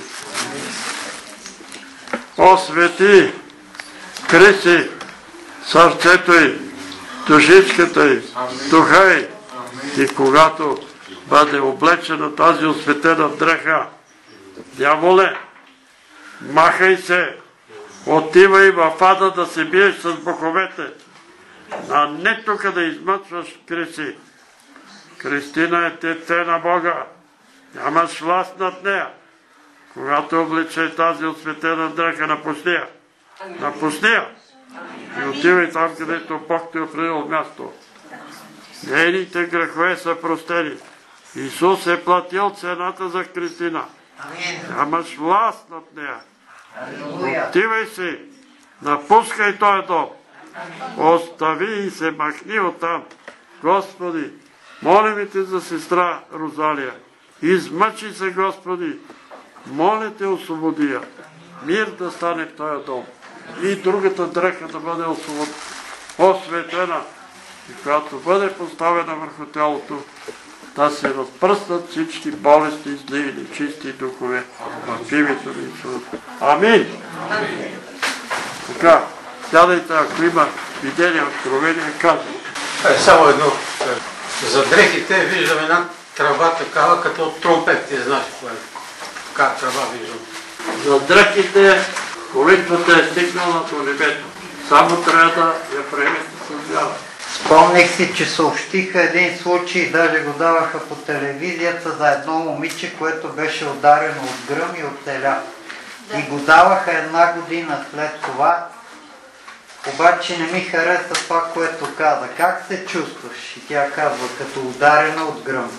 Освети Криси, сърцето й, душичката й, духа й. И когато бъде облечена тази осветена дреха, дяволе, махай се, отивай в ада да се биеш с боковете, а не тук да измъчваш Криси. Кристина е дете на Бога, нямаш власт над нея. Когато облече тази осветена дреха, напусни я. Напусни я. И отивай там, където Бог те е определил място. Нейните грехове са простени. Исус е платил цената за Кристина. Нямаш власт над нея. Отивай си, напускай този дом. Остави и се махни оттам. Господи, молим Те за сестра Розалия. Измъчи се, Господи. Моля Те, освободи я. Мир да стане в този дом. И другата дреха да бъде осветена. И когато бъде поставена върху тялото, да се разпръснат всички болести, зли и нечисти духове. В името на Исус. Амин. Така, сядайте, ако има видение, откровение, казвам. Е, само едно. За дрехите виждам една тръба такава, като тромпет, ти знаеш това е. така тръба виждам. За дрехите молитвата е стигнала до небето. Само трябва да я приемете с вяра. Спомних си, че съобщиха един случай, даже го даваха по телевизията, за едно момиче, което беше ударено от гръм и оцеля. И го даваха една година след това, обаче не ми хареса това, което каза. Как се чувстваш? И тя казва, като ударена от гръм.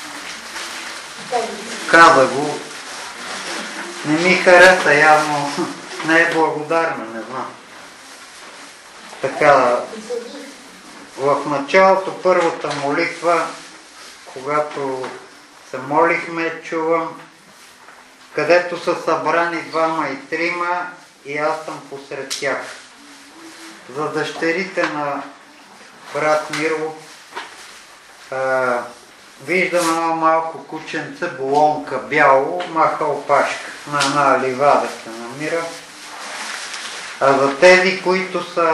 Каза го. Не ми хареса, явно не е благодарна, не знам. Така, в началото, първата молитва, когато се молихме, чувам, където са събрани двама и трима и аз съм посред тях. За дъщерите на брат Миро а, виждам едно малко кученце, болонка, бяло, маха опашка на една ливада се намира. А за тези, които са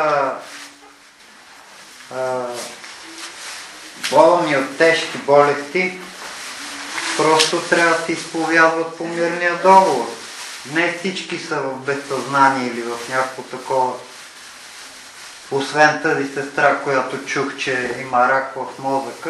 а, болни от тежки болести, просто трябва да се изповядват по мирния договор. Не всички са в безсъзнание или в някакво такова. Освен тази сестра, която чух, че има рак в мозъка,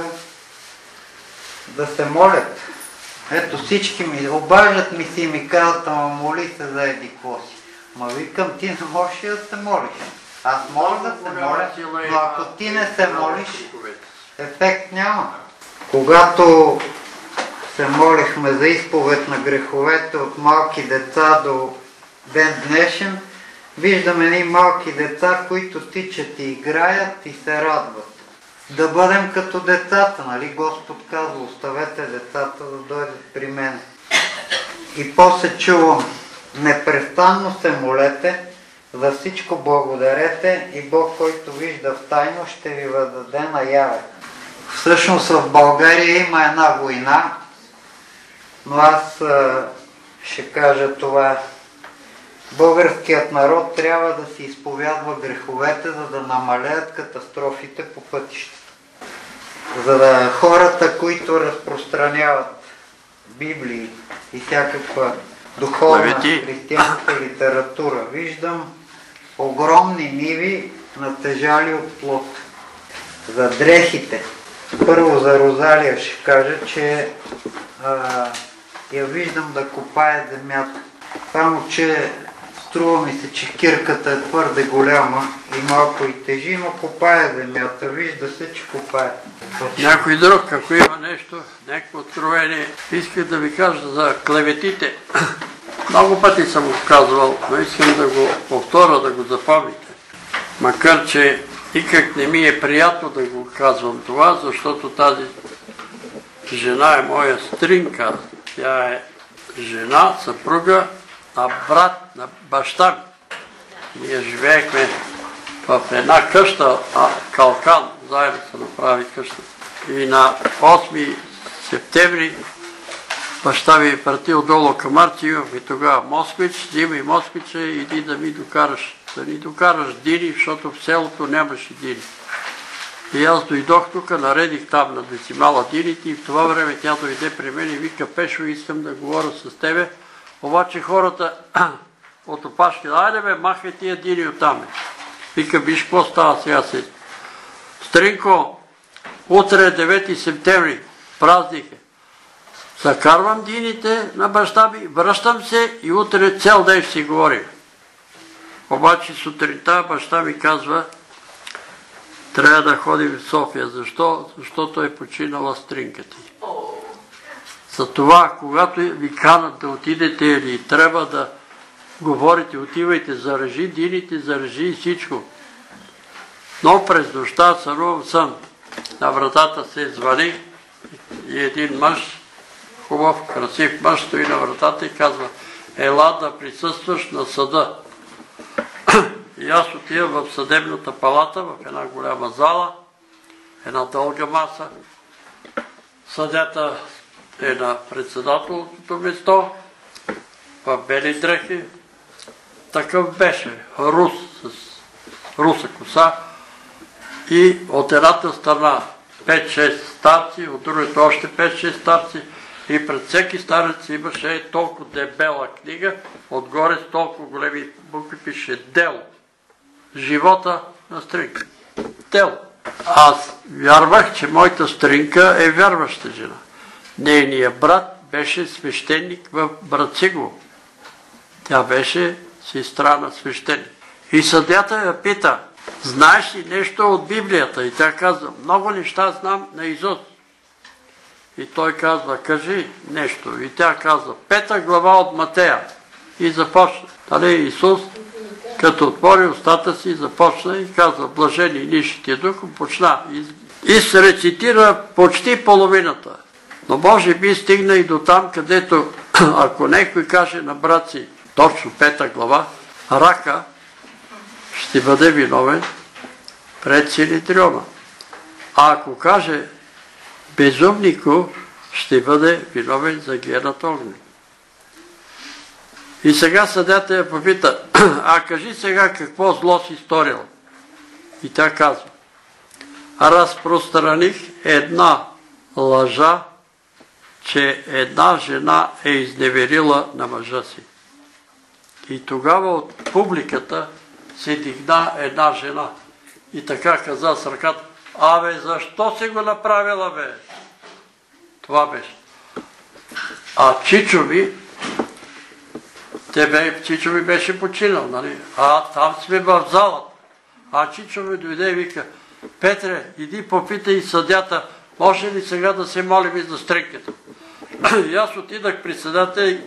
да се молят. Ето всички ми, обаждат ми си и ми казват, ама моли се за еди какво си. Ма викам, ти не можеш да се молиш. Аз мога да се моля, но ако ти не се молиш, ефект няма. Когато се молихме за изповед на греховете от малки деца до ден днешен, виждаме едни малки деца, които тичат и играят и се радват. Да бъдем като децата, нали? Господ казва, оставете децата да дойдат при мен. И после чувам, непрестанно се молете, за всичко благодарете и Бог, който вижда в тайно, ще ви въздаде наяве. Всъщност в България има една война, но аз а, ще кажа това. Българският народ трябва да си изповядва греховете, за да намалеят катастрофите по пътищата. За да хората, които разпространяват Библии и всякаква духовна християнска литература, виждам огромни ниви, натежали от плод. За дрехите. Първо за Розалия ще кажа, че а, я виждам да копае земята. Само, че струва ми се, че кирката е твърде голяма и малко и тежи, но копае земята. Вижда се, че копае. Някой друг, ако има нещо, някакво откровение, иска да ви кажа за клеветите. Много пъти съм го казвал, но искам да го повторя, да го запомните. Макар, че никак не ми е приятно да го казвам това, защото тази жена е моя стринка. Тя е жена, съпруга на брат, на баща ми. Ние живеехме в една къща, а калкан, заедно се направи къща. И на осми септември баща ми е партил долу към Арчио и тогава Москвич, взимай Москвича и иди да ми докараш, да ни докараш дини, защото в селото нямаше дини. И аз дойдох тук, наредих там на децимала дините и в това време тя дойде при мен и вика, Пешо, искам да говоря с тебе. Обаче хората от опашки, айде бе, махай тия дини оттам. Вика, виж какво става сега си. Стринко, утре е девети септември, празник е. Закарвам дините на баща ми, връщам се и утре цял ден ще си говорим. Обаче сутринта баща ми казва, трябва да ходим в София. Защо? Защото е починала стринка ти. Затова, когато ви канат да отидете или трябва да говорите, отивайте, заражи дините, заражи и всичко. Но през нощта сънувам сън. На вратата се звъни и един мъж, хубав, красив мъж, стои на вратата и казва, ела да присъстваш на съда. И аз отивам в съдебната палата, в една голяма зала, една дълга маса. Съдята е на председателното место, в бели дрехи. Такъв беше, рус, с руса коса. И от едната страна пет-шест старци, от другата още пет-шест старци. И пред всеки старец имаше толкова дебела книга, отгоре с толкова големи букви пише дело. Живота на Стринка. Дело. Аз вярвах, че моята Стринка е вярваща жена. Нейният брат беше свещеник в Брацигово. Тя беше сестра на свещеник. И съдята я пита, знаеш ли нещо от Библията? И тя казва, много неща знам наизуст. И той казва, кажи нещо. И тя казва, пета глава от Матея. И започна. Дали Исус, като отвори устата си, започна и казва, блажени нишите дух, почна. И се рецитира почти половината. Но може би стигна и до там, където, ако някой каже на брат си, точно пета глава, рака ще бъде виновен пред Синедриона. А ако каже безумнико, ще бъде виновен за гиената огън. И сега съдята я попита, а кажи сега какво зло си сторила. И тя казва, разпространих една лъжа, че една жена е изневерила на мъжа си. И тогава от публиката се дигна една жена. И така каза с ръката, абе, защо си го направила, бе? Това беше. А Чичо ми, тебе, Чичо ми беше починал, нали? А там сме в залата. А Чичо ми дойде и вика, Петре, иди попитай съдята, може ли сега да се молим и за Стринката? И аз отидах при съдята и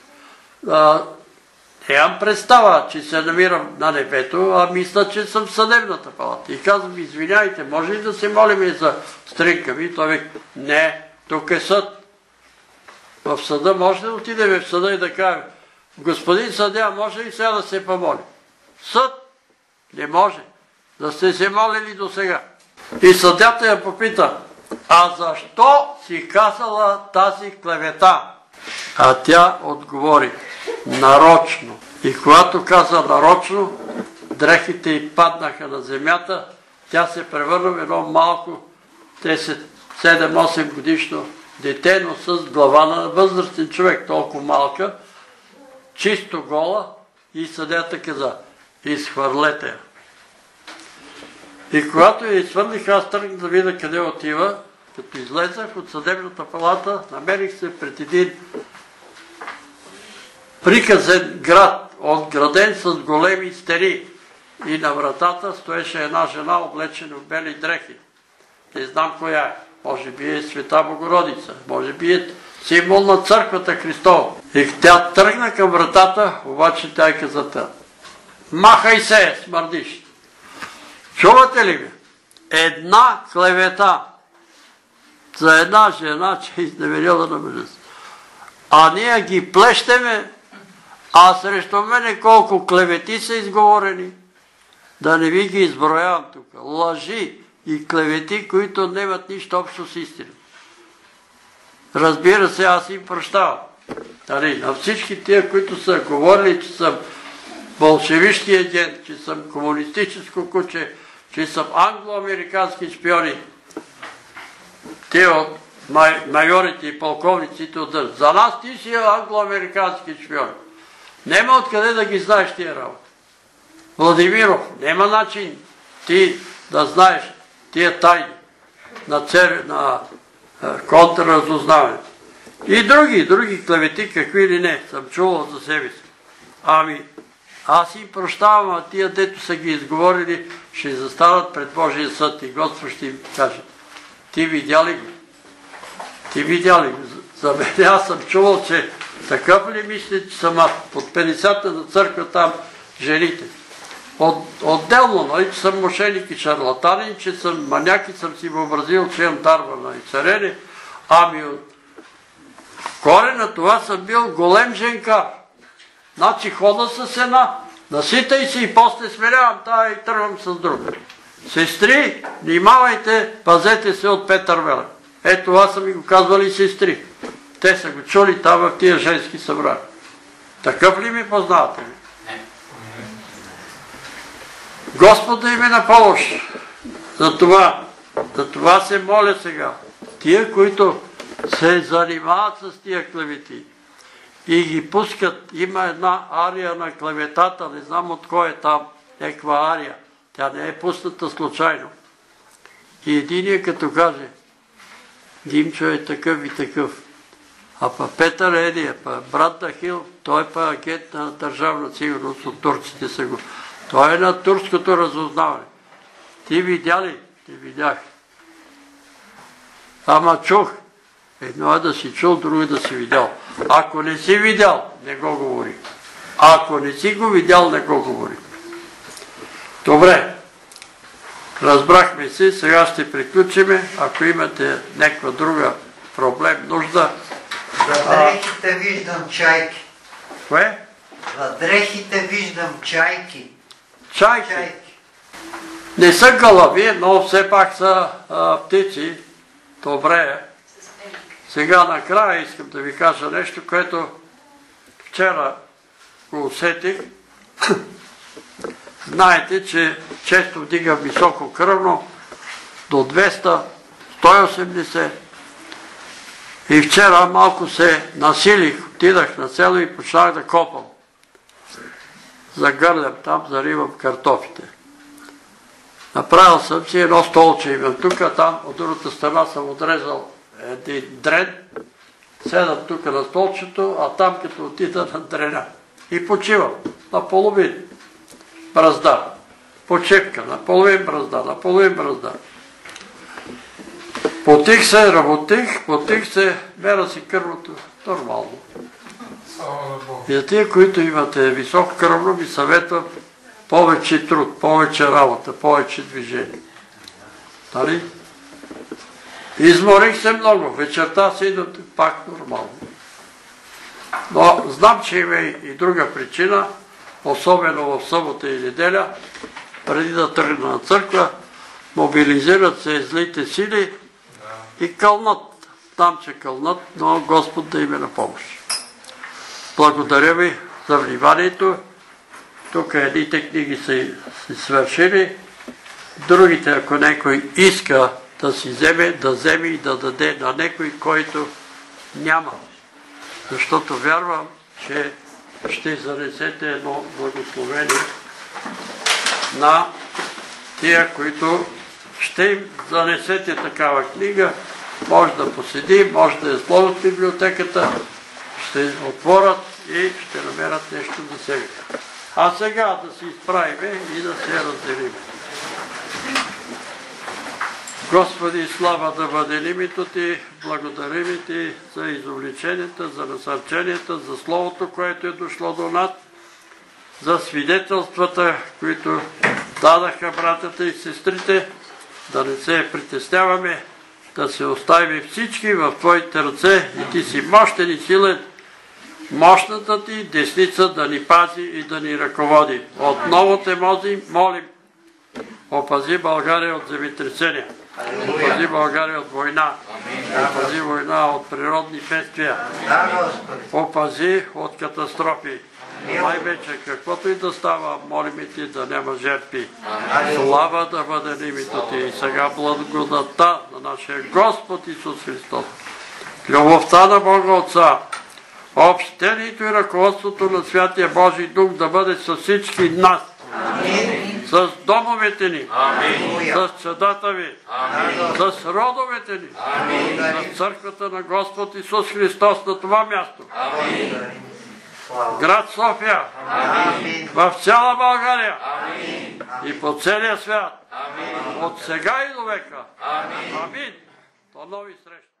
нямам представа, че се намирам на небето, а мисля, че съм в съдебната палата. И казвам, извиняйте, може ли да се молим и за Стринка ми? Той вика, не, тук е съд. В съда може да отидем в съда и да кажем, господин съдия, може ли сега да се помоли? Съд не може. Да сте се молили до сега. И съдята я попита, а защо си казала тази клевета? А тя отговори, нарочно. И когато каза нарочно, дрехите й паднаха на земята, тя се превърна в едно малко седем-осем годишно дете, но с глава на възрастен човек, толкова малка, чисто гола, и съдята каза, изхвърлете я. И когато я изхвърлих, аз тръгнах да видя къде отива. Като излезах от съдебната палата, намерих се пред един приказен град, отграден с големи стени. И на вратата стоеше една жена, облечена в бели дрехи. Не знам коя е. Може би е Света Богородица. Може би е символ на църквата Христова. И тя тръгна към вратата, обаче тя каза, махай се, смърдиш. Чувате ли ме? Една клевета за една жена, че е изневерила на мъжа си. А ние ги плещеме, а срещу мене колко клевети са изговорени. Да не ви ги изброявам тук. Лъжи и клевети, които нямат нищо общо с истина. Разбира се, аз им прощавам. На всички тия, които са говорили, че съм болшевишки агент, че съм комунистическо куче, че съм англо-американски шпиони, те от майорите и полковниците от за нас ти си англо-американски шпиони. Нема откъде да ги знаеш тия работа. Владимиров, нема начин ти да знаеш тия тайни на, цер... на контрразузнаването. И други, други клевети, какви ли не, съм чувал за себе си. Ами, аз им прощавам, а тия, дето са ги изговорили, ще застанат пред Божия съд и Господ ще им каже, ти видя ли го? Ти видя ли го? За мен аз съм чувал, че такъв ли мисля, че съм аз? От петдесета на църква там жените. От, отделно, нали, че съм мошеник и шарлатанин, че съм маняк и съм си въобразил, че имам дарва и царене. Ами от корена това съм бил голем женкар. Значи хода с една, наситай си и после сменявам тая и тръгвам с друга. Сестри, внимавайте, пазете се от Петър Велев. Ето това са ми го казвали сестри. Те са го чули там в тия женски събрания. Такъв ли ми познавате ли? Господ да им е на помощ. За това, за това се моля сега. Тия, които се занимават с тия клевети и ги пускат. Има една ария на клеветата, не знам от кой е там, някаква ария. Тя не е пусната случайно. И единия като каже, Димчо е такъв и такъв. А па Петър Едия, па брат Дахил, той е па агент на държавна сигурност от турците са го. Той е на турското разузнаване. Ти видя ли? Ти видях. Ама чух. Едно е да си чул, друго е да си видял. Ако не си видял, не го говори. Ако не си го видял, не го говори. Добре. Разбрахме се, сега ще приключиме. Ако имате някаква друга проблем, нужда. За дрехите виждам чайки. Кое? За дрехите виждам чайки. Чайки? Чайки. Не са гълъби, но все пак са а, птици. Добре е. Сега накрая искам да ви кажа нещо, което вчера го усетих. Знаете, че често вдига високо кръвно до двеста, сто и осемдесет. И вчера малко се насилих, отидах на село и почнах да копам. Загърлям там, заривам картофите. Направил съм си едно столче, имам тук, а там от другата страна съм отрезал един дрен, седам тук на столчето, а там като отида на дрена. И почивам на половин бразда, почивка, на половин бразда, на половин бразда. Потих се, работих, потих се, мера си кръвното нормално. И за тия, които имате високо кръвно, ми съветвам повече труд, повече работа, повече движение. Нали? Изморих се много, вечерта си идвам пак нормално. Но знам, че има и друга причина, особено в събота и неделя, преди да тръгна на църква, мобилизират се злите сили и кълнат. Там, че кълнат, но Господ да им е на помощ. Благодаря ви за вниманието. Тук едните книги са си свършили. Другите, ако някой иска да си вземе, да вземе и да даде на някой, който няма. Защото вярвам, че ще занесете едно благословение на тия, които ще им занесете такава книга. Може да поседи, може да я сложат в библиотеката, ще отворят и ще намерят нещо за себе. А сега да се изправиме и да се разделим. Господи, слава да бъде името Ти, благодарим Ти за изобличенията, за насърченията, за Словото, което е дошло до нас, за свидетелствата, които дадаха братята и сестрите, да не се притесняваме, да се оставим всички в Твоите ръце и Ти си мощен и силен, мощната Ти десница да ни пази и да ни ръководи. Отново Те молим, опази България от земетресения, опази България от война, опази война от природни бедствия, опази от катастрофи. Най-вече, каквото и да става, молим Ти да няма жертви. Слава да бъде името Ти. И сега благодатта на нашия Господ Исус Христос, любовта на Бога Отца, общението и ръководството на Святия Божий Дух да бъде с всички нас, с домовете ни, с чадата ви, с родовете ни, с църквата на Господ Исус Христос на това място. Град София, в цяла България и по целия свят, от сега и до века. Амин. До нови срещи.